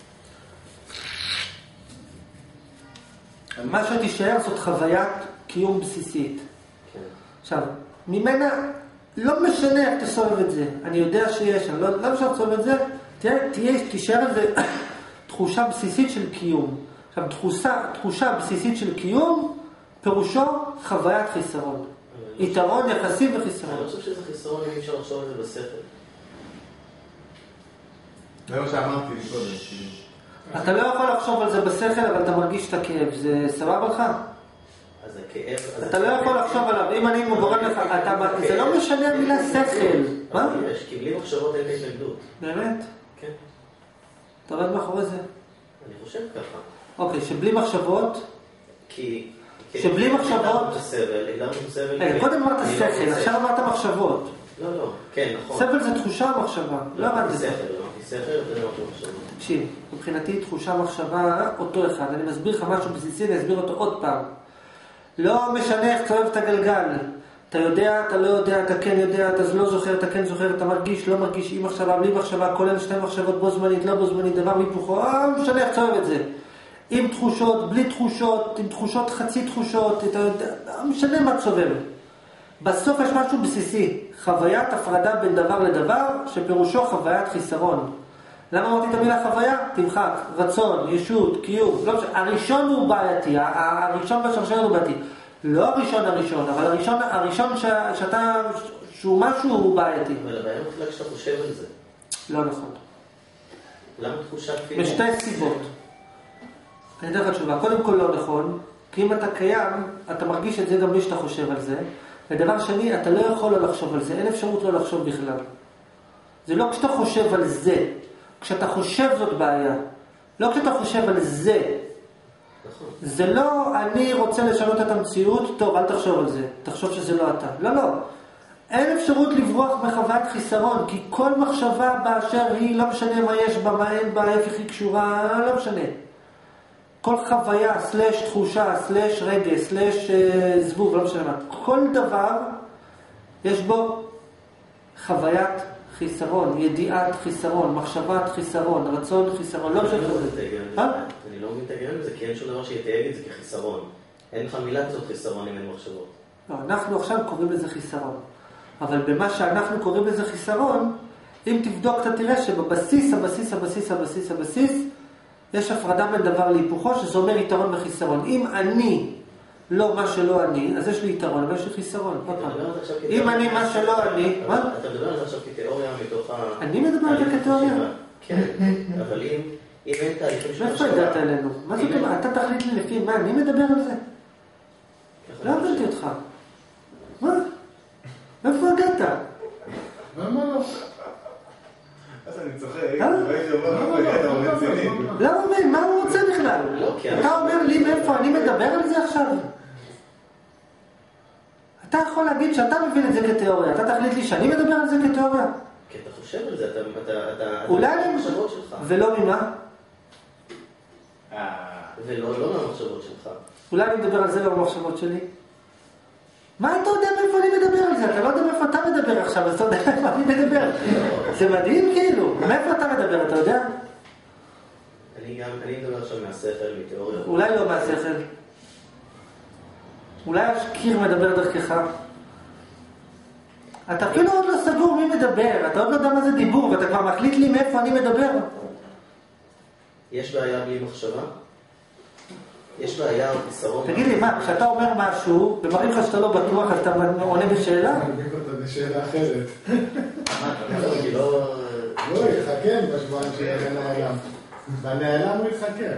מה שתישאר זאת חוויית קיום בסיסית. כן. עכשיו, ממנה לא משנה איך תסובב את זה. אני יודע שיש, אני לא, לא משנה תסובב את זה, תהיה, תהיה, תישאר את זה תחושה בסיסית של קיום. עכשיו, תחושה, תחושה בסיסית של קיום, פירושו חוויית חיסרון. יתרון, יחסי וחיסרון. אני לא חושב שזה חיסרון אם אפשר לחשוב על זה בשכל. זה מה שאמרתי קודם. אתה לא יכול לחשוב על זה בשכל, אבל אתה מרגיש את הכאב. זה סבבה לך? אז הכאב... אתה לא יכול לחשוב עליו. אם אני גורם לך, זה לא משנה המילה שכל. מה? יש, כי בלי מחשבות אין התנגדות. באמת? כן. אתה רואה מאחורי זה? אני חושב ככה. אוקיי, שבלי מחשבות... כי... שבלי מחשבות... הגדרנו את הסבל, הגדרנו את הסבל... קודם אמרת שכל, עכשיו אמרת מחשבות. לא, לא, כן, נכון. סבל זה תחושה או מחשבה? לא הבנתי. שכל, אמרתי שכל, זה לא מחשבה. תקשיב, מבחינתי תחושה מחשבה אותו אחד. אני מסביר לך משהו בסיסי, אני אסביר אותו עוד פעם. לא משנה איך צועב את הגלגל. אתה יודע, אתה לא יודע, אתה כן יודע, אתה לא זוכר, אתה כן זוכר, אתה מרגיש, לא מרגיש, עם מחשבה, בלי מחשבה, כולל שתי מחשבות בו זמנית, לא בו זמנית, דבר והיפוכו, אה, משנה איך צועב את זה. עם תחושות, בלי תחושות, עם תחושות, חצי תחושות, אתה יודע, משנה מה צובב. בסוף יש משהו בסיסי, חוויית הפרדה בין דבר לדבר, שפירושו חוויית חיסרון. למה אמרתי את המילה חוויה? תמחק, רצון, ישות, קיום. לא, הראשון הוא בעייתי, הראשון בשרשרת הוא בעייתי. לא הראשון הראשון, אבל הראשון, הראשון ש, שאתה, שהוא משהו הוא בעייתי. אבל הבעיה מתחילה כשאתה חושב על זה. לא נכון. למה תחושה כפי? בשתי סיבות. אני אתן לך תשובה. קודם כל לא נכון, כי אם אתה קיים, אתה מרגיש את זה גם בלי שאתה חושב על זה. ודבר שני, אתה לא יכול לא לחשוב על זה, אין אפשרות לא לחשוב בכלל. זה לא כשאתה חושב על זה. כשאתה חושב זאת בעיה. לא כשאתה חושב על זה. נכון. זה לא, אני רוצה לשנות את המציאות, טוב, אל תחשוב על זה. תחשוב שזה לא אתה. לא, לא. אין אפשרות לברוח מחוויית חיסרון, כי כל מחשבה באשר היא, לא משנה מה יש בה, מה אין בה, איפה היא קשורה, לא משנה. כל חוויה, סלש תחושה, סלש רגע, סלש אה, זבוב, לא משנה מה. כל דבר, יש בו חוויית חיסרון, ידיעת חיסרון, מחשבת חיסרון, רצון חיסרון, לא משנה. אני לא מבין את ההיגיון בזה, כי אין שום דבר שיתייג את זה כחיסרון. אין לך מילה כזאת חיסרון אם אין מחשבות. לא, אנחנו עכשיו קוראים לזה חיסרון. אבל במה שאנחנו קוראים לזה חיסרון, אם תבדוק אתה תראה שבבסיס, הבסיס, הבסיס, הבסיס, הבסיס, יש הפרדה בין דבר להיפוכו, שזה אומר יתרון וחיסרון. אם אני לא מה שלא אני, אז יש לי יתרון, אבל יש לי חיסרון. אם אני מה שלא אני... אתה מדבר על זה עכשיו כתיאוריה מתוך ה... אני מדבר על זה כתיאוריה? כן, אבל אם אין תהליכים של מאיפה הגעת אלינו? מה זאת אומרת? אתה תחליט לי לפי מה? אני מדבר על זה? לא הבנתי אותך. מה? מאיפה הגעת? למה לא? אז אני צוחק, ראיתי אומר, אתה רציני. למה מבין? מה הוא רוצה בכלל? אתה אומר לי מאיפה אני מדבר על זה עכשיו? אתה יכול להגיד שאתה מבין את זה כתיאוריה, אתה תחליט לי שאני מדבר על זה כתיאוריה? כי אתה חושב על זה, אתה... אולי... מהמחשבות שלך. ולא ממה? ולא מהמחשבות שלך. אולי אני מדבר על זה לא במחשבות שלי? מה אתה יודע מאיפה אני מדבר על זה? אתה לא יודע מאיפה אתה מדבר עכשיו, אז אתה יודע מאיפה אני מדבר. זה מדהים כאילו, מאיפה אתה מדבר, אתה יודע? אני גם, אני מדבר עכשיו מהשכל, מתיאוריה. אולי לא מהשכל. אולי השקיר מדבר דרכך. אתה אפילו עוד לא סגור מי מדבר, אתה עוד לא יודע מה זה דיבור, ואתה כבר מחליט לי מאיפה אני מדבר. יש בעיה בלי מחשבה? יש בעיה או חיסרון? תגיד לי, מה, כשאתה אומר משהו, ומראים לך שאתה לא בטוח, אז אתה עונה בשאלה? אני אגיד אותה בשאלה אחרת. כי לא... לא, יחכה בשבועיים שיהיה נעלם. בנעלם הוא יחכה.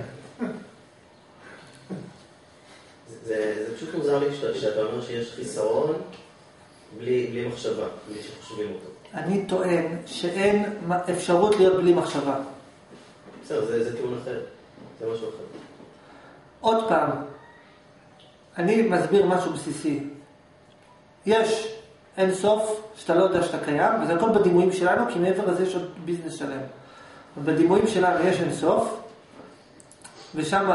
זה פשוט מוזר לי שאתה אומר שיש חיסרון בלי מחשבה, בלי שחושבים אותו. אני טוען שאין אפשרות להיות בלי מחשבה. בסדר, זה טיעון אחר. זה משהו אחר. עוד פעם, אני מסביר משהו בסיסי. יש אין סוף שאתה לא יודע שאתה קיים, וזה הכל בדימויים שלנו, כי מעבר לזה יש עוד ביזנס שלם. בדימויים שלנו יש אין סוף, ושם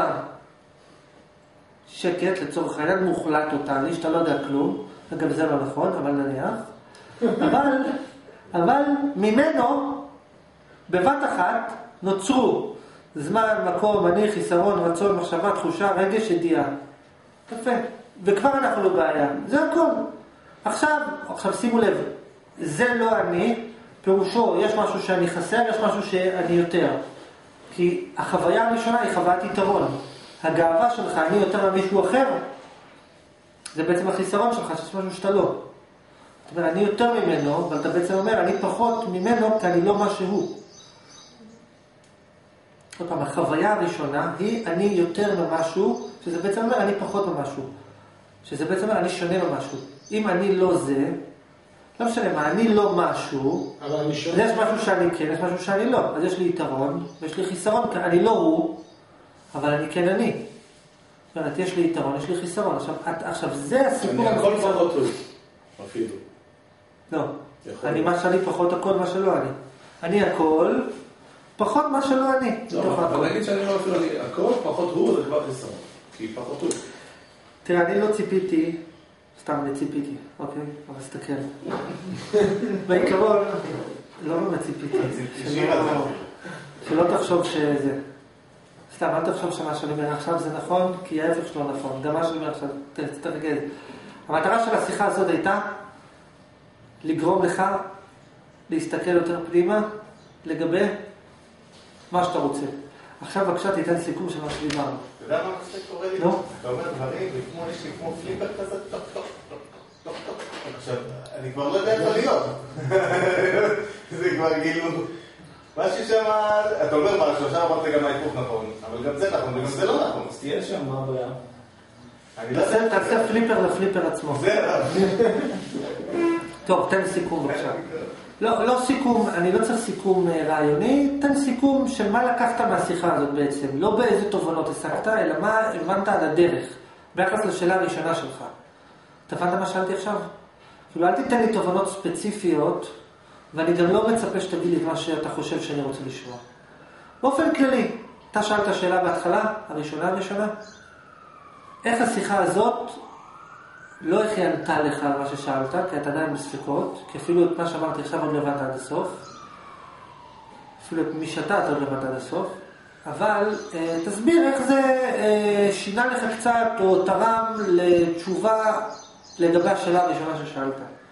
שקט לצורך העניין מוחלט טוטלי, שאתה לא יודע כלום, אגב זה לא נכון, אבל נניח. אבל, אבל ממנו בבת אחת נוצרו זמן, מקום, אני, חיסרון, רצון, מחשבה, תחושה, רגש, ידיעה. יפה. וכבר אנחנו לא בעיה. זה הכל. עכשיו, עכשיו שימו לב, זה לא אני, פירושו, יש משהו שאני חסר, יש משהו שאני יותר. כי החוויה הראשונה היא חוויית יתרון. הגאווה שלך, אני יותר ממישהו אחר, זה בעצם החיסרון שלך, שיש משהו שאתה לא. זאת אומרת, אני יותר ממנו, אבל אתה בעצם אומר, אני פחות ממנו, כי אני לא משהו. עוד פעם, החוויה הראשונה היא אני יותר ממשהו, שזה בעצם אומר אני פחות ממשהו. שזה בעצם אומר אני שונה ממשהו. אם אני לא זה, לא משנה מה, אני לא משהו, אבל אני אז שונה. יש משהו שאני כן, יש משהו שאני לא. אז יש לי יתרון, ויש לי חיסרון, כי אני לא הוא, אבל אני כן אני. זאת אומרת, יש לי יתרון, יש לי חיסרון. עכשיו, עכשיו זה הסיפור. אני הכל פחות הוא, אפילו. לא. אני מה שאני פחות הכל, מה שלא אני. אני הכל, פחות מה שלא אני. אבל נגיד שאני לא אפילו, הכל פחות הוא, זה כבר חיסרון. כי פחות הוא. תראה, אני לא ציפיתי, סתם אני ציפיתי, אוקיי? אבל סתכל. בעיקרון, לא באמת ציפיתי. שלא תחשוב שזה. סתם, אל תחשוב שמה שאני אומר עכשיו זה נכון, כי ההפך שלו נכון. גם מה שאני אומר עכשיו, תתרגל. המטרה של השיחה הזאת הייתה לגרום לך להסתכל יותר פנימה לגבי מה שאתה רוצה. עכשיו בבקשה תיתן סיכום של מה שדיברנו. אתה יודע מה זה קורה לי? נו? אתה אומר דברים, וכמו יש לי כמו פליפר כזה, טוק טוק טוק טוק טוק. עכשיו, אני כבר לא יודע איפה להיות. זה כבר כאילו... משהו שם... אתה אומר משהו, עכשיו אמרת גם ההיפוך נכון, אבל גם זה נכון, וגם זה לא נכון. אז תהיה שם, מה הבעיה? תעשה פליפר לפליפר עצמו. זה רב. טוב, תן סיכום בבקשה. לא, לא סיכום, אני לא צריך סיכום רעיוני, תן סיכום של מה לקחת מהשיחה הזאת בעצם. לא באיזה תובנות הסקת, אלא מה הבנת על הדרך. ביחס לשאלה הראשונה שלך. אתה הבנת מה שאלתי עכשיו? כאילו, אל תיתן לי תובנות ספציפיות, ואני גם לא מצפה שתגיד לי מה שאתה חושב שאני רוצה לשמוע. באופן כללי, אתה שאלת שאלה בהתחלה, הראשונה הראשונה. איך השיחה הזאת, לא איך היא ענתה לך על מה ששאלת, כי אתה עדיין בספקות, כי אפילו את מה שאמרתי עכשיו עוד לא הבנת עד הסוף. אפילו את מי שאתה אתה עוד לא הבנת עד הסוף. אבל אה, תסביר איך זה אה, שינה לך קצת, או תרם לתשובה לגבי השאלה הראשונה ששאלת.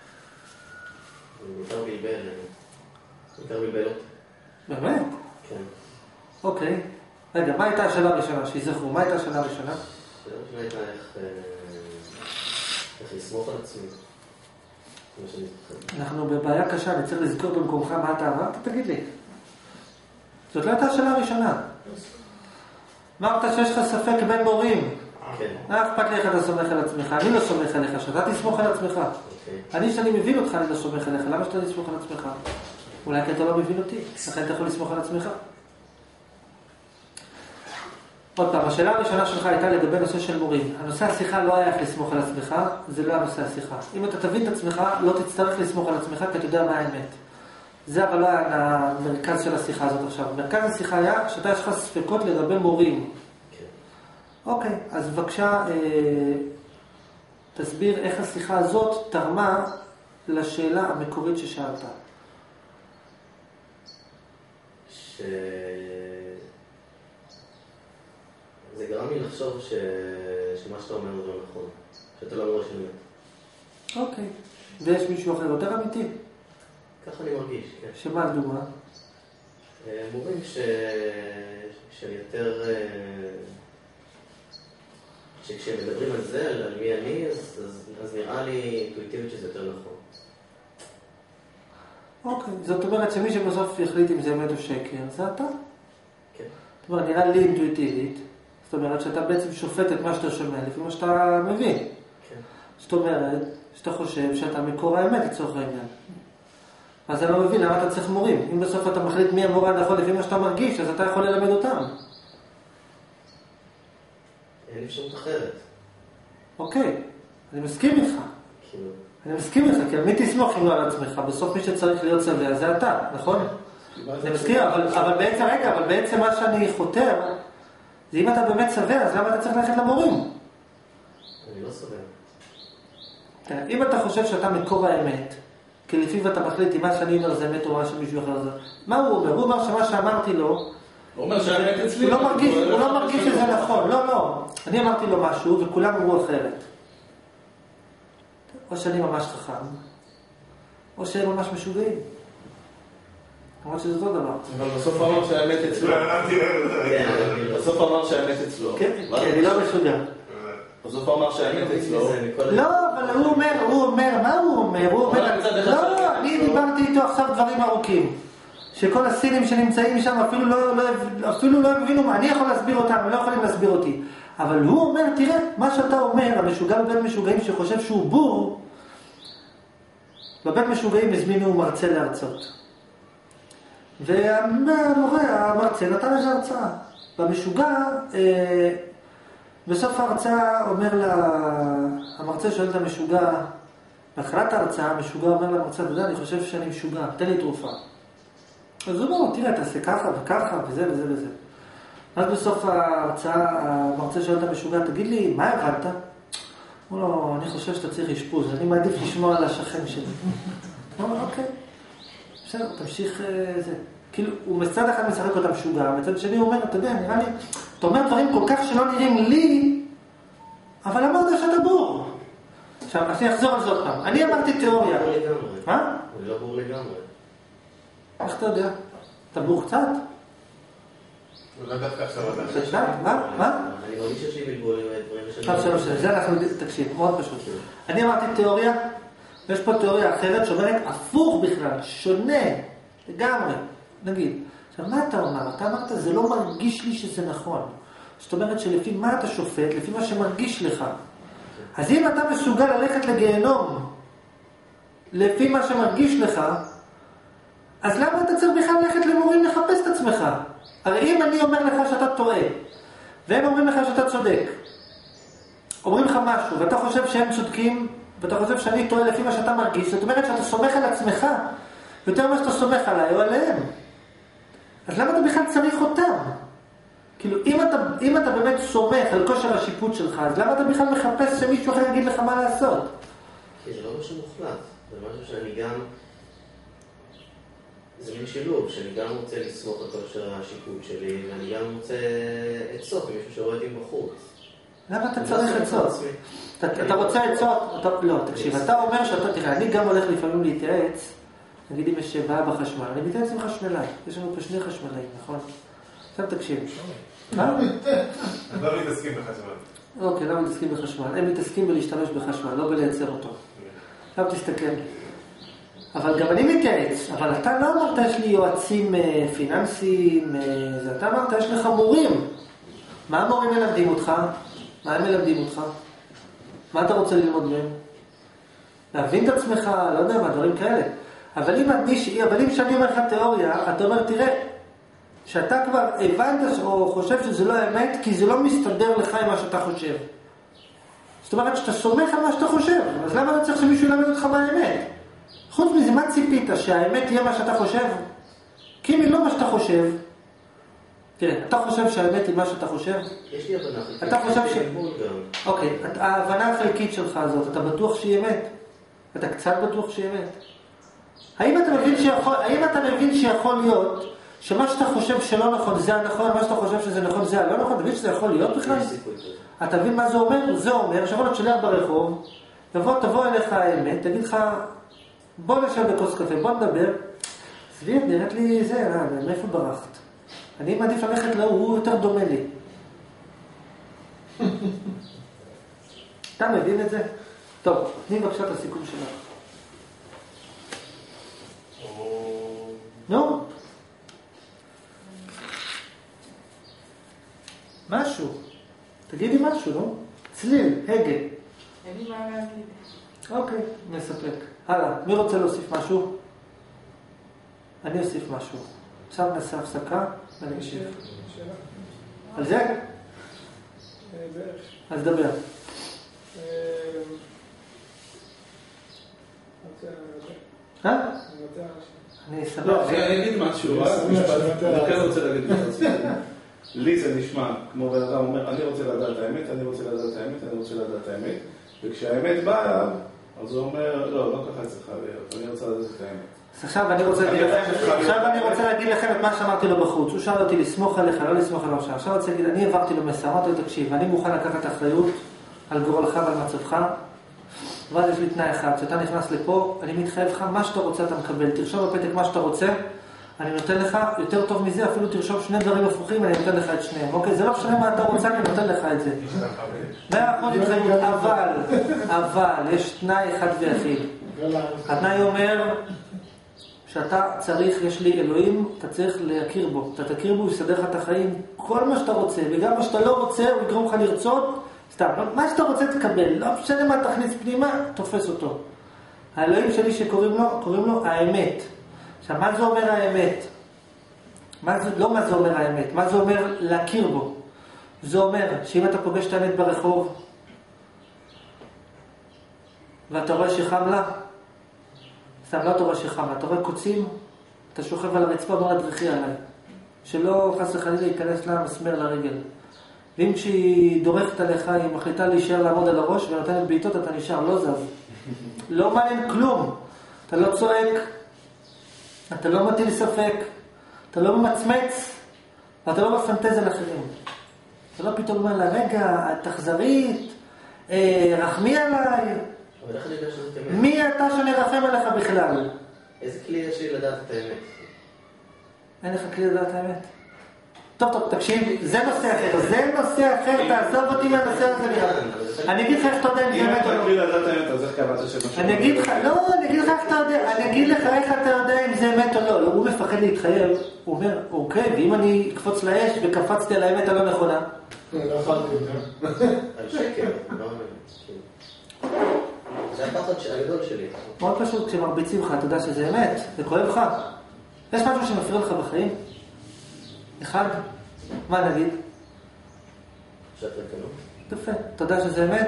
יותר בלבל, יותר בלבל אותי. באמת? כן. אוקיי. רגע, מה הייתה השאלה הראשונה? שיזכרו, מה הייתה השאלה הראשונה? השאלה הראשונה הייתה איך... איך לסמוך על עצמי. כמו שאני זוכר. אנחנו בבעיה קשה, אני צריך לזכור במקומך מה אתה אמרת, תגיד לי. זאת לא הייתה השאלה הראשונה. אמרת שיש לך ספק בין מורים. כן. מה אכפת לי איך אתה סומך על עצמך? אני לא סומך עליך, שאתה תסמוך על עצמך. אני שאני מבין אותך, אני לא סומך עליך. למה שאתה תסמוך על עצמך? אולי כי אתה לא מבין אותי. לכן אתה יכול לסמוך על עצמך. עוד פעם, השאלה הראשונה שלך הייתה לגבי נושא של מורים. הנושא השיחה לא היה איך לסמוך על עצמך, זה לא הנושא השיחה. אם אתה תבין את עצמך, לא תצטרך לסמוך על עצמך, כי אתה יודע מה האמת. זה אבל לא היה המרכז של השיחה הזאת עכשיו. מרכז השיחה היה שאתה יש לך ספקות לגבי מורים. כן. אוקיי, אז בבקשה, אה, תסביר איך השיחה הזאת תרמה לשאלה המקורית ששאלת. ש... זה גרם לי לחשוב ש... שמה שאתה אומר זה לא נכון, שאתה לא אומר של אמת. אוקיי. ויש מישהו אחר יותר אמיתי? ככה אני מרגיש, כן. שמה לדוגמה? מורים ש... שאני יותר... שכשהם מדברים על זה, על מי אני, אז, אז, אז נראה לי אינטואיטיבית שזה יותר נכון. אוקיי, זאת אומרת שמי שבסוף יחליט אם זה אמת או שקר, זה אתה? כן. זאת אומרת, נראה לי אינטואיטיבית, זאת אומרת שאתה בעצם שופט את מה שאתה שומע לפי מה שאתה מבין. כן. זאת אומרת שאתה חושב שאתה מקור האמת לצורך העניין. אז אני לא מבין למה אתה צריך מורים. אם בסוף אתה מחליט מי המורה הנכון לפי מה שאתה מרגיש, אז אתה יכול ללמד אותם. אין אפשרות אחרת. אוקיי, אני מסכים איתך. כאילו... אני מסכים איתך, כי על מי תסמוך אם לא על עצמך? בסוף מי שצריך להיות שבע זה אתה, נכון? אני מסכים, אבל, אבל בעצם, רגע, אבל בעצם מה שאני חותר, זה אם אתה באמת שבע, אז למה אתה צריך ללכת למורים? אני לא שבע. אם אתה חושב שאתה מקור האמת, כי לפיו אתה מחליט אם מה שאני אומר זה אמת או מה שמישהו אחר זה, מה הוא אומר? הוא אומר שמה שאמרתי לו, הוא אומר שהאמת אצלי. הוא לא מרגיש, הוא לא מרגיש שזה נכון. לא, לא. אני אמרתי לו משהו וכולם אמרו אחרת. או שאני ממש חכם, או שהם ממש משוגעים. למרות שזה אותו דבר. אבל בסוף אמר שהאמת אצלו. בסוף אמר שהאמת אצלו. כן, אני לא משוגע. בסוף אמר שהאמת אצלו. לא, אבל הוא אומר, הוא אומר, מה הוא אומר? הוא אומר, לא, אני דיברתי איתו עכשיו דברים ארוכים. שכל הסינים שנמצאים שם אפילו לא, לא, אפילו לא הבינו מה, אני יכול להסביר אותם, הם לא יכולים להסביר אותי. אבל הוא אומר, תראה, מה שאתה אומר, המשוגע בבית משוגעים שחושב שהוא בור, בבית משוגעים הזמינו מרצה להרצות. והמורה, המרצה נתן איזו הרצאה. במשוגע, אה, בסוף ההרצאה אומר לה, המרצה שואל את המשוגע, בהתחלת ההרצאה, המשוגע אומר למרצה, אתה יודע, אני חושב שאני משוגע, תן לי תרופה. אז הוא אומר, תראה, תעשה ככה וככה וזה וזה וזה. אז בסוף ההרצאה, המרצה שואל את המשוגע, תגיד לי, מה הבנת? הוא לא, אני חושב שאתה צריך אשפוז, אני מעדיף לשמוע על השכן שלי. הוא אומר, אוקיי, בסדר, תמשיך זה. כאילו, הוא מצד אחד משחק אותה משוגע, מצד שני הוא אומר, אתה יודע, נראה לי, אתה אומר דברים כל כך שלא נראים לי, אבל אמרת שאתה בור. עכשיו, אני אחזור על זאת פעם. אני אמרתי תיאוריה. הוא לא בור לגמרי. מה? הוא לא בור לגמרי. איך אתה יודע? אתה בור קצת? אולי דווקא עכשיו אתה... קצת? מה? מה? אני מרגיש שיש לי בלבול עם דברים שאני... עכשיו שלוש שנים, זה אנחנו, תקשיב, מאוד פשוט. אני אמרתי תיאוריה, ויש פה תיאוריה אחרת שאומרת הפוך בכלל, שונה, לגמרי, נגיד. עכשיו, מה אתה אומר? אתה אמרת, זה לא מרגיש לי שזה נכון. זאת אומרת שלפי מה אתה שופט, לפי מה שמרגיש לך. אז אם אתה מסוגל ללכת לגיהנום, לפי מה שמרגיש לך, אז למה אתה צריך בכלל ללכת למורים לחפש את עצמך? הרי אם אני אומר לך שאתה טועה, והם אומרים לך שאתה צודק, אומרים לך משהו, ואתה חושב שהם צודקים, ואתה חושב שאני טועה לפי מה שאתה מרגיש, זאת אומרת שאתה סומך על עצמך, יותר מה שאתה סומך עליי או עליהם. אז למה אתה בכלל צריך אותם? כאילו, אם אתה, אם אתה באמת סומך על כושר השיפוט שלך, אז למה אתה בכלל מחפש שמישהו אחר יגיד לך מה לעשות? כי זה לא משהו מוחלט, זה משהו שאני גם... זה מין שילוב, שאני גם רוצה לסמוך על כושר השיפוט שלי, ואני גם רוצה עצות ממישהו שרואה אותי בחוץ. למה אתה צריך עצות? אתה רוצה עצות? לא, תקשיב, אתה אומר שאתה, תראה, אני גם הולך לפעמים להתייעץ, נגיד אם יש בעיה בחשמל, אני מתייעץ עם חשמלאי, יש לנו פה שני חשמלאים, נכון? עכשיו תקשיב. מה? הם לא מתעסקים בחשמל. אוקיי, לא מתעסקים בחשמל, הם מתעסקים בלהשתמש בחשמל, לא בלייצר אותו. עכשיו תסתכל. אבל גם אני מתייעץ, אבל אתה לא אמרת יש לי יועצים פיננסיים, אתה אמרת יש לך מורים. מה המורים מלמדים אותך? מה הם מלמדים אותך? מה אתה רוצה ללמוד מהם? להבין את עצמך, לא יודע מה, דברים כאלה. אבל אם, אני, אבל אם שאני אומר לך תיאוריה, אתה אומר, תראה, שאתה כבר הבנת או חושב שזה לא האמת, כי זה לא מסתדר לך עם מה שאתה חושב. זאת אומרת שאתה סומך על מה שאתה חושב, אז למה אתה צריך שמישהו ילמד אותך מה האמת? חוץ מזה, מה ציפית? שהאמת תהיה מה שאתה חושב? כי אם היא לא מה שאתה חושב, תראה, אתה חושב שהאמת היא מה שאתה חושב? יש לי הבנה. אתה חושב ש... אוקיי, ההבנה החלקית שלך הזאת, אתה בטוח שהיא אמת? אתה קצת בטוח שהיא אמת? האם אתה מבין שיכול, האם אתה מבין שיכול להיות שמה שאתה חושב שלא נכון זה הנכון, מה שאתה חושב שזה נכון זה הלא נכון? אתה מבין שזה יכול להיות בכלל? אתה מבין מה זה אומר? זה אומר שיכול להיות שליח ברחוב, תבוא, תבוא אליך האמת, תגיד לך, בוא נשב בכוס קפה, בוא נדבר. סביר, נראית לי זה, מאיפה ברחת? אני מעדיף ללכת לו, הוא יותר דומה לי. אתה מבין את זה? טוב, תני בבקשה את הסיכום שלך. נו? משהו. תגידי משהו, נו? צליל, הגה. אין לי מה להגיד. אוקיי, נספק. הלאה, מי רוצה להוסיף משהו? אני אוסיף משהו. עכשיו נעשה הפסקה ואני אקשיב. על זה? בערך. אז דבר. אה? אני אסביר. לא, אני אגיד משהו, רק משפט. אני כן רוצה להגיד משהו. לי זה נשמע כמו בן אדם אומר, אני רוצה לדעת את האמת, אני רוצה לדעת את האמת, אני רוצה לדעת את האמת. וכשהאמת באה, אז הוא אומר, לא, לא ככה צריכה להיות, אני רוצה לדעת את האמת. עכשיו אני רוצה להגיד לכם, עכשיו אני רוצה להגיד לכם את מה שאמרתי לו בחוץ. הוא שאל אותי לסמוך עליך, לא לסמוך עליו. עכשיו אני רוצה להגיד, אני עברתי לו מסע, אמרתי לו, תקשיב, אני מוכן לקחת אחריות על גורלך ועל מצבך, ואז יש לי תנאי אחד, כשאתה נכנס לפה, אני מתחייב לך, מה שאתה רוצה אתה מקבל, תרשום בפתק מה שאתה רוצה, אני נותן לך, יותר טוב מזה, אפילו תרשום שני דברים הפוכים, אני נותן לך את שניהם. אוקיי, זה לא משנה מה אתה רוצה, אני נותן לך את זה. מאה אחוז התחייבות, אבל, אבל, יש תנאי אחד ויחיד. התנאי אומר, שאתה צריך, יש לי אלוהים, אתה צריך להכיר בו. אתה תכיר בו, הוא יסדר לך את החיים, כל מה שאתה רוצה, וגם מה שאתה לא רוצה, הוא יגרום לך לרצות, סתם, מה שאתה רוצה תקבל, לא משנה מה תכניס פנימה, תופס אותו. האלוהים שלי שקוראים לו, קוראים לו האמת. עכשיו, מה זה אומר האמת? מה זה, לא מה זה אומר האמת, מה זה אומר להכיר בו? זה אומר שאם אתה פוגש את האמת ברחוב, ואתה רואה שחם לה, סתם לא אתה רואה שחם לה, אתה רואה קוצים, אתה שוכב על הרצפה, אומר לה דרכי עליי. שלא חס וחלילה להיכנס לה מסמר לרגל. ואם כשהיא דורכת עליך, היא מחליטה להישאר לעמוד על הראש ונותנת בעיטות, אתה נשאר, לא זז. לא מעניין כלום. אתה לא צועק, אתה לא מטיל ספק, אתה לא ממצמץ, ואתה לא מפנטז על אחרים. אתה לא פתאום אומר לה, רגע, תחזרית, אה, רחמי עליי. אבל איך אני יודע שזאת אמת? מי אתה שנרחם עליך בכלל? איזה כלי יש לי לדעת את האמת? אין לך כלי לדעת את האמת? טוב, טוב, תקשיב, זה נושא אחר, זה נושא אחר, תעזוב אותי מהנושא הזה נראה. אני אגיד לך איך אתה יודע אם זה אם אמת אתה או לא. כלי לדעת האמת, אז איך קבעת שמשהו? אני אגיד לך, לא, אני אגיד לך איך אתה יודע, אני אגיד לך איך אתה יודע אם זה אמת או לא. הוא מפחד להתחייב, הוא אומר, אוקיי, ואם אני אקפוץ לאש וקפצתי על האמת הלא נכונה? לא יכולתי יותר. על שקר, לא זה הפחד הגדול שלי. מאוד פשוט, כשמרביצים לך, אתה יודע שזה אמת, זה כואב לך. יש משהו שמפריע לך בחיים? אחד? מה נגיד? שאת רקנות? יפה, אתה יודע שזה אמת? אם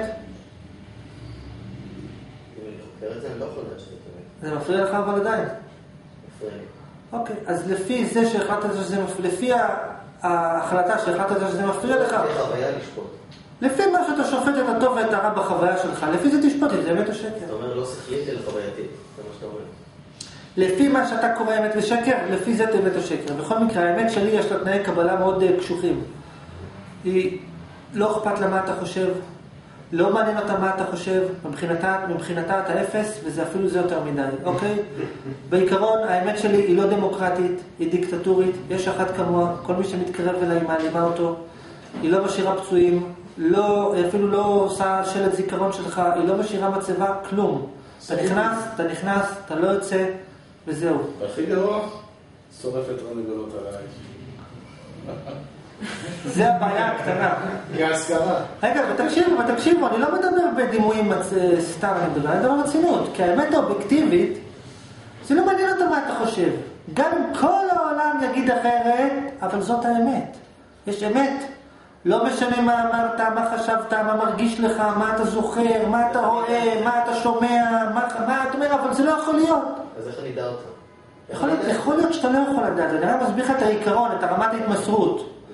אני חוקר את זה, אני לא יכול לדעת שזה אמת. זה מפריע לך אבל עדיין. מפריע לי. אוקיי, אז לפי זה שהחלטת שזה מפריע, לפי ההחלטה שהחלטת שזה מפריע לך, זה חוויה לשפוט. לפי מה שאתה שופט את הטוב ואת הרע בחוויה שלך, לפי זה תשפוט אם זה אמת או שקר. אתה אומר לא שכלית אלא חווייתית, זה מה שאתה אומר. לפי מה שאתה קורא אמת ושקר, לפי זה אמת או שקר. בכל מקרה, האמת שלי יש לה תנאי קבלה מאוד קשוחים. היא לא אכפת לה מה אתה חושב, לא מעניין אותה מה אתה חושב, מבחינתה, מבחינתה אתה אפס, וזה אפילו זה יותר מדי, אוקיי? בעיקרון, האמת שלי היא לא דמוקרטית, היא דיקטטורית, יש אחת כמוה, כל מי שמתקרב אליי מעלימה אותו, היא לא משאירה פצועים, לא, אפילו לא עושה שלט זיכרון שלך, היא לא משאירה מצבה, כלום. אתה נכנס, אתה נכנס, אתה לא יוצא, וזהו. והכי גרוע, שורפת רנגולות עליי. זה הבעיה הקטנה. כהשכרה. רגע, ותקשיבו, ותקשיבו, אני לא מדבר בדימויים סתם, אני מדבר, אני מדבר רצינות, כי האמת האובייקטיבית, זה לא מעניין אותה מה אתה חושב. גם אם כל העולם יגיד אחרת, אבל זאת האמת. יש אמת. לא משנה מה אמרת, מה חשבת, מה מרגיש לך, מה אתה זוכר, מה אתה רואה, מה אתה שומע, מה, מה אתה אומר, אבל זה לא יכול להיות. אז איך אני אדע אותה? יכול להיות, יכול להיות שאתה לא יכול לדעת, אני רק מסביר לך את העיקרון, את הרמת ההתמסרות.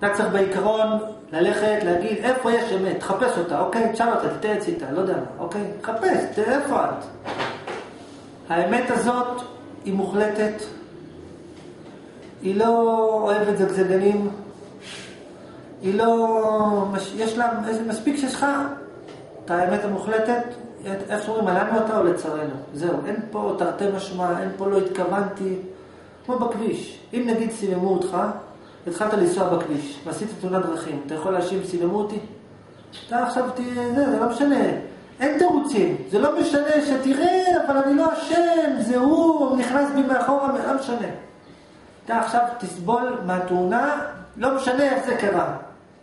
אתה צריך בעיקרון ללכת, להגיד איפה יש אמת, תחפש אותה, אוקיי? תשאל אותה, תתייעץ איתה, לא יודע מה, אוקיי? תחפש, תראה איפה את. האמת הזאת היא מוחלטת, היא לא אוהבת זגזגנים, היא לא... יש לה... מספיק שיש לך את האמת המוחלטת, איך שאומרים, עלינו אותה או לצרנו. זהו, אין פה תרתי משמע, אין פה לא התכוונתי, כמו בכביש. אם נגיד סילמו אותך, התחלת לנסוע בכביש, ועשית תאונת דרכים, אתה יכול להאשים סילמו אותי? אתה עכשיו תראה, זה, זה לא משנה. אין תירוצים, זה לא משנה שתראה, אבל אני לא אשם, זה הוא, הוא נכנס בי מאחורה, לא משנה. אתה עכשיו תסבול מהתאונה, לא משנה איך זה קרה.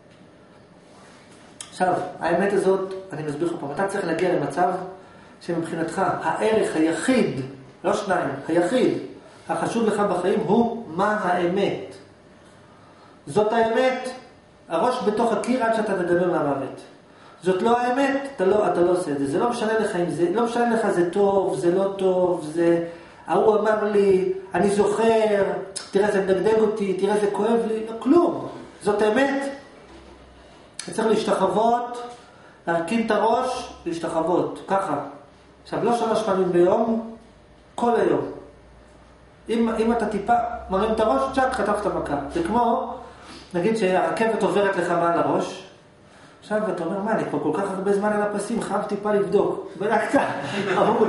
עכשיו, האמת הזאת, אני מסביר לך פעם, אתה צריך להגיע למצב שמבחינתך הערך היחיד, לא שניים, היחיד, החשוב לך בחיים הוא מה האמת. זאת האמת, הראש בתוך הקיר עד שאתה תדבר מהמוות. זאת לא האמת, אתה לא, אתה לא עושה את זה. זה לא משנה לך אם זה, לא משנה לך זה טוב, זה לא טוב, זה... ההוא אמר לי, אני זוכר, תראה זה מדגדג אותי, תראה זה כואב לי, לא כלום. זאת האמת. אתה צריך להשתחוות, להרכין את הראש, להשתחוות, ככה. עכשיו, לא שלוש פעמים ביום, כל היום. אם, אם אתה טיפה מרים את הראש, צ'ק, חטפת מכה. זה כמו, נגיד שהרכבת עוברת לך מעל הראש, עכשיו אתה אומר, מה, אני כבר כל כך הרבה זמן על הפסים, חייב טיפה לבדוק. בדקת, עמוד.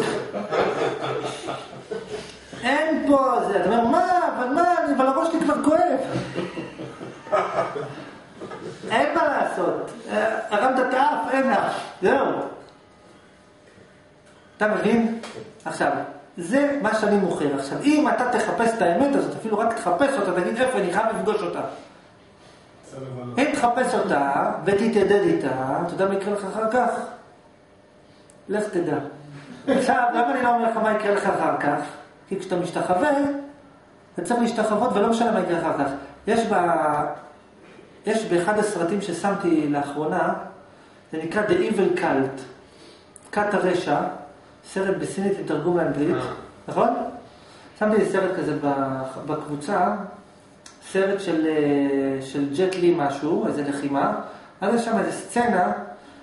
אין פה זה, אתה אומר, מה, אבל מה, אבל הראש שלי כבר כואב. אין מה לעשות. הרמת את האף, אין אף. זהו. אתה מבין? עכשיו, זה מה שאני מוכר. עכשיו, אם אתה תחפש את האמת הזאת, אפילו רק תחפש אותה, תגיד איפה, אני חייב לפגוש אותה. אם תחפש אותה ותתיידד איתה, אתה יודע מה יקרה לך אחר כך? לך תדע. עכשיו, למה אני לא אומר לך מה יקרה לך אחר כך? כי כשאתה משתחווה, אתה צריך להשתחוות ולא משנה מה יקרה אחר כך. יש, ב... יש באחד הסרטים ששמתי לאחרונה, זה נקרא The Evil Cult, כת הרשע, סרט בסינית עם תרגום לאנגלית, נכון? שמתי סרט כזה בקבוצה, סרט של, של ג'ט לי משהו, איזה לחימה, אז יש שם איזו סצנה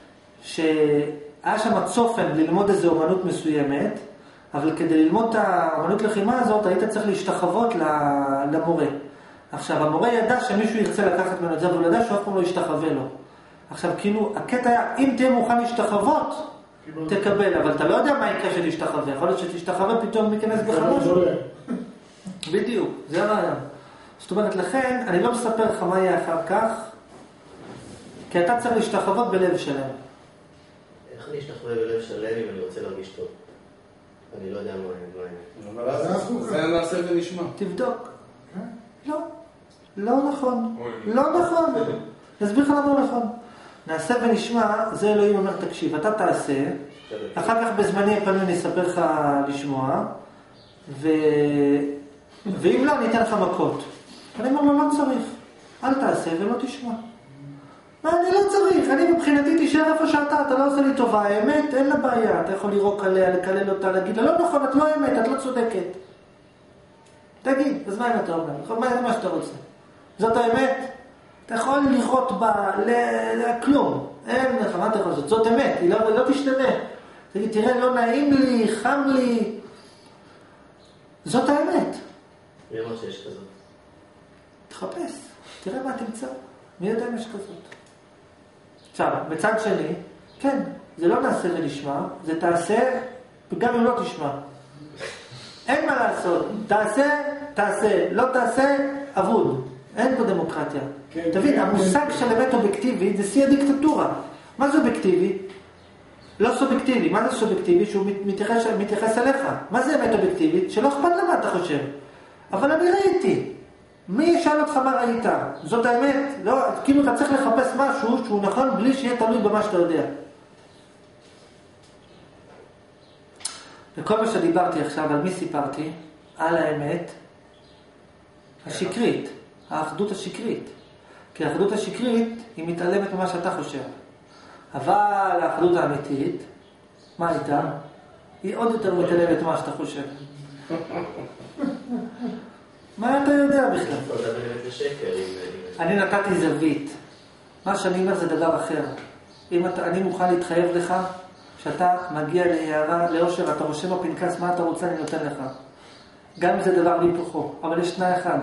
שהיה שם צופן ללמוד איזו אומנות מסוימת, אבל כדי ללמוד את האומנות לחימה הזאת, היית צריך להשתחוות למורה. עכשיו, המורה ידע שמישהו ירצה לקחת ממנו את זה, אבל הוא ידע שהוא אף פעם לא ישתחווה לו. עכשיו, כאילו, הקטע היה, אם תהיה מוכן להשתחוות, תקבל, אבל אתה לא יודע מה יקרה שלהשתחווה. יכול להיות שתשתחווה פתאום מכנס בך משהו. בדיוק, זה הרעיון. זאת אומרת, לכן, אני לא מספר לך מה יהיה אחר כך, כי אתה צריך להשתחוות בלב שלם. איך אני אשתחווה בלב שלם אם אני רוצה להרגיש טוב? אני לא יודע מה יהיה. אבל זה נעשה ונשמע. תבדוק. לא, לא נכון. לא נכון. נסביר לך למה לא נכון. נעשה ונשמע, זה אלוהים אומר, תקשיב, אתה תעשה, אחר כך בזמני הפעמים אני אספר לך לשמוע, ו... ואם לא, אני אתן לך מכות. אני אומר לו, לא צריך, אל תעשה ולא תשמע. מה, אני לא צריך, אני מבחינתי תישאר איפה שאתה, אתה לא עושה לי טובה, האמת, אין לה בעיה, אתה יכול לירוק עליה, לקלל אותה, להגיד לה, לא נכון, את לא אמת, את לא צודקת. תגיד, אז מה אם אתה אומר? מה זה מה שאתה רוצה? זאת האמת? אתה יכול לראות בה, לכלום. אין לך, מה אתה יכול לעשות? זאת אמת, היא לא, לא תשתנה. תגיד, תראה, לא נעים לי, חם לי. זאת האמת. מי אמר שיש כזאת? תחפש, תראה מה תמצא. מי יודע אם יש כזאת? עכשיו, בצד שני, כן, זה לא נעשה ונשמע, זה תעשה, וגם אם לא תשמע. אין מה לעשות. תעשה, תעשה. לא תעשה, אבוד. אין פה דמוקרטיה. כן, תבין, כן, המושג כן. של אמת אובייקטיבית זה שיא הדיקטטורה. מה זה אובייקטיבי? לא סובייקטיבי. מה זה סובייקטיבי? שהוא מתייחס, מתייחס אליך. מה זה אמת אובייקטיבית? שלא אכפת למה אתה חושב. אבל אני ראיתי. מי ישאל אותך מה ראית? זאת האמת. לא, כאילו אתה צריך לחפש משהו שהוא נכון בלי שיהיה תלוי במה שאתה יודע. וכל מה שדיברתי עכשיו, על מי סיפרתי? על האמת השקרית. האחדות השקרית. כי האחדות השקרית היא מתעלמת ממה שאתה חושב. אבל האחדות האמיתית, מה הייתה? היא, היא עוד יותר מתעלמת ממה שאתה חושב. מה אתה יודע בכלל? לא, זה באמת לשקר. אני נתתי זווית. מה שאני אומר זה דבר אחר. אם אתה, אני מוכן להתחייב לך, שאתה מגיע להערה, לאושר, אתה רושם בפנקס מה אתה רוצה, אני נותן לך. גם אם זה דבר להיפוכו. אבל יש תנאי אחד.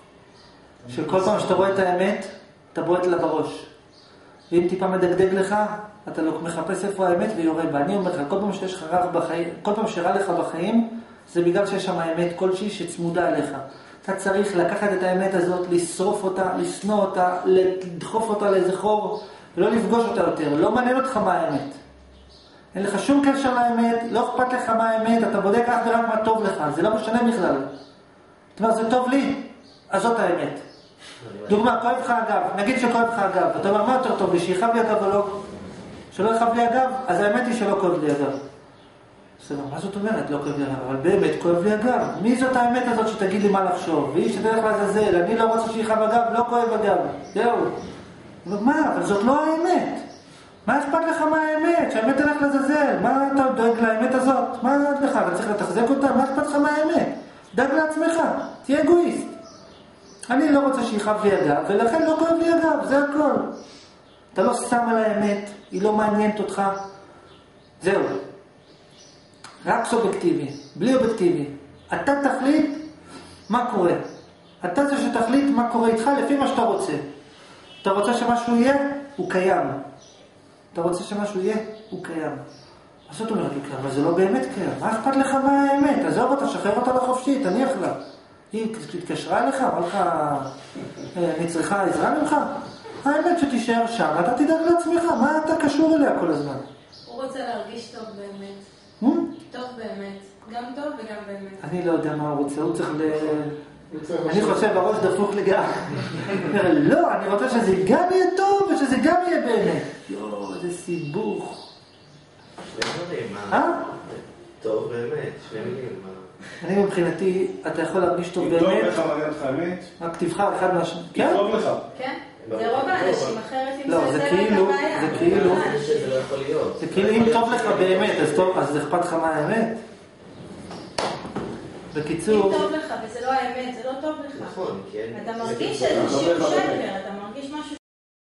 שכל פעם שאתה רואה את האמת, אתה בועט לה בראש. ואם טיפה מדגדג לך, אתה לא מחפש איפה האמת ויורה בה. אני אומר לך, כל פעם שיש לך רע בחיים, כל פעם שרע לך בחיים, זה בגלל שיש שם האמת כלשהי שצמודה עליך. אתה צריך לקחת את האמת הזאת, לשרוף אותה, לשנוא אותה, לדחוף אותה לאיזה חור, ולא לפגוש אותה יותר. לא מעניין אותך מה האמת. אין לך שום קשר לאמת, לא אכפת לך מה האמת, אתה בודק אך ורק מה טוב לך, זה לא משנה בכלל. זאת אומרת, זה טוב לי, אז זאת האמת. דוגמה, כואב לך הגב, נגיד שכואב לך הגב, אתה אומר, מה יותר טוב לי, שיכאב לי הגב או לא? שלא יכאב לי הגב, אז האמת היא שלא כואב לי הגב. בסדר, מה זאת אומרת? לא כואב לי הגב, אבל באמת כואב לי הגב. מי זאת האמת הזאת שתגיד לי מה לחשוב? והיא שתלך לעזאזל, אני לא רוצה שיכאב הגב, לא כואב הגב. זהו. מה? אבל זאת לא האמת. מה אכפת לך מה האמת? שהאמת תלך לעזאזל. מה אתה דואג לאמת הזאת? מה דואג לך? אתה צריך לתחזק אותה? מה אכפת לך מה האמת? דאג לעצמך, תהיה אגואיסט. אני לא רוצה שיכאב לי הגב, ולכן לא כואב לי הגב, זה הכל. אתה לא שם על האמת, היא לא מעניינת אותך. זהו. רק סובייקטיבי, בלי אובייקטיבי. אתה תחליט מה קורה. אתה זה שתחליט מה קורה איתך לפי מה שאתה רוצה. אתה רוצה שמשהו יהיה? הוא קיים. אתה רוצה שמשהו יהיה? הוא קיים. אז זאת אומרת, אבל זה לא באמת קיים. מה אכפת לך מה האמת? עזוב אותה, שחרר אותה לחופשי, תניח לה. היא התקשרה אליך, אמרה לך, אני צריכה עזרה ממך? האמת שתישאר שם, אתה תדאג לעצמך, מה אתה קשור אליה כל הזמן? הוא רוצה להרגיש טוב באמת. טוב באמת. גם טוב וגם באמת. אני לא יודע מה הוא רוצה, הוא צריך ל... אני חושב בראש דפוק לגמרי. לא, אני רוצה שזה גם יהיה טוב ושזה גם יהיה באמת. יואו, איזה סיבוך. שני דברים, אה? טוב באמת, שני מילים. אני מבחינתי, אתה יכול להרגיש טוב באמת. טוב לך, מעניין לך אמת. רק תבחר אחד מהשני. כן? טוב לך. כן? זה רוב האנשים, אחרת אם לא, זה זה כאילו, הבעיה. זה כאילו, זה לא יכול להיות. זה כאילו אם טוב לך באמת, אז טוב, אז אכפת לך מה האמת? בקיצור... אם טוב לך וזה לא האמת, זה לא טוב לך. נכון, כן. אתה מרגיש איזשהו שקר, אתה מרגיש משהו